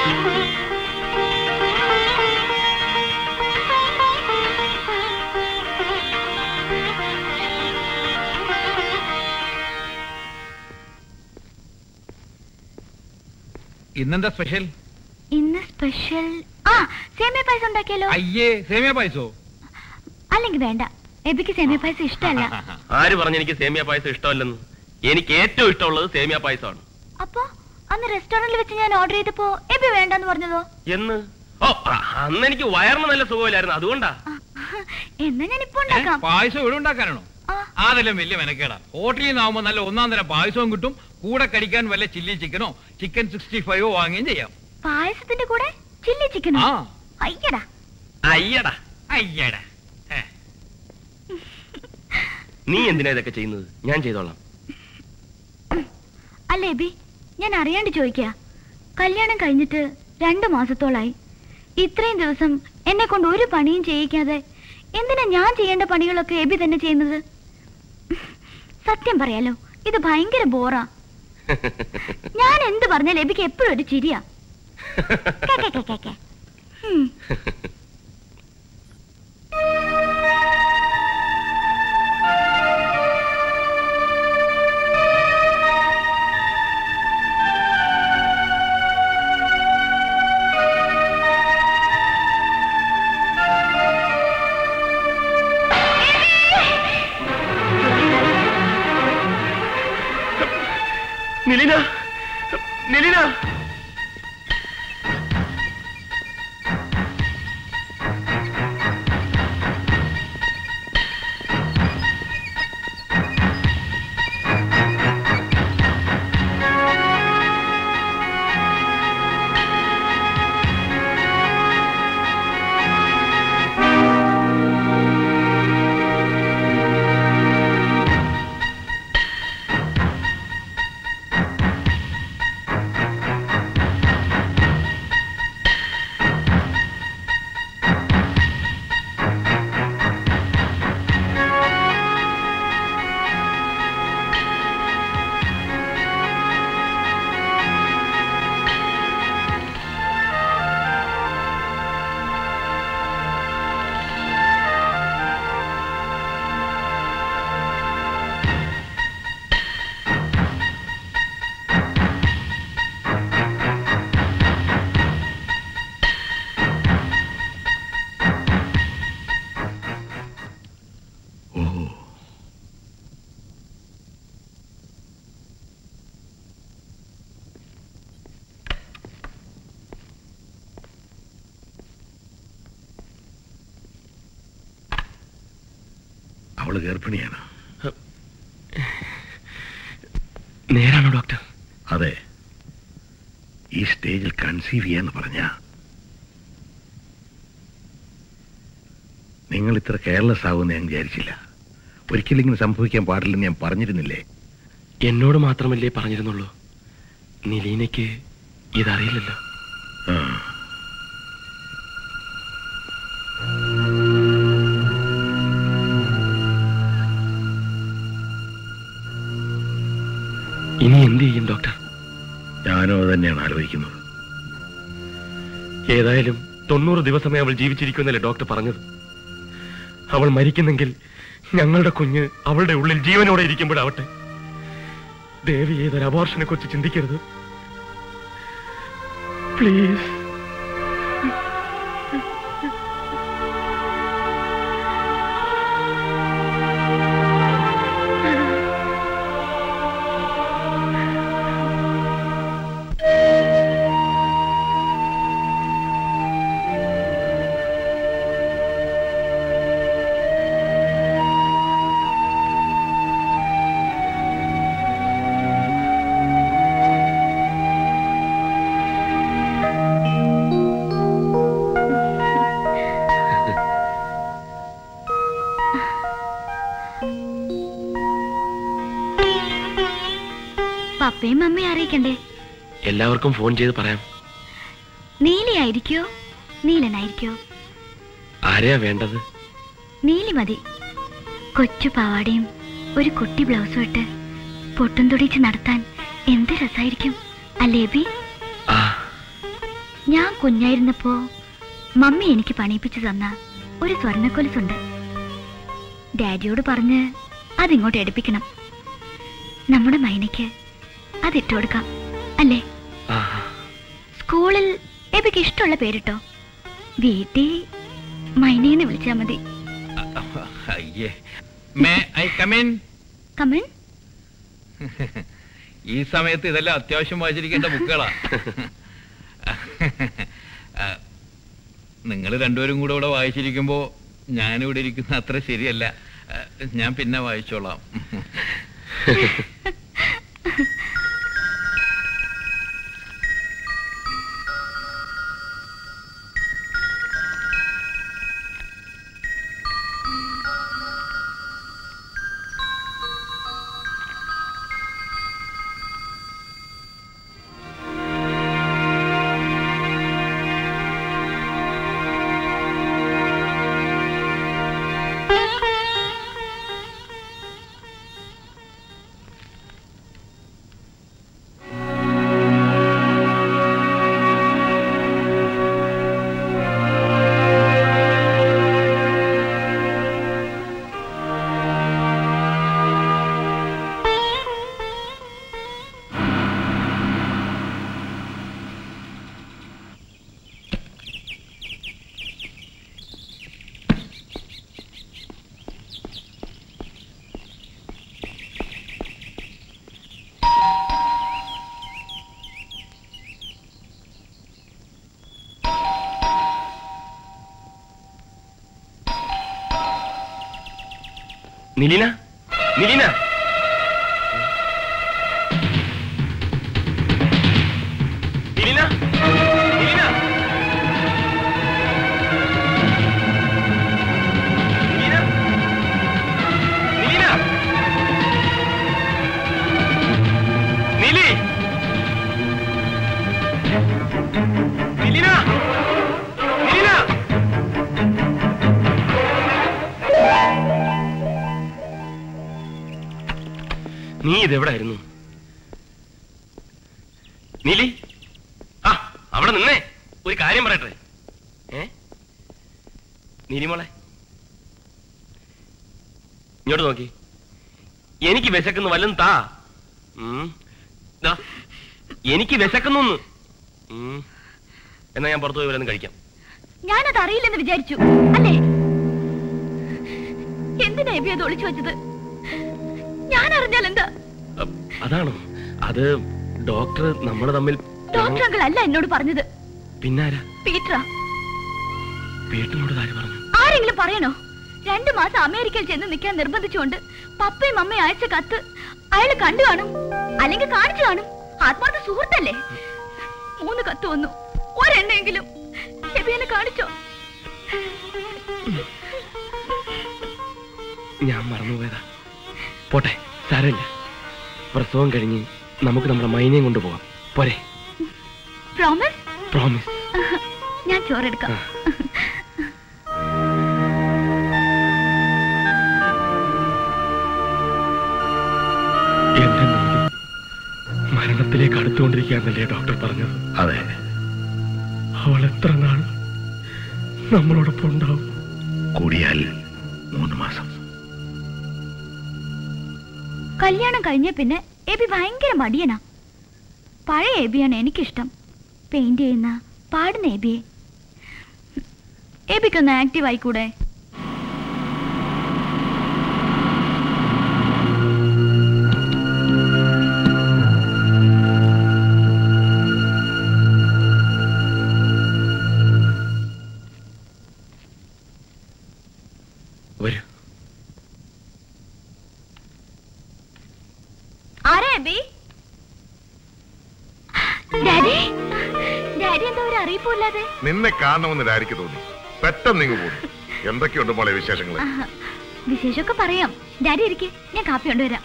ഇന്നെന്താ സ്പെഷ്യൽ? ഇന്ന് സ്പെഷ്യൽ സേമിയ പായസം ഉണ്ടാക്കിയാലോ? അയ്യേ, സേമിയ പായസോ? അല്ലെങ്കിൽ വേണ്ട, എബിക്ക് സേമിയ പായസം ഇഷ്ടമല്ല. ആര് പറഞ്ഞു എനിക്ക് സേമിയ പായസം ഇഷ്ടമല്ലെന്ന്? എനിക്ക് ഏറ്റവും ഇഷ്ടമുള്ളത് സേമിയ പായസമാണ്. അപ്പൊ അന്ന് റെസ്റ്റോറന്റിൽ വെച്ച് ഞാൻ ഓർഡർ ചെയ്തപ്പോ എബി വേണ്ടെന്ന് പറഞ്ഞതോ? എന്ന്? ഓ, അന്ന് എനിക്ക് വയറിന് നല്ല സുഖമില്ലായിരുന്നു, അതുകൊണ്ടാ. എന്നാ ഞാൻ ഇപ്പൊ ഉണ്ടാക്കാം. പായസം ഇവിടെ ഉണ്ടാക്കാനാണോ? അതെല്ലാം വലിയ മെനക്കേടാ. ഹോട്ടലിൽ നിന്നാവുമ്പോ നല്ല ഒന്നാം തരം പായസവും കിട്ടും, കൂടെ കഴിക്കാൻ വല്ല ചില്ലി ചിക്കനോ ചിക്കൻ 65 വാങ്ങുകയും ചെയ്യാം. പായസത്തിന്റെ കൂടെ ചില്ലി ചിക്കനോ? അയ്യടാ അയ്യടാ അയ്യടാ. നീ എന്തിനാ ഇതൊക്കെ ചെയ്യുന്നത്? ഞാൻ ചെയ്തോളാം. അല്ല എബി, ഞാൻ അറിയാണ്ട് ചോദിക്കാ. കല്യാണം കഴിഞ്ഞിട്ട് 2 മാസത്തോളായി. ഇത്രയും ദിവസം എന്നെ കൊണ്ട് ഒരു പണിയും ചെയ്യിക്കാതെ എന്തിനാ ഞാൻ ചെയ്യേണ്ട പണികളൊക്കെ എബി തന്നെ ചെയ്യുന്നത്? സത്യം പറയാലോ, ഇത് ഭയങ്കര ബോറാ. ഞാൻ എന്ത് പറഞ്ഞാൽ എബിക്ക് എപ്പോഴും ഒരു ചിരിയാ. നിലിന, നിലിന, അവള് ഗർഭിണിയാണ്. നേരാണോ ഡോക്ടർ? അതെ. ഈ സ്റ്റേജിൽ കൺസീവ് ചെയ്യാന്ന് പറഞ്ഞ നിങ്ങൾ ഇത്ര കെയർലെസ് ആവുമെന്ന് ഞാൻ വിചാരിച്ചില്ല. ഒരിക്കലും ഇങ്ങനെ സംഭവിക്കാൻ പാടില്ലെന്ന് ഞാൻ പറഞ്ഞിരുന്നില്ലേ? എന്നോട് മാത്രമല്ലേ പറഞ്ഞിരുന്നുള്ളൂ. നിലീനയ്ക്ക് ഇതറിയില്ലല്ലോ. ഇനി എന്ത് ചെയ്യും ഡോക്ടർ? ഞാനും അത് തന്നെയാണ് ആലോചിക്കുന്നത്. ഏതായാലും 90 ദിവസമേ അവൾ ജീവിച്ചിരിക്കുമെന്നല്ലേ ഡോക്ടർ പറഞ്ഞത്. അവൾ മരിക്കുന്നെങ്കിൽ ഞങ്ങളുടെ കുഞ്ഞ് അവളുടെ ഉള്ളിൽ ജീവനോടെ ഇരിക്കുമ്പോഴാവട്ടെ. ദേവി ഏതൊരു അബോർഷനെ കുറിച്ച് ചിന്തിക്കരുത് പ്ലീസ്. പപ്പയും മമ്മയും അറിയിക്കണ്ടേ? എല്ലാവർക്കും ഫോൺ ചെയ്ത് പറയാം. നീലയായിരിക്കോ നീലനായിരിക്കോ? ആരെയാ വേണ്ടത്? നീലി മതി. കൊച്ചു പാവാടയും ഒരു കുട്ടി ബ്ലൗസും ഇട്ട് പൊട്ടും തൊടിച്ച് നടത്താൻ എന്ത് രസായിരിക്കും അല്ലേ ബി? ഞാൻ കുഞ്ഞായിരുന്നപ്പോ മമ്മി എനിക്ക് പണിയിപ്പിച്ചു തന്ന ഒരു സ്വർണ്ണക്കൊലുസുണ്ട്. ഡാഡിയോട് പറഞ്ഞ് അതിങ്ങോട്ട് എടുപ്പിക്കണം. നമ്മുടെ മൈനയ്ക്ക് അതിട്ട് കൊടുക്കാം അല്ലേ? സ്കൂളിൽ എബിക്ക് ഇഷ്ടമുള്ള പേരിട്ടോ. വീട്ടിൽ മൈനേന്ന് വിളിച്ചാ മതി. കമിൻ. ഈ സമയത്ത് ഇതെല്ലാം അത്യാവശ്യം വായിച്ചിരിക്കേണ്ട ബുക്കുകളാ. നിങ്ങൾ രണ്ടുപേരും കൂടെ ഇവിടെ വായിച്ചിരിക്കുമ്പോ ഞാനിവിടെ ഇരിക്കുന്ന അത്ര ശരിയല്ല. ഞാൻ പിന്നെ വായിച്ചോളാം. നിലീന, നിലീന, നിലീന, നിലീന, നിലീന, നിലീന, നിലി, നിലീന, നിലീന. നീ ഇതെവിടായിരുന്നു? നീലി, ആ അവിടെ നിന്നേ, ഒരു കാര്യം പറയട്ടെ. നീലിമോളെ, ഇങ്ങോട്ട് നോക്കി. എനിക്ക് വിശക്കുന്നു, വല്ലതും താ. എനിക്ക് വിശക്കുന്നു. എന്നാ ഞാൻ പുറത്തു പോയി വല്ലതും കഴിക്കാം. ഞാനത് അറിയില്ലെന്ന് വിചാരിച്ചു അല്ലേ? എന്തിനാ എബി അത് ഒളിച്ചു വെച്ചത്? ഞാൻ അറിഞ്ഞാൽ എന്താ? അതാണോ? അത് ഡോക്ടർ നമ്മൾ തമ്മിൽ. ഡോക്ടർ അങ്കിൾ അല്ല എന്നോട് പറഞ്ഞത്. പിന്നാരാ? പീറ്ററാ. പീറ്ററിനോട് കാര്യം പറഞ്ഞു? ആരെങ്കിലും പറയണോ? 2 മാസം അമേരിക്കയിൽ ചെന്ന് നിൽക്കാൻ നിർബന്ധിച്ചുകൊണ്ട് പപ്പയും അമ്മയും അയച്ച കത്ത് അയാൾ കണ്ടു കാണും, അല്ലെങ്കിൽ കാണിച്ചു കാണും. ആത്മാർത്ഥ സുഹൃത്തല്ലേ? 3 കത്ത് വന്നു, ഒരെണ്ണെങ്കിലും എബിയെ കാണിച്ചോ? ഞാൻ മറന്നുപോയതാ. പോട്ടെ, സാരമില്ല. പ്രസവം കഴിഞ്ഞ് നമുക്ക് നമ്മുടെ മൈനയും കൊണ്ടുപോകാം. പോരെ? പ്രോമിസ്? പ്രോമിസ്. ഞാൻ ചോറെടുക്കാം. എന്റെ നീലി മരണത്തിലേക്ക് അടുത്തുകൊണ്ടിരിക്കുകയാണല്ലേ ഡോക്ടർ പറഞ്ഞത്? അതെ. അവൾ എത്ര നാൾ നമ്മളോടൊപ്പം ഉണ്ടാവും? കൂടിയാൽ 3 മാസം. കല്യാണം കഴിഞ്ഞ പിന്നെ എബി ഭയങ്കര മടിയനാ. പഴയ എബിയാണ് എനിക്കിഷ്ടം. പെയിന്റ് ചെയ്യുന്ന, പാടുന്ന എബിയെ. എബിക്കൊന്ന് ആക്റ്റീവ് ആയിക്കൂടെ? വരൂ. ആരാ എബി? ഡാഡി, ഡാഡി എന്താ ഒരു അറിയിപ്പില്ലാതെ? നിന്നെ കാണണമെന്ന് ഡാഡിക്ക് തോന്നി. പെട്ടെന്ന് നിങ്ങൾ പോകും. എന്തൊക്കെയുണ്ട് മോളെ വിശേഷങ്ങൾ? വിശേഷമൊക്കെ പറയാം. ഡാഡി ഇരിക്കെ, ഞാൻ കാപ്പി കൊണ്ടുവരാം.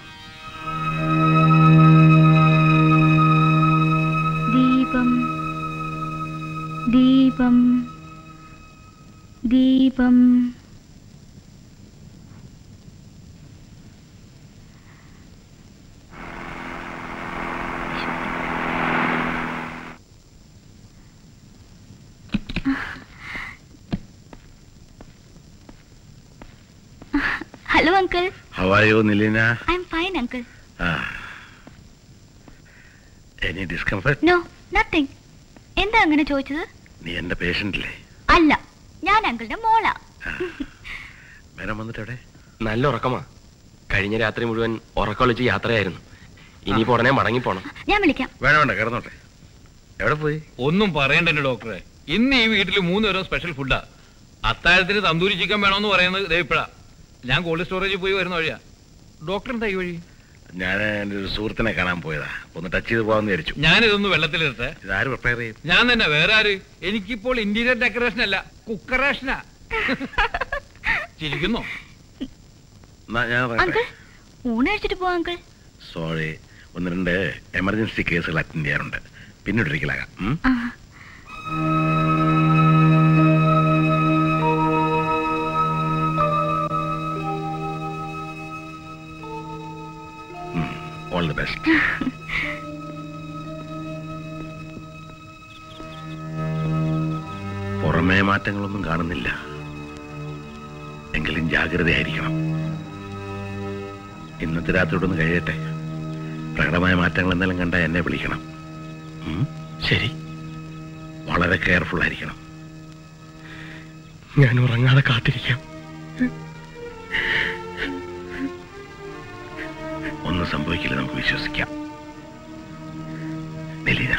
ദീപം ദീപം ദീപം hello uncle. How are you, Nilina? I am fine uncle. Any discomfort? No, nothing. എന്താ അങ്ങനെ ചോദിച്ചത്? നീ എന്റെ പേഷ്യന്റില്ലേ? അല്ല, ഞാൻ അങ്കിളുടെ മോളാ. മേനം വന്നിട്ട് എവിടെ? നല്ല ഉറക്കമാ. കഴിഞ്ഞ രാത്രി മുഴുവൻ ഉറക്കൊളിച്ച് യാത്രയായിരുന്നു. ഇനിയിപ്പോ ഉടനെ മടങ്ങിപ്പോണം. ഞാൻ വിളിക്കാം. വേണ്ട കിടന്നോട്ടെ. എവിടെ പോയി? ഒന്നും പറയണ്ട ഡോക്ടറെ. ഇന്ന് ഈ വീട്ടിൽ 3 നേരം സ്പെഷ്യൽ ഫുഡാ. അത്താഴത്തിന് തന്തൂരി ചിക്കൻ വേണമെന്ന് പറയുന്നത് ദേ ഇപ്പഴാ. ഞാൻ കോൾഡ് സ്റ്റോറേജിൽ പോയി വരുന്ന വഴിയാ. ഡോക്ടർ എന്താ ഈ വഴി? ഞാൻ എന്റെ ഒരു സുഹൃത്തിനെ കാണാൻ പോയതാ. ഒന്ന് ടച്ച് ചെയ്ത് പോകാന്ന് വിചാരിച്ചു. ഞാനിതൊന്ന് വെള്ളത്തിലിട്ടെ. ഇതാര് പ്രിപ്പയർ ചെയ്യും? ഞാൻ തന്നെ. വേറെ ആര്? എനിക്കിപ്പോൾ ഇന്റീരിയർ ഡെക്കറേഷൻ അല്ല, കുക്കറേഷനാ. ചിരിക്കുന്നോ? അങ്കിൾ, ഊണഴിച്ചിട്ട് പോവാ അങ്കിൾ. സോറി, 1-2 എമർജൻസി കേസുകൾ അറ്റൻഡ് ചെയ്യാറുണ്ട്. പിന്നീട് ഒരിക്കലാകാം. All the best. പുറമേ മാറ്റങ്ങളൊന്നും കാണുന്നില്ല. എങ്കിലും ജാഗ്രതയായിരിക്കണം. ഇന്നത്തെ രാത്രിയോടൊന്ന് കഴിയട്ടെ. പ്രകടമായ മാറ്റങ്ങൾ എന്തെങ്കിലും കണ്ടാൽ എന്നെ വിളിക്കണം. ശരി. വളരെ കെയർഫുൾ ആയിരിക്കണം. ഞാൻ ഉറങ്ങാതെ കാത്തിരിക്കാം. ഒന്നും സംഭവിക്കില്ല, നമുക്ക് വിശ്വസിക്കാം. നിലീന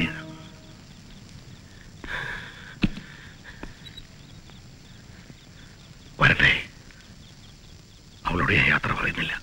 വരട്ടെ. അവളോട് ഞാൻ യാത്ര പറയുന്നില്ല.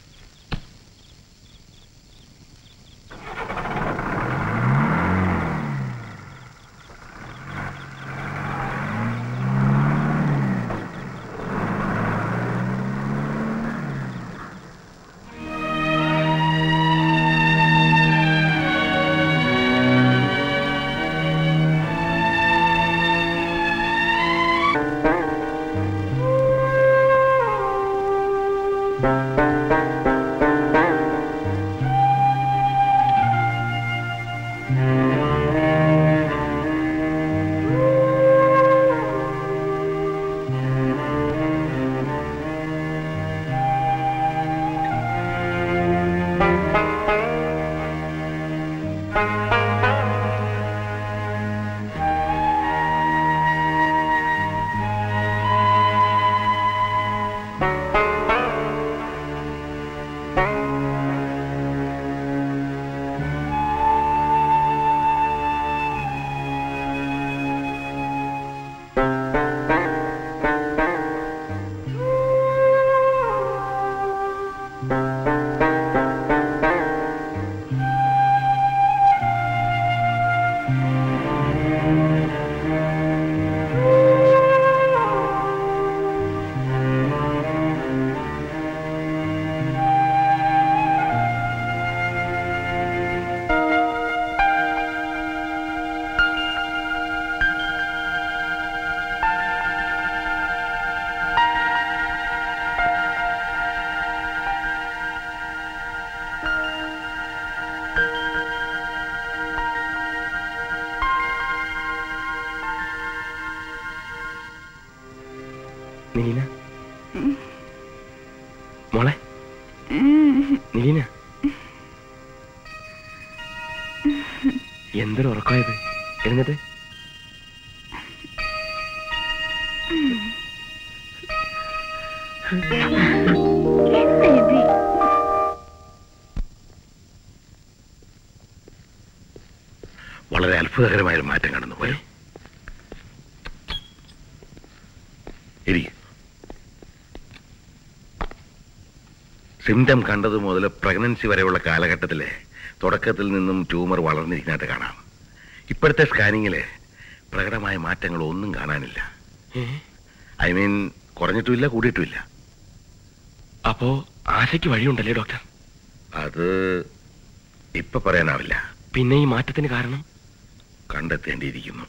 നിലീന, മോളെ നിലീന, എന്തൊരു ഉറക്കമായത്. എഴുന്നേറ്റ്. വളരെ അത്ഭുതകരമായ മാറ്റം കടന്നു പോയോ? സിംറ്റം കണ്ടത് മുതൽ പ്രഗ്നൻസി വരെയുള്ള കാലഘട്ടത്തിലെ തുടക്കത്തിൽ നിന്നും ട്യൂമർ വളർന്നിരിക്കുന്നതായിട്ട് കാണാം. ഇപ്പോഴത്തെ സ്കാനിങ്ങില് പ്രകടമായ മാറ്റങ്ങൾ ഒന്നും കാണാനില്ല. ഐ മീൻ, കുറഞ്ഞിട്ടുമില്ല, കൂടിയിട്ടുമില്ല. അപ്പോ ആശയ്ക്ക് വഴിയുണ്ടല്ലേ ഡോക്ടർ? അത് ഇപ്പൊ പറയാനാവില്ല. പിന്നെ ഈ മാറ്റത്തിന് കാരണം കണ്ടെത്തേണ്ടിയിരിക്കുന്നു.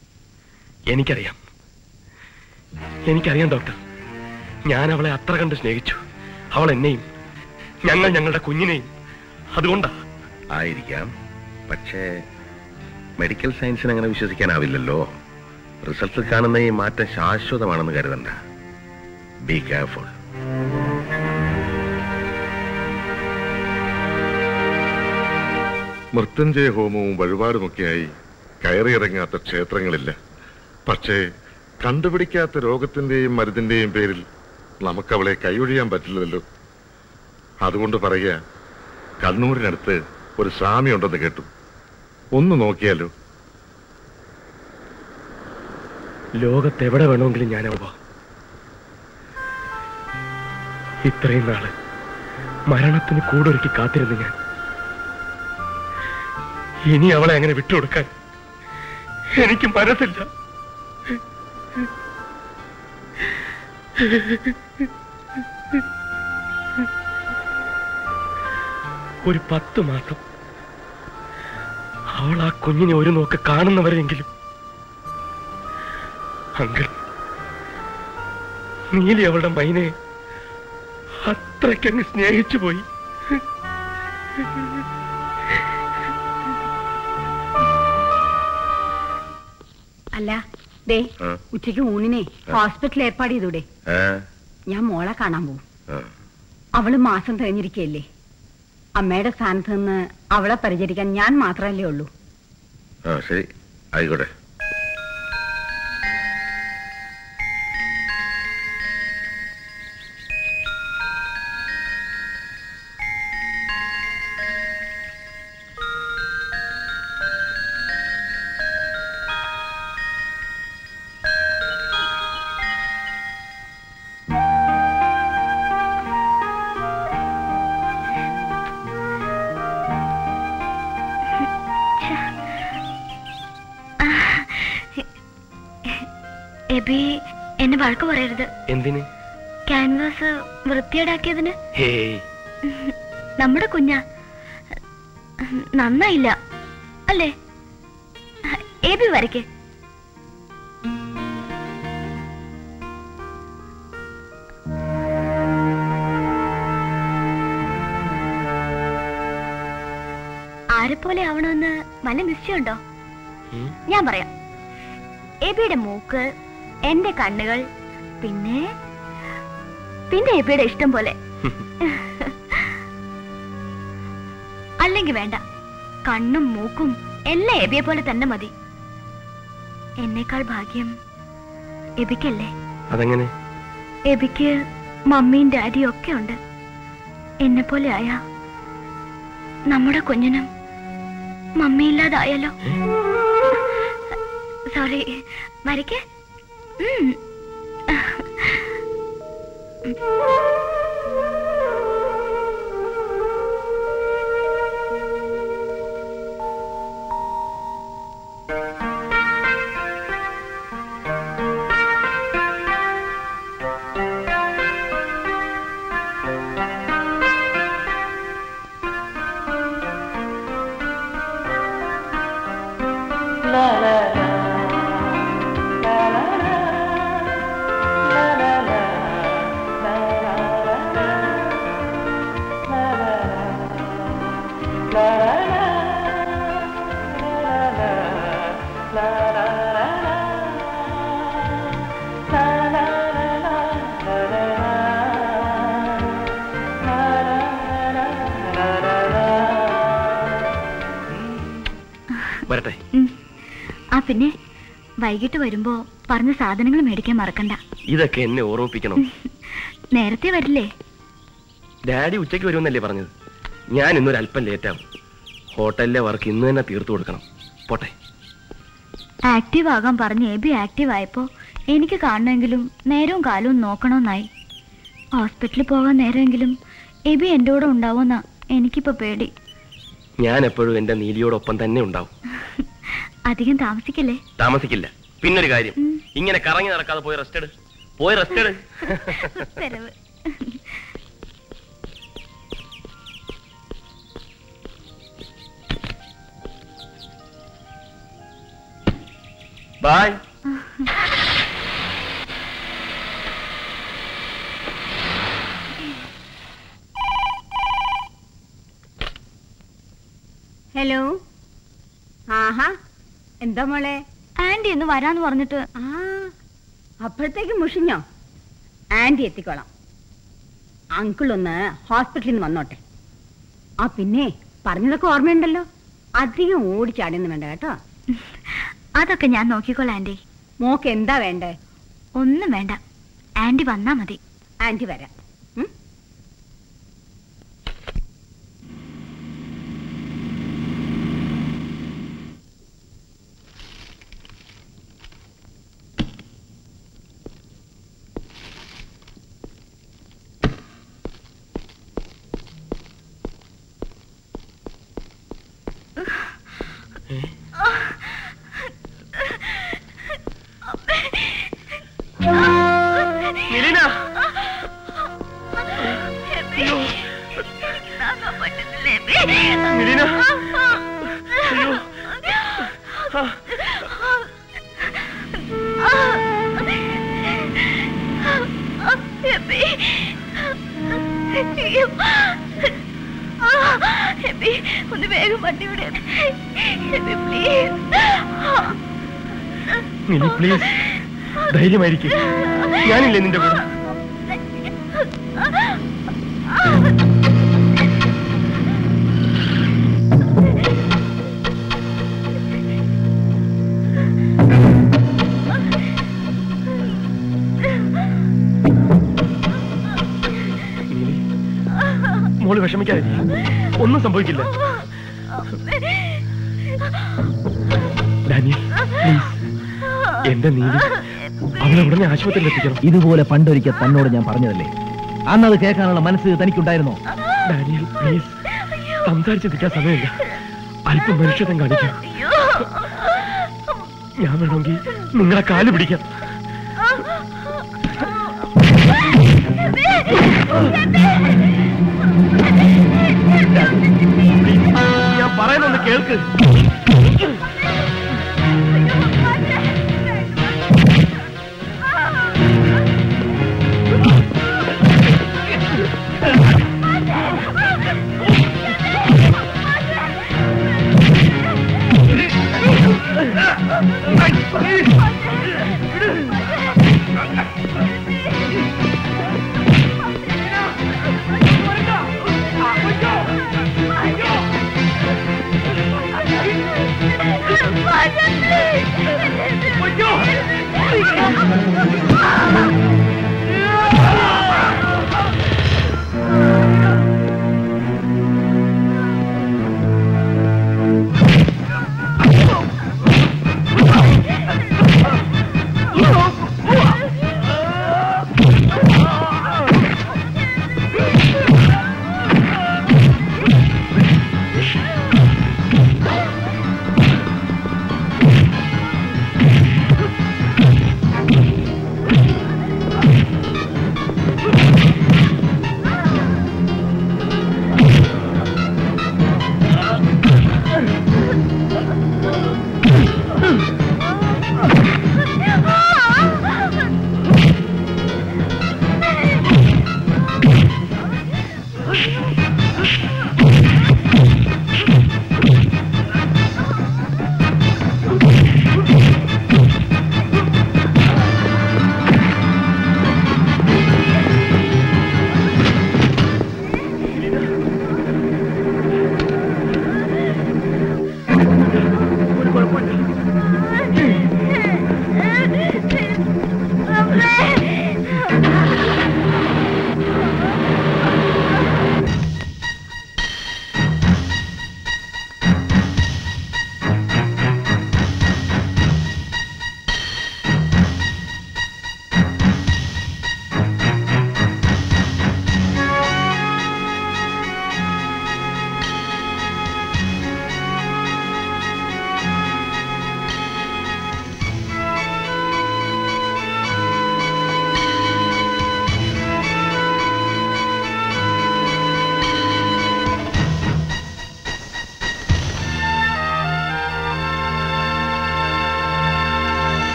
എനിക്കറിയാം ഡോക്ടർ. ഞാൻ അവളെ അത്ര കണ്ട് സ്നേഹിച്ചു. അവൾ എന്നെയും ഞങ്ങൾ ഞങ്ങളുടെ കുഞ്ഞിനെയും. അതുകൊണ്ടാ. ആയിരിക്കാം. പക്ഷേ മെഡിക്കൽ സയൻസിന് അങ്ങനെ വിശ്വസിക്കാനാവില്ലല്ലോ. റിസൾട്ടിൽ കാണുന്ന ഈ മാറ്റം ശാശ്വതമാണെന്ന് കരുതണ്ട. Be careful. മൃത്യുഞ്ജയ ഹോമവും വഴിപാടുമൊക്കെയായി കയറിയിറങ്ങാത്ത ക്ഷേത്രങ്ങളില്ല. പക്ഷേ കണ്ടുപിടിക്കാത്ത രോഗത്തിന്റെയും മരുന്നിന്റെയും പേരിൽ നമുക്കവളെ കൈയൊഴിയാൻ പറ്റില്ലല്ലോ. അതുകൊണ്ട് പറയുക, കണ്ണൂരിനടുത്ത് ഒരു സ്വാമി ഉണ്ടെന്ന് കേട്ടു. ഒന്ന് നോക്കിയാലോ? ലോകത്തെവിടെ വേണമെങ്കിലും ഞാനാവാ. ഇത്രയും നാള് മരണത്തിന് കൂടൊരുക്കി കാത്തിരുന്നു ഞാൻ. ഇനി അവളെ അങ്ങനെ വിട്ടുകൊടുക്കാൻ എനിക്ക് മനസ്സില്ല. ഒരു 10 മാസം അവൾ ആ കുഞ്ഞിനെ ഒരു നോക്ക് കാണുന്നവരെങ്കിലും. അങ്കിൾ, നീലി അവളുടെ മൈനെ അത്രയ്ക്കങ്ങ് സ്നേഹിച്ചു പോയി. അല്ല ദേ, ഉച്ചയ്ക്ക് ഊണിനെ ഹോസ്പിറ്റലിൽ ഏർപ്പാട് ചെയ്തൂടെ? ഞാൻ മോളെ കാണാൻ പോവും. അവള് മാസം കഴിഞ്ഞിരിക്കല്ലേ. അമ്മയുടെ സ്ഥാനത്ത് നിന്ന് അവളെ പരിചരിക്കാൻ ഞാൻ മാത്രമല്ലേ ഉള്ളൂ. ശരി, ആയിക്കോട്ടെ. എബി എന്നെ വഴക്ക് പറയരുത്. എന്തിന്? ക്യാൻവാസ് വൃത്തിയേടാക്കിയതിന്. ഹേയ്, നമ്മുടെ കുഞ്ഞാ, നന്നായില്ല അല്ലേ? എബി വരയ്ക്ക്. ആരെപ്പോലെ ആവണമെന്ന് വല്ല നിശ്ചയമുണ്ടോ? ഞാൻ പറയാം. എബിയുടെ മൂക്ക്, എന്റെ കണ്ണുകൾ, പിന്നെ എബിയുടെ ഇഷ്ടം പോലെ. അല്ലെങ്കിൽ വേണ്ട, കണ്ണും മൂക്കും എല്ലാം എബിയെ പോലെ തന്നെ മതി. എന്നേക്കാൾ ഭാഗ്യം എബിക്കല്ലേ? അതെങ്ങനെ? എബിക്ക് മമ്മിയും ഡാഡിയും ഒക്കെ ഉണ്ട്. എന്നെ പോലെ ആയാ നമ്മുടെ കുഞ്ഞിനും മമ്മിയില്ലാതായാലോ. സോറി, വരയ്ക്ക്. വരട്ടെ. ആ പിന്നെ വൈകിട്ട് വരുമ്പോ പറഞ്ഞ സാധനങ്ങൾ മേടിക്കാൻ മറക്കണ്ട. ഇതൊക്കെ എന്നെ ഓർമ്മിപ്പിക്കണം. നേരത്തെ വരില്ലേ? ഡാഡി ഉച്ചയ്ക്ക് വരുമെന്നല്ലേ പറഞ്ഞത്. ഞാൻ ഇന്നൊരു അല്പം ലേറ്റാവും. ഹോട്ടലിലെ വർക്ക് ഇന്ന് തന്നെ തീർത്തു കൊടുക്കണം. പോട്ടെ. ആക്റ്റീവ് ആകാൻ പറഞ്ഞ് എബി ആക്റ്റീവ് ആയപ്പോ എനിക്ക് കാണണമെങ്കിലും നേരവും കാലവും നോക്കണമെന്നായി. ഹോസ്പിറ്റലിൽ പോകാൻ നേരമെങ്കിലും എബി എന്റെ കൂടെ ഉണ്ടാവുമെന്നാ എനിക്കിപ്പോ പേടി. ഞാൻ എപ്പോഴും എന്റെ നീലിയോടൊപ്പം തന്നെ ഉണ്ടാവും. അധികം താമസിക്കല്ലേ? താമസിക്കില്ല. പിന്നൊരു കാര്യം, ഇങ്ങനെ കറങ്ങി നടക്കാതെ പോയി റെസ്റ്റ് എടു. പോയി റെസ്റ്റ് എടു. ബൈ. ഹലോ. ആഹാ, എന്താ മോളെ? ആന്റി ഇന്ന് വരാന്ന് പറഞ്ഞിട്ട്. അപ്പോഴത്തേക്ക് മുഷിഞ്ഞോ? ആന്റി എത്തിക്കോളാം. അങ്കിൾ ഒന്ന് ഹോസ്പിറ്റലിൽ നിന്ന് വന്നോട്ടെ. ആ പിന്നെ പറഞ്ഞതൊക്കെ ഓർമ്മയുണ്ടല്ലോ. അധികം ഓടിച്ചാടുന്നു വേണ്ട കേട്ടോ. അതൊക്കെ ഞാൻ നോക്കിക്കോളാം ആന്റി. മോക്ക് എന്താ വേണ്ടേ? ഒന്നും വേണ്ട, ആന്റി വന്നാ മതി. ആന്റി വരാം. ഒന്ന് വേഗം വണ്ടി വിടേ പ്ലീസ്. ധൈര്യമായിരിക്കും, ഞാനില്ലേ നിന്റെ കൂടെ. മോള് വിഷമിക്കാതെ, ഒന്നും സംഭവിക്കില്ല. ഡാനിയൽ പ്ലീസ്, എന്റെ നീതി അവളെ ഉടനെ ആശുപത്രിയിൽ എത്തിക്കണം. ഇതുപോലെ പണ്ടൊരിക്കൽ തന്നോട് ഞാൻ പറഞ്ഞതല്ലേ, അന്നത് കേൾക്കാനുള്ള മനസ്സ് തനിക്കുണ്ടായിരുന്നോ? ഡാനിയൽ പ്ലീസ്, സംസാരിച്ചെത്തിക്കാൻ സമയമില്ല. അല്പം മനുഷ്യത്വം കാണിക്കാം. ഞാൻ വേണമെങ്കിൽ നിങ്ങളെ കാല് പിടിക്കാം. ഞാൻ പറയുന്നൊന്ന് കേൾക്ക്.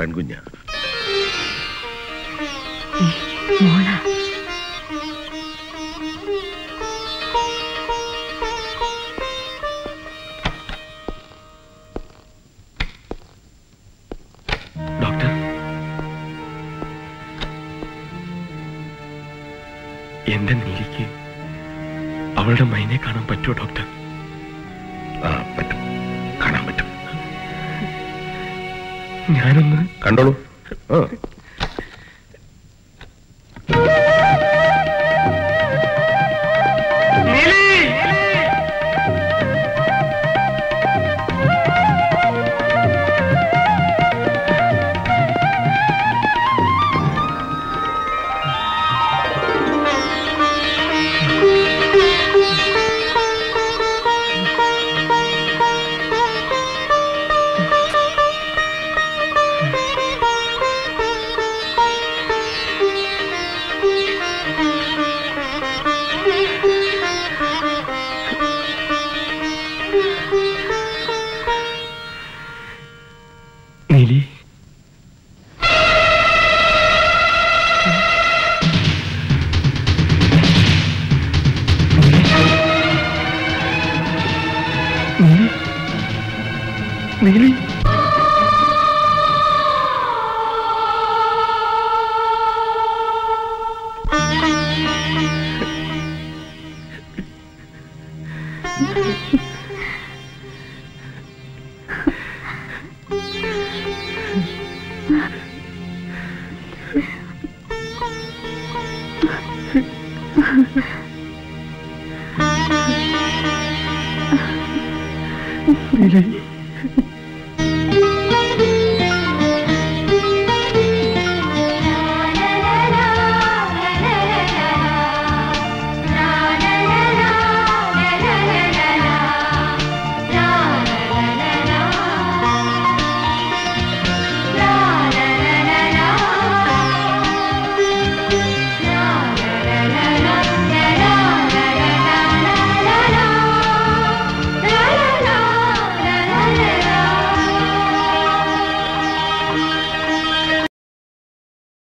പെൺകുഞ്ഞ. ഡോക്ടർ, എന്റെ നീലിക്ക് അവളുടെ മൈനെ കാണാൻ പറ്റുമോ ഡോക്ടർ? പറ്റും, കാണാൻ പറ്റും. ഞാനൊന്ന് കണ്ടോളൂ.